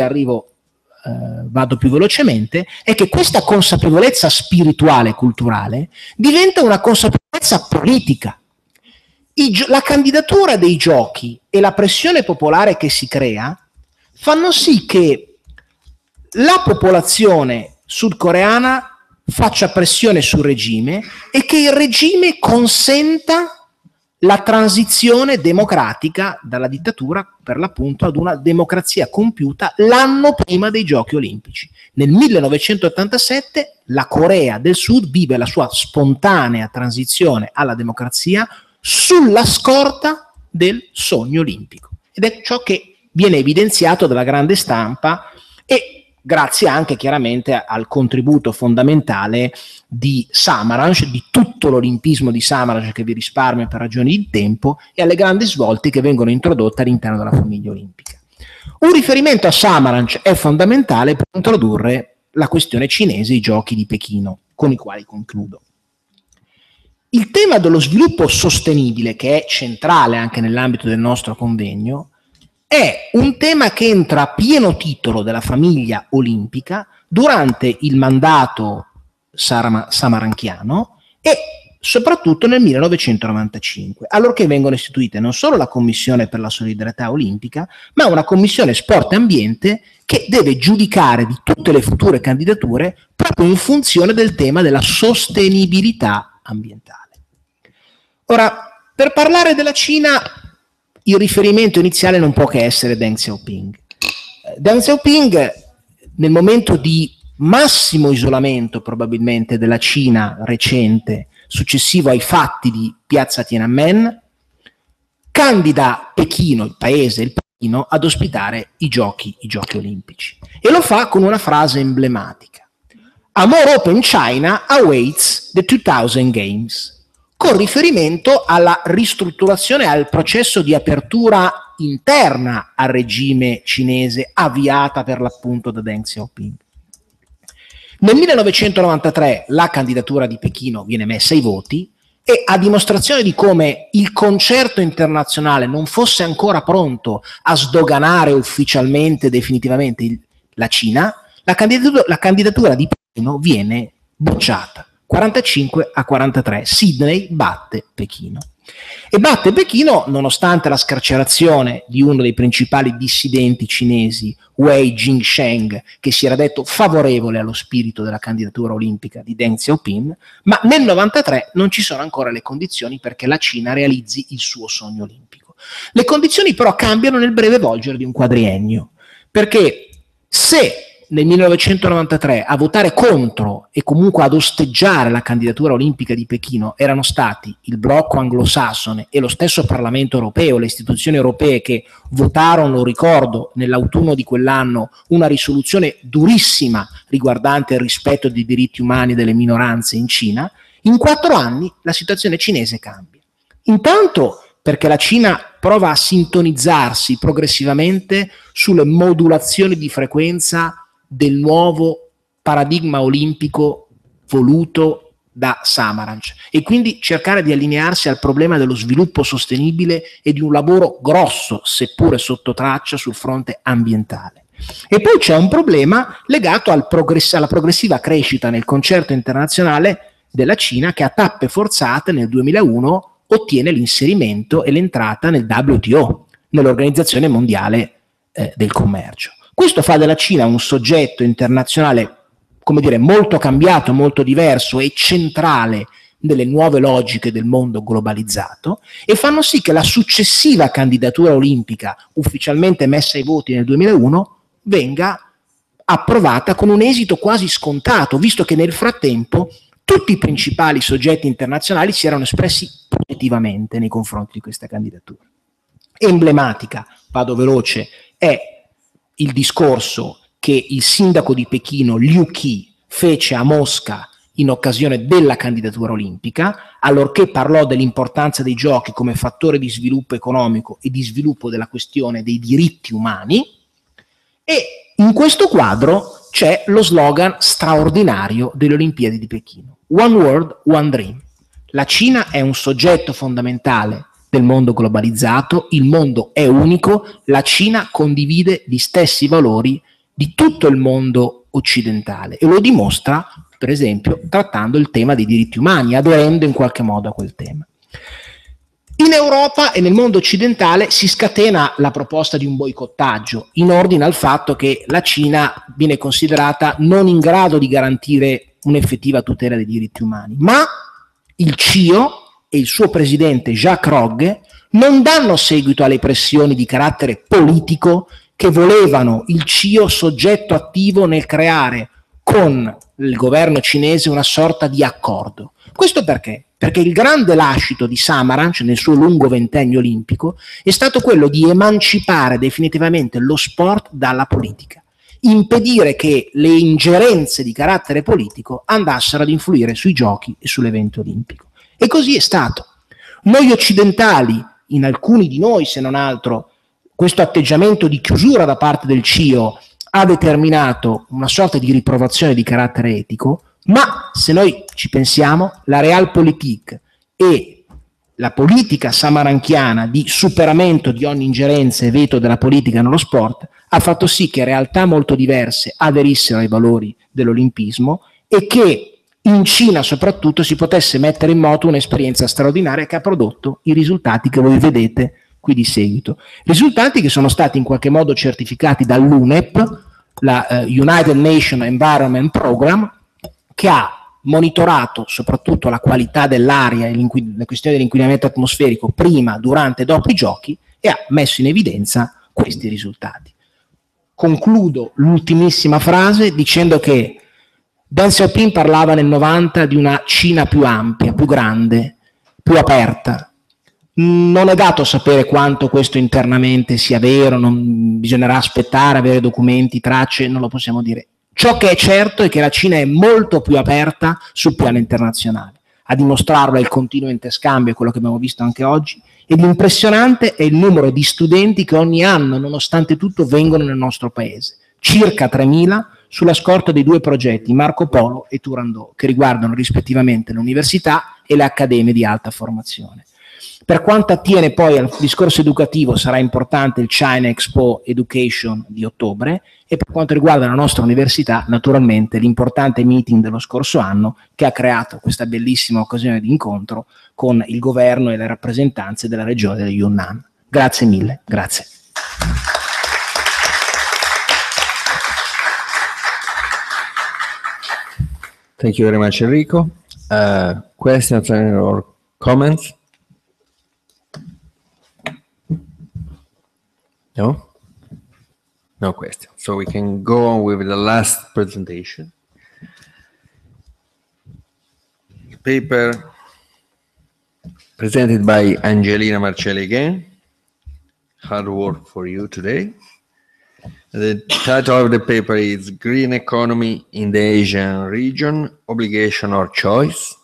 vado più velocemente, è che questa consapevolezza spirituale e culturale diventa una consapevolezza politica. La candidatura dei giochi e la pressione popolare che si crea fanno sì che la popolazione sudcoreana faccia pressione sul regime e che il regime consenta la transizione democratica dalla dittatura, per l'appunto, ad una democrazia compiuta l'anno prima dei Giochi Olimpici. Nel 1987 la Corea del Sud vive la sua spontanea transizione alla democrazia sulla scorta del sogno olimpico. Ed è ciò che viene evidenziato dalla grande stampa e grazie anche chiaramente al contributo fondamentale di Samaranch, di tutto l'olimpismo di Samaranch, che vi risparmio per ragioni di tempo, e alle grandi svolte che vengono introdotte all'interno della famiglia olimpica. Un riferimento a Samaranch è fondamentale per introdurre la questione cinese, i giochi di Pechino, con i quali concludo. Il tema dello sviluppo sostenibile, che è centrale anche nell'ambito del nostro convegno, è un tema che entra a pieno titolo della famiglia olimpica durante il mandato samaranchiano e soprattutto nel 1995, allorché vengono istituite non solo la Commissione per la solidarietà olimpica, ma una Commissione Sport e Ambiente che deve giudicare di tutte le future candidature proprio in funzione del tema della sostenibilità ambientale. Ora, per parlare della Cina, il riferimento iniziale non può che essere Deng Xiaoping. Deng Xiaoping, nel momento di massimo isolamento probabilmente della Cina recente, successivo ai fatti di Piazza Tiananmen, candida Pechino, il paese, il Pechino, ad ospitare i giochi olimpici. E lo fa con una frase emblematica. A more open China awaits the 2000 Games, con riferimento alla ristrutturazione, al processo di apertura interna al regime cinese avviata per l'appunto da Deng Xiaoping. Nel 1993 la candidatura di Pechino viene messa ai voti e, a dimostrazione di come il concerto internazionale non fosse ancora pronto a sdoganare ufficialmente, definitivamente la Cina, la candidatura di Pechino viene bocciata. 45-43, Sydney batte Pechino. E batte Pechino nonostante la scarcerazione di uno dei principali dissidenti cinesi, Wei Jingsheng, che si era detto favorevole allo spirito della candidatura olimpica di Deng Xiaoping, ma nel 93 non ci sono ancora le condizioni perché la Cina realizzi il suo sogno olimpico. Le condizioni però cambiano nel breve volgere di un quadriennio, perché se nel 1993 a votare contro e comunque ad osteggiare la candidatura olimpica di Pechino erano stati il blocco anglosassone e lo stesso Parlamento europeo, le istituzioni europee che votarono, ricordo, nell'autunno di quell'anno una risoluzione durissima riguardante il rispetto dei diritti umani delle minoranze in Cina, in 4 anni la situazione cinese cambia. Intanto perché la Cina prova a sintonizzarsi progressivamente sulle modulazioni di frequenza del nuovo paradigma olimpico voluto da Samaranch e quindi cercare di allinearsi al problema dello sviluppo sostenibile e di un lavoro grosso, seppure sotto traccia, sul fronte ambientale. E poi c'è un problema legato alla progressiva crescita nel concerto internazionale della Cina, che a tappe forzate nel 2001 ottiene l'inserimento e l'entrata nel WTO, nell'Organizzazione Mondiale del Commercio. Questo fa della Cina un soggetto internazionale, come dire, molto cambiato, molto diverso e centrale nelle nuove logiche del mondo globalizzato, e fanno sì che la successiva candidatura olimpica, ufficialmente messa ai voti nel 2001, venga approvata con un esito quasi scontato, visto che nel frattempo tutti i principali soggetti internazionali si erano espressi positivamente nei confronti di questa candidatura. emblematica, vado veloce, è il discorso che il sindaco di Pechino, Liu Qi, fece a Mosca in occasione della candidatura olimpica, allorché parlò dell'importanza dei giochi come fattore di sviluppo economico e di sviluppo della questione dei diritti umani, e in questo quadro c'è lo slogan straordinario delle Olimpiadi di Pechino: One World, One Dream. La Cina è un soggetto fondamentale del mondo globalizzato, il mondo è unico, la Cina condivide gli stessi valori di tutto il mondo occidentale e lo dimostra, per esempio, trattando il tema dei diritti umani, aderendo in qualche modo a quel tema. In Europa e nel mondo occidentale si scatena la proposta di un boicottaggio in ordine al fatto che la Cina viene considerata non in grado di garantire un'effettiva tutela dei diritti umani, ma il CIO e il suo presidente Jacques Rogge non danno seguito alle pressioni di carattere politico che volevano il CIO soggetto attivo nel creare con il governo cinese una sorta di accordo. Questo perché? Perché il grande lascito di Samaranch nel suo lungo ventennio olimpico è stato quello di emancipare definitivamente lo sport dalla politica, impedire che le ingerenze di carattere politico andassero ad influire sui giochi e sull'evento olimpico. E così è stato. Noi occidentali, in alcuni di noi se non altro, questo atteggiamento di chiusura da parte del CIO ha determinato una sorta di riprovazione di carattere etico, ma se noi ci pensiamo, la Realpolitik e la politica samaranchiana di superamento di ogni ingerenza e veto della politica nello sport ha fatto sì che realtà molto diverse aderissero ai valori dell'olimpismo e che in Cina soprattutto si potesse mettere in moto un'esperienza straordinaria che ha prodotto i risultati che voi vedete qui di seguito. Risultati che sono stati in qualche modo certificati dall'UNEP, la United Nations Environment Program, che ha monitorato soprattutto la qualità dell'aria e la questione dell'inquinamento atmosferico prima, durante e dopo i giochi e ha messo in evidenza questi risultati. Concludo l'ultimissima frase dicendo che Deng Xiaoping parlava nel 90 di una Cina più ampia, più grande, più aperta. Non è dato sapere quanto questo internamente sia vero, bisognerà aspettare, avere documenti, tracce, non lo possiamo dire. Ciò che è certo è che la Cina è molto più aperta sul piano internazionale. A dimostrarlo è il continuo interscambio, quello che abbiamo visto anche oggi, ed impressionante è il numero di studenti che ogni anno, nonostante tutto, vengono nel nostro paese. Circa 3.000 sulla scorta dei due progetti, Marco Polo e Turandot, che riguardano rispettivamente le università e le accademie di alta formazione. Per quanto attiene poi al discorso educativo sarà importante il China Expo Education di ottobre e per quanto riguarda la nostra università naturalmente l'importante meeting dello scorso anno che ha creato questa bellissima occasione di incontro con il governo e le rappresentanze della regione del Yunnan. Grazie mille, grazie. Thank you very much, Enrico. Questions or comments? No? No question. So we can go on with the last presentation. The paper presented by Angelina Marcelli again. Hard work for you today. The title of the paper is Green Economy in the Asian Region, Obligation or Choice?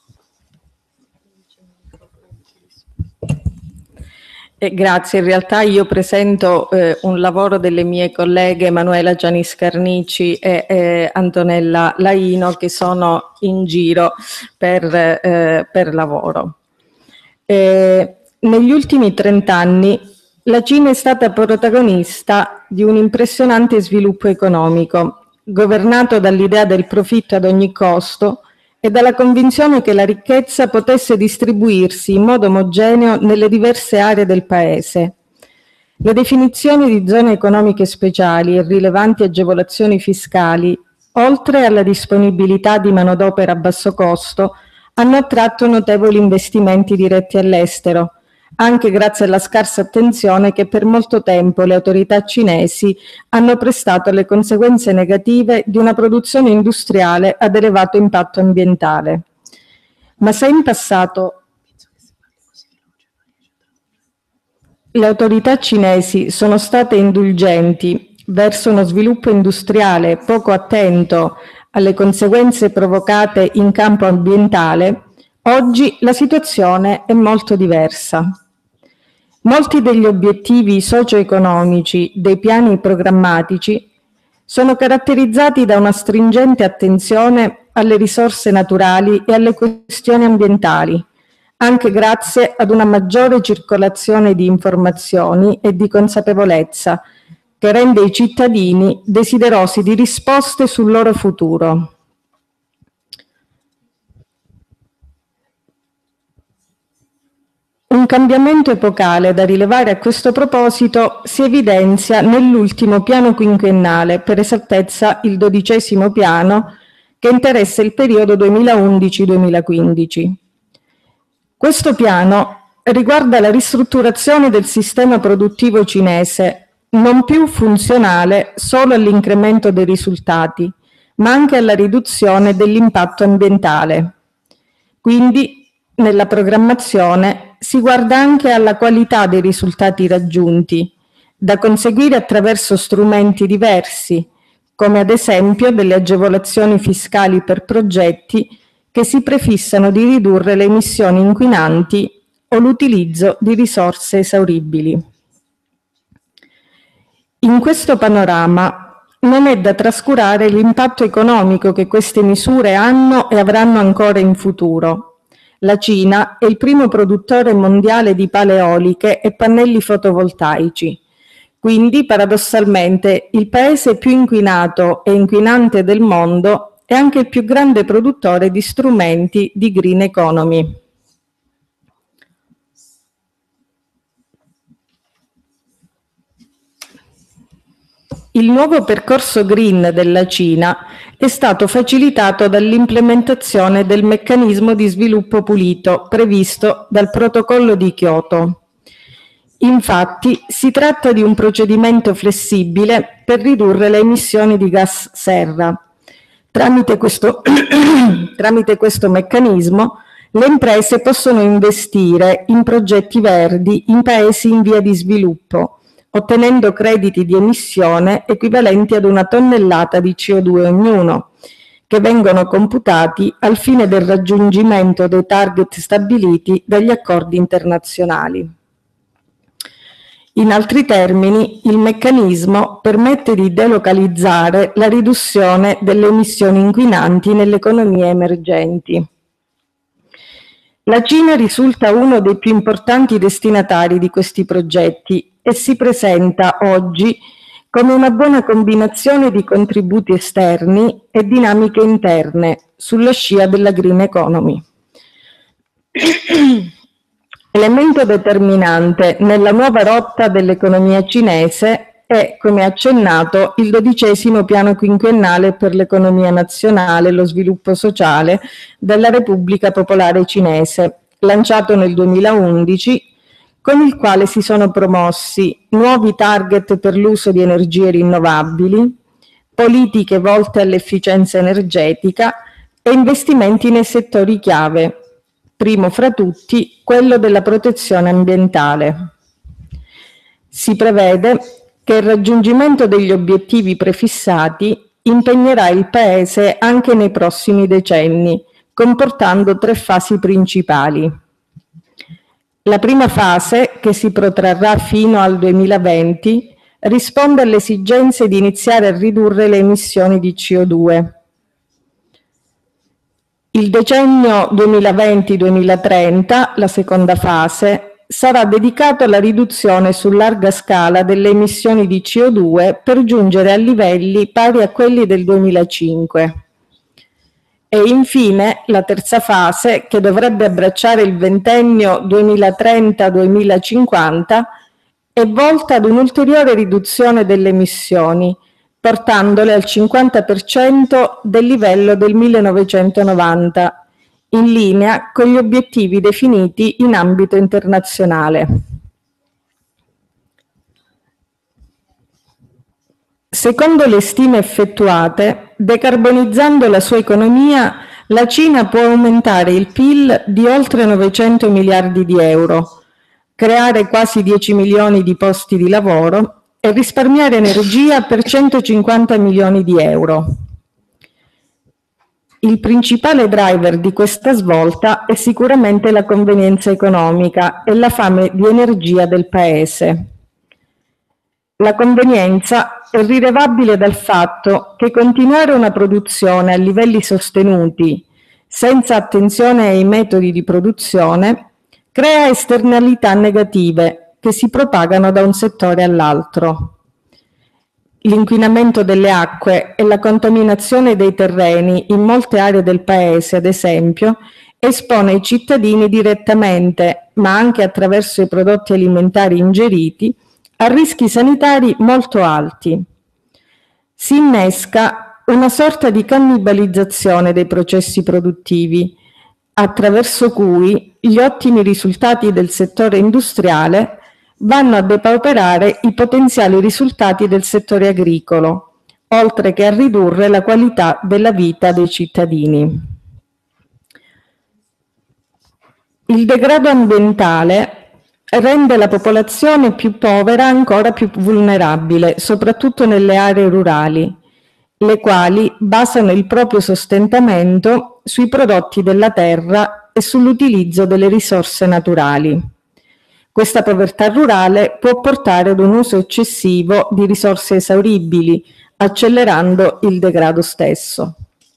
Grazie, in realtà io presento un lavoro delle mie colleghe Manuela Gianis Carnici e Antonella Laino che sono in giro per lavoro. Negli ultimi 30 anni la Cina è stata protagonista di un impressionante sviluppo economico, governato dall'idea del profitto ad ogni costo e dalla convinzione che la ricchezza potesse distribuirsi in modo omogeneo nelle diverse aree del paese. Le definizioni di zone economiche speciali e rilevanti agevolazioni fiscali, oltre alla disponibilità di manodopera a basso costo, hanno attratto notevoli investimenti diretti all'estero, anche grazie alla scarsa attenzione che per molto tempo le autorità cinesi hanno prestato alle conseguenze negative di una produzione industriale ad elevato impatto ambientale. Ma se in passato le autorità cinesi sono state indulgenti verso uno sviluppo industriale poco attento alle conseguenze provocate in campo ambientale, oggi la situazione è molto diversa. Molti degli obiettivi socio-economici dei piani programmatici sono caratterizzati da una stringente attenzione alle risorse naturali e alle questioni ambientali, anche grazie ad una maggiore circolazione di informazioni e di consapevolezza che rende i cittadini desiderosi di risposte sul loro futuro. Un cambiamento epocale da rilevare a questo proposito si evidenzia nell'ultimo piano quinquennale, per esattezza il 12° piano, che interessa il periodo 2011-2015. Questo piano riguarda la ristrutturazione del sistema produttivo cinese, non più funzionale solo all'incremento dei risultati, ma anche alla riduzione dell'impatto ambientale. Quindi, nella programmazione si guarda anche alla qualità dei risultati raggiunti, da conseguire attraverso strumenti diversi, come ad esempio delle agevolazioni fiscali per progetti che si prefissano di ridurre le emissioni inquinanti o l'utilizzo di risorse esauribili. In questo panorama non è da trascurare l'impatto economico che queste misure hanno e avranno ancora in futuro. La Cina è il primo produttore mondiale di pale eoliche e pannelli fotovoltaici. Quindi, paradossalmente, il paese più inquinato e inquinante del mondo è anche il più grande produttore di strumenti di green economy. Il nuovo percorso green della Cina è stato facilitato dall'implementazione del meccanismo di sviluppo pulito previsto dal Protocollo di Kyoto. Infatti, si tratta di un procedimento flessibile per ridurre le emissioni di gas serra. Tramite questo meccanismo, le imprese possono investire in progetti verdi in paesi in via di sviluppo, ottenendo crediti di emissione equivalenti ad 1 tonnellata di CO2 ognuno, che vengono computati al fine del raggiungimento dei target stabiliti dagli accordi internazionali. In altri termini, il meccanismo permette di delocalizzare la riduzione delle emissioni inquinanti nelle economie emergenti. La Cina risulta uno dei più importanti destinatari di questi progetti e si presenta oggi come una buona combinazione di contributi esterni e dinamiche interne sulla scia della green economy. Elemento determinante nella nuova rotta dell'economia cinese è, come accennato, il 12° piano quinquennale per l'economia nazionale e lo sviluppo sociale della Repubblica Popolare Cinese, lanciato nel 2011, con il quale si sono promossi nuovi target per l'uso di energie rinnovabili, politiche volte all'efficienza energetica e investimenti nei settori chiave, primo fra tutti quello della protezione ambientale. Si prevede che il raggiungimento degli obiettivi prefissati impegnerà il Paese anche nei prossimi decenni, comportando 3 fasi principali. La prima fase, che si protrarrà fino al 2020, risponde alle esigenze di iniziare a ridurre le emissioni di CO2. Il decennio 2020-2030, la seconda fase, sarà dedicato alla riduzione su larga scala delle emissioni di CO2 per giungere a livelli pari a quelli del 2005. E infine la terza fase, che dovrebbe abbracciare il ventennio 2030-2050, è volta ad un'ulteriore riduzione delle emissioni, portandole al 50% del livello del 1990, in linea con gli obiettivi definiti in ambito internazionale. Secondo le stime effettuate, decarbonizzando la sua economia, la Cina può aumentare il PIL di oltre 900 miliardi di euro, creare quasi 10 milioni di posti di lavoro e risparmiare energia per 150 milioni di euro. Il principale driver di questa svolta è sicuramente la convenienza economica e la fame di energia del Paese. La convenienza è rilevabile dal fatto che continuare una produzione a livelli sostenuti, senza attenzione ai metodi di produzione, crea esternalità negative che si propagano da un settore all'altro. L'inquinamento delle acque e la contaminazione dei terreni in molte aree del Paese, ad esempio, espone i cittadini direttamente, ma anche attraverso i prodotti alimentari ingeriti, a rischi sanitari molto alti. Si innesca una sorta di cannibalizzazione dei processi produttivi, attraverso cui gli ottimi risultati del settore industriale vanno a depauperare i potenziali risultati del settore agricolo, oltre che a ridurre la qualità della vita dei cittadini. Il degrado ambientale rende la popolazione più povera ancora più vulnerabile, soprattutto nelle aree rurali, le quali basano il proprio sostentamento sui prodotti della terra e sull'utilizzo delle risorse naturali. Questa povertà rurale può portare ad un uso eccessivo di risorse esauribili, accelerando il degrado stesso.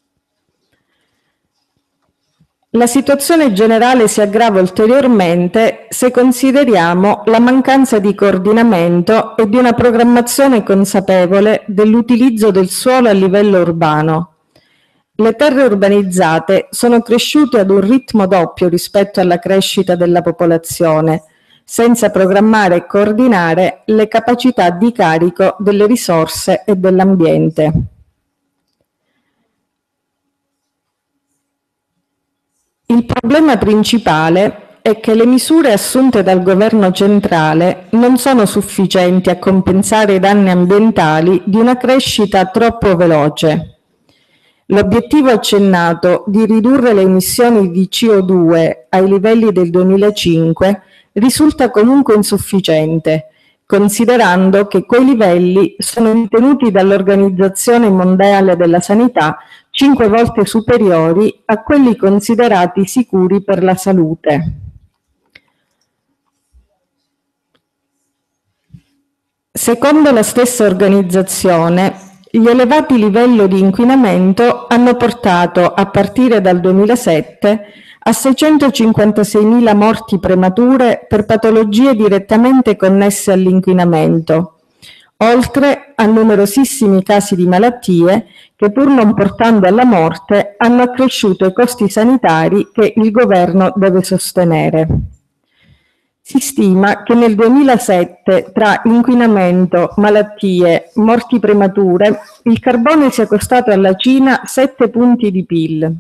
La situazione generale si aggrava ulteriormente se consideriamo la mancanza di coordinamento e di una programmazione consapevole dell'utilizzo del suolo a livello urbano. Le terre urbanizzate sono cresciute ad un ritmo doppio rispetto alla crescita della popolazione, senza programmare e coordinare le capacità di carico delle risorse e dell'ambiente. Il problema principale è che le misure assunte dal governo centrale non sono sufficienti a compensare i danni ambientali di una crescita troppo veloce. L'obiettivo accennato di ridurre le emissioni di CO2 ai livelli del 2005 risulta comunque insufficiente, considerando che quei livelli sono ritenuti dall'Organizzazione Mondiale della Sanità 5 volte superiori a quelli considerati sicuri per la salute. Secondo la stessa organizzazione, gli elevati livelli di inquinamento hanno portato, a partire dal 2007, a 656.000 morti premature per patologie direttamente connesse all'inquinamento, oltre a numerosissimi casi di malattie che, pur non portando alla morte, hanno accresciuto i costi sanitari che il governo deve sostenere. Si stima che nel 2007, tra inquinamento, malattie, morti premature, il carbone sia costato alla Cina 7 punti di PIL.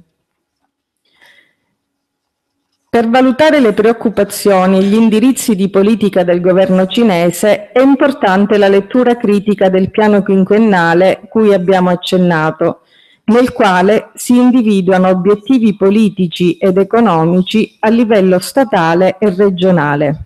Per valutare le preoccupazioni e gli indirizzi di politica del governo cinese è importante la lettura critica del piano quinquennale cui abbiamo accennato, nel quale si individuano obiettivi politici ed economici a livello statale e regionale.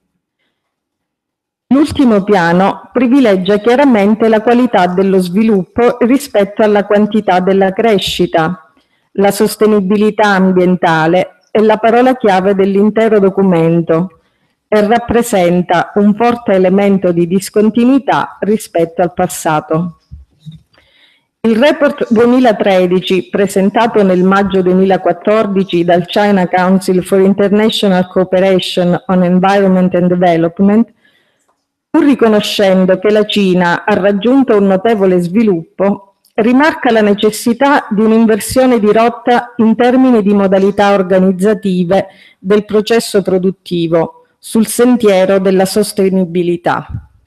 L'ultimo piano privilegia chiaramente la qualità dello sviluppo rispetto alla quantità della crescita. La sostenibilità ambientale è la parola chiave dell'intero documento e rappresenta un forte elemento di discontinuità rispetto al passato. Il report 2013, presentato nel maggio 2014 dal China Council for International Cooperation on Environment and Development, pur riconoscendo che la Cina ha raggiunto un notevole sviluppo, rimarca la necessità di un'inversione di rotta in termini di modalità organizzative del processo produttivo sul sentiero della sostenibilità.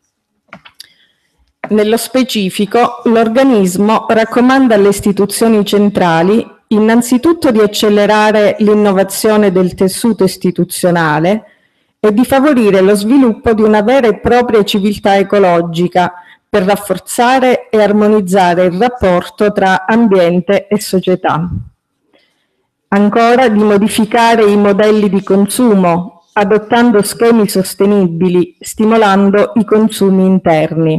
Nello specifico, l'organismo raccomanda alle istituzioni centrali innanzitutto di accelerare l'innovazione del tessuto istituzionale e di favorire lo sviluppo di una vera e propria civiltà ecologica per rafforzare e armonizzare il rapporto tra ambiente e società. Ancora, di modificare i modelli di consumo adottando schemi sostenibili, stimolando i consumi interni.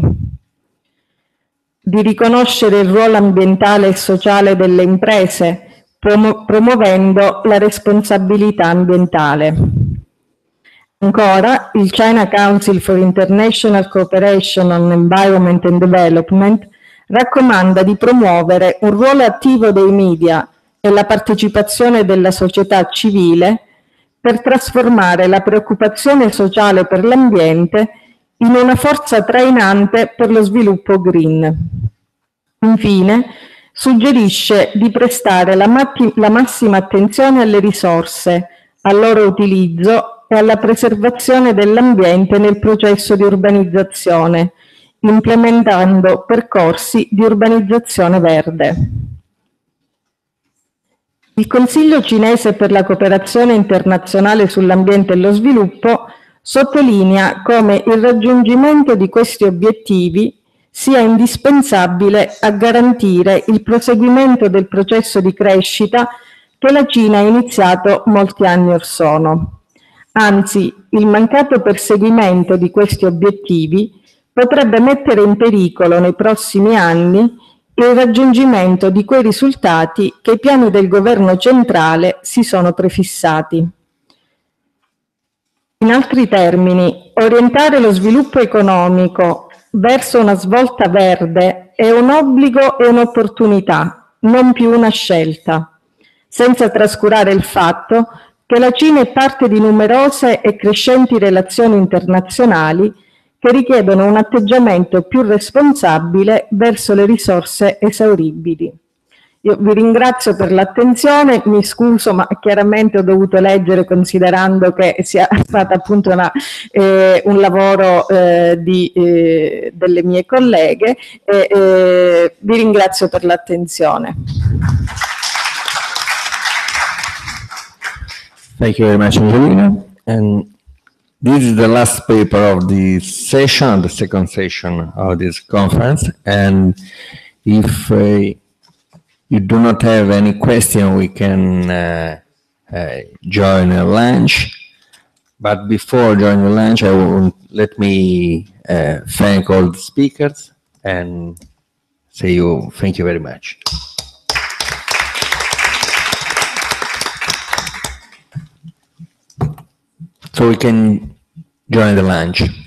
Di riconoscere il ruolo ambientale e sociale delle imprese, promuovendo la responsabilità ambientale. Ancora, il China Council for International Cooperation on Environment and Development raccomanda di promuovere un ruolo attivo dei media e la partecipazione della società civile per trasformare la preoccupazione sociale per l'ambiente in una forza trainante per lo sviluppo green. Infine, suggerisce di prestare la massima attenzione alle risorse, al loro utilizzo e alla preservazione dell'ambiente nel processo di urbanizzazione, implementando percorsi di urbanizzazione verde. Il Consiglio cinese per la cooperazione internazionale sull'ambiente e lo sviluppo sottolinea come il raggiungimento di questi obiettivi sia indispensabile a garantire il proseguimento del processo di crescita che la Cina ha iniziato molti anni or sono. Anzi, il mancato perseguimento di questi obiettivi potrebbe mettere in pericolo nei prossimi anni il raggiungimento di quei risultati che i piani del governo centrale si sono prefissati. In altri termini, orientare lo sviluppo economico verso una svolta verde è un obbligo e un'opportunità, non più una scelta, senza trascurare il fatto che la Cina è parte di numerose e crescenti relazioni internazionali che richiedono un atteggiamento più responsabile verso le risorse esauribili. Io vi ringrazio per l'attenzione, mi scuso ma chiaramente ho dovuto leggere considerando che sia stato appunto un lavoro delle mie colleghe e vi ringrazio per l'attenzione. Thank you very much, Angelina. And this is the last paper of the session, the second session of this conference. And if you do not have any question, we can join a lunch. But before joining lunch, let me thank all the speakers and say thank you very much. So we can join the lunch.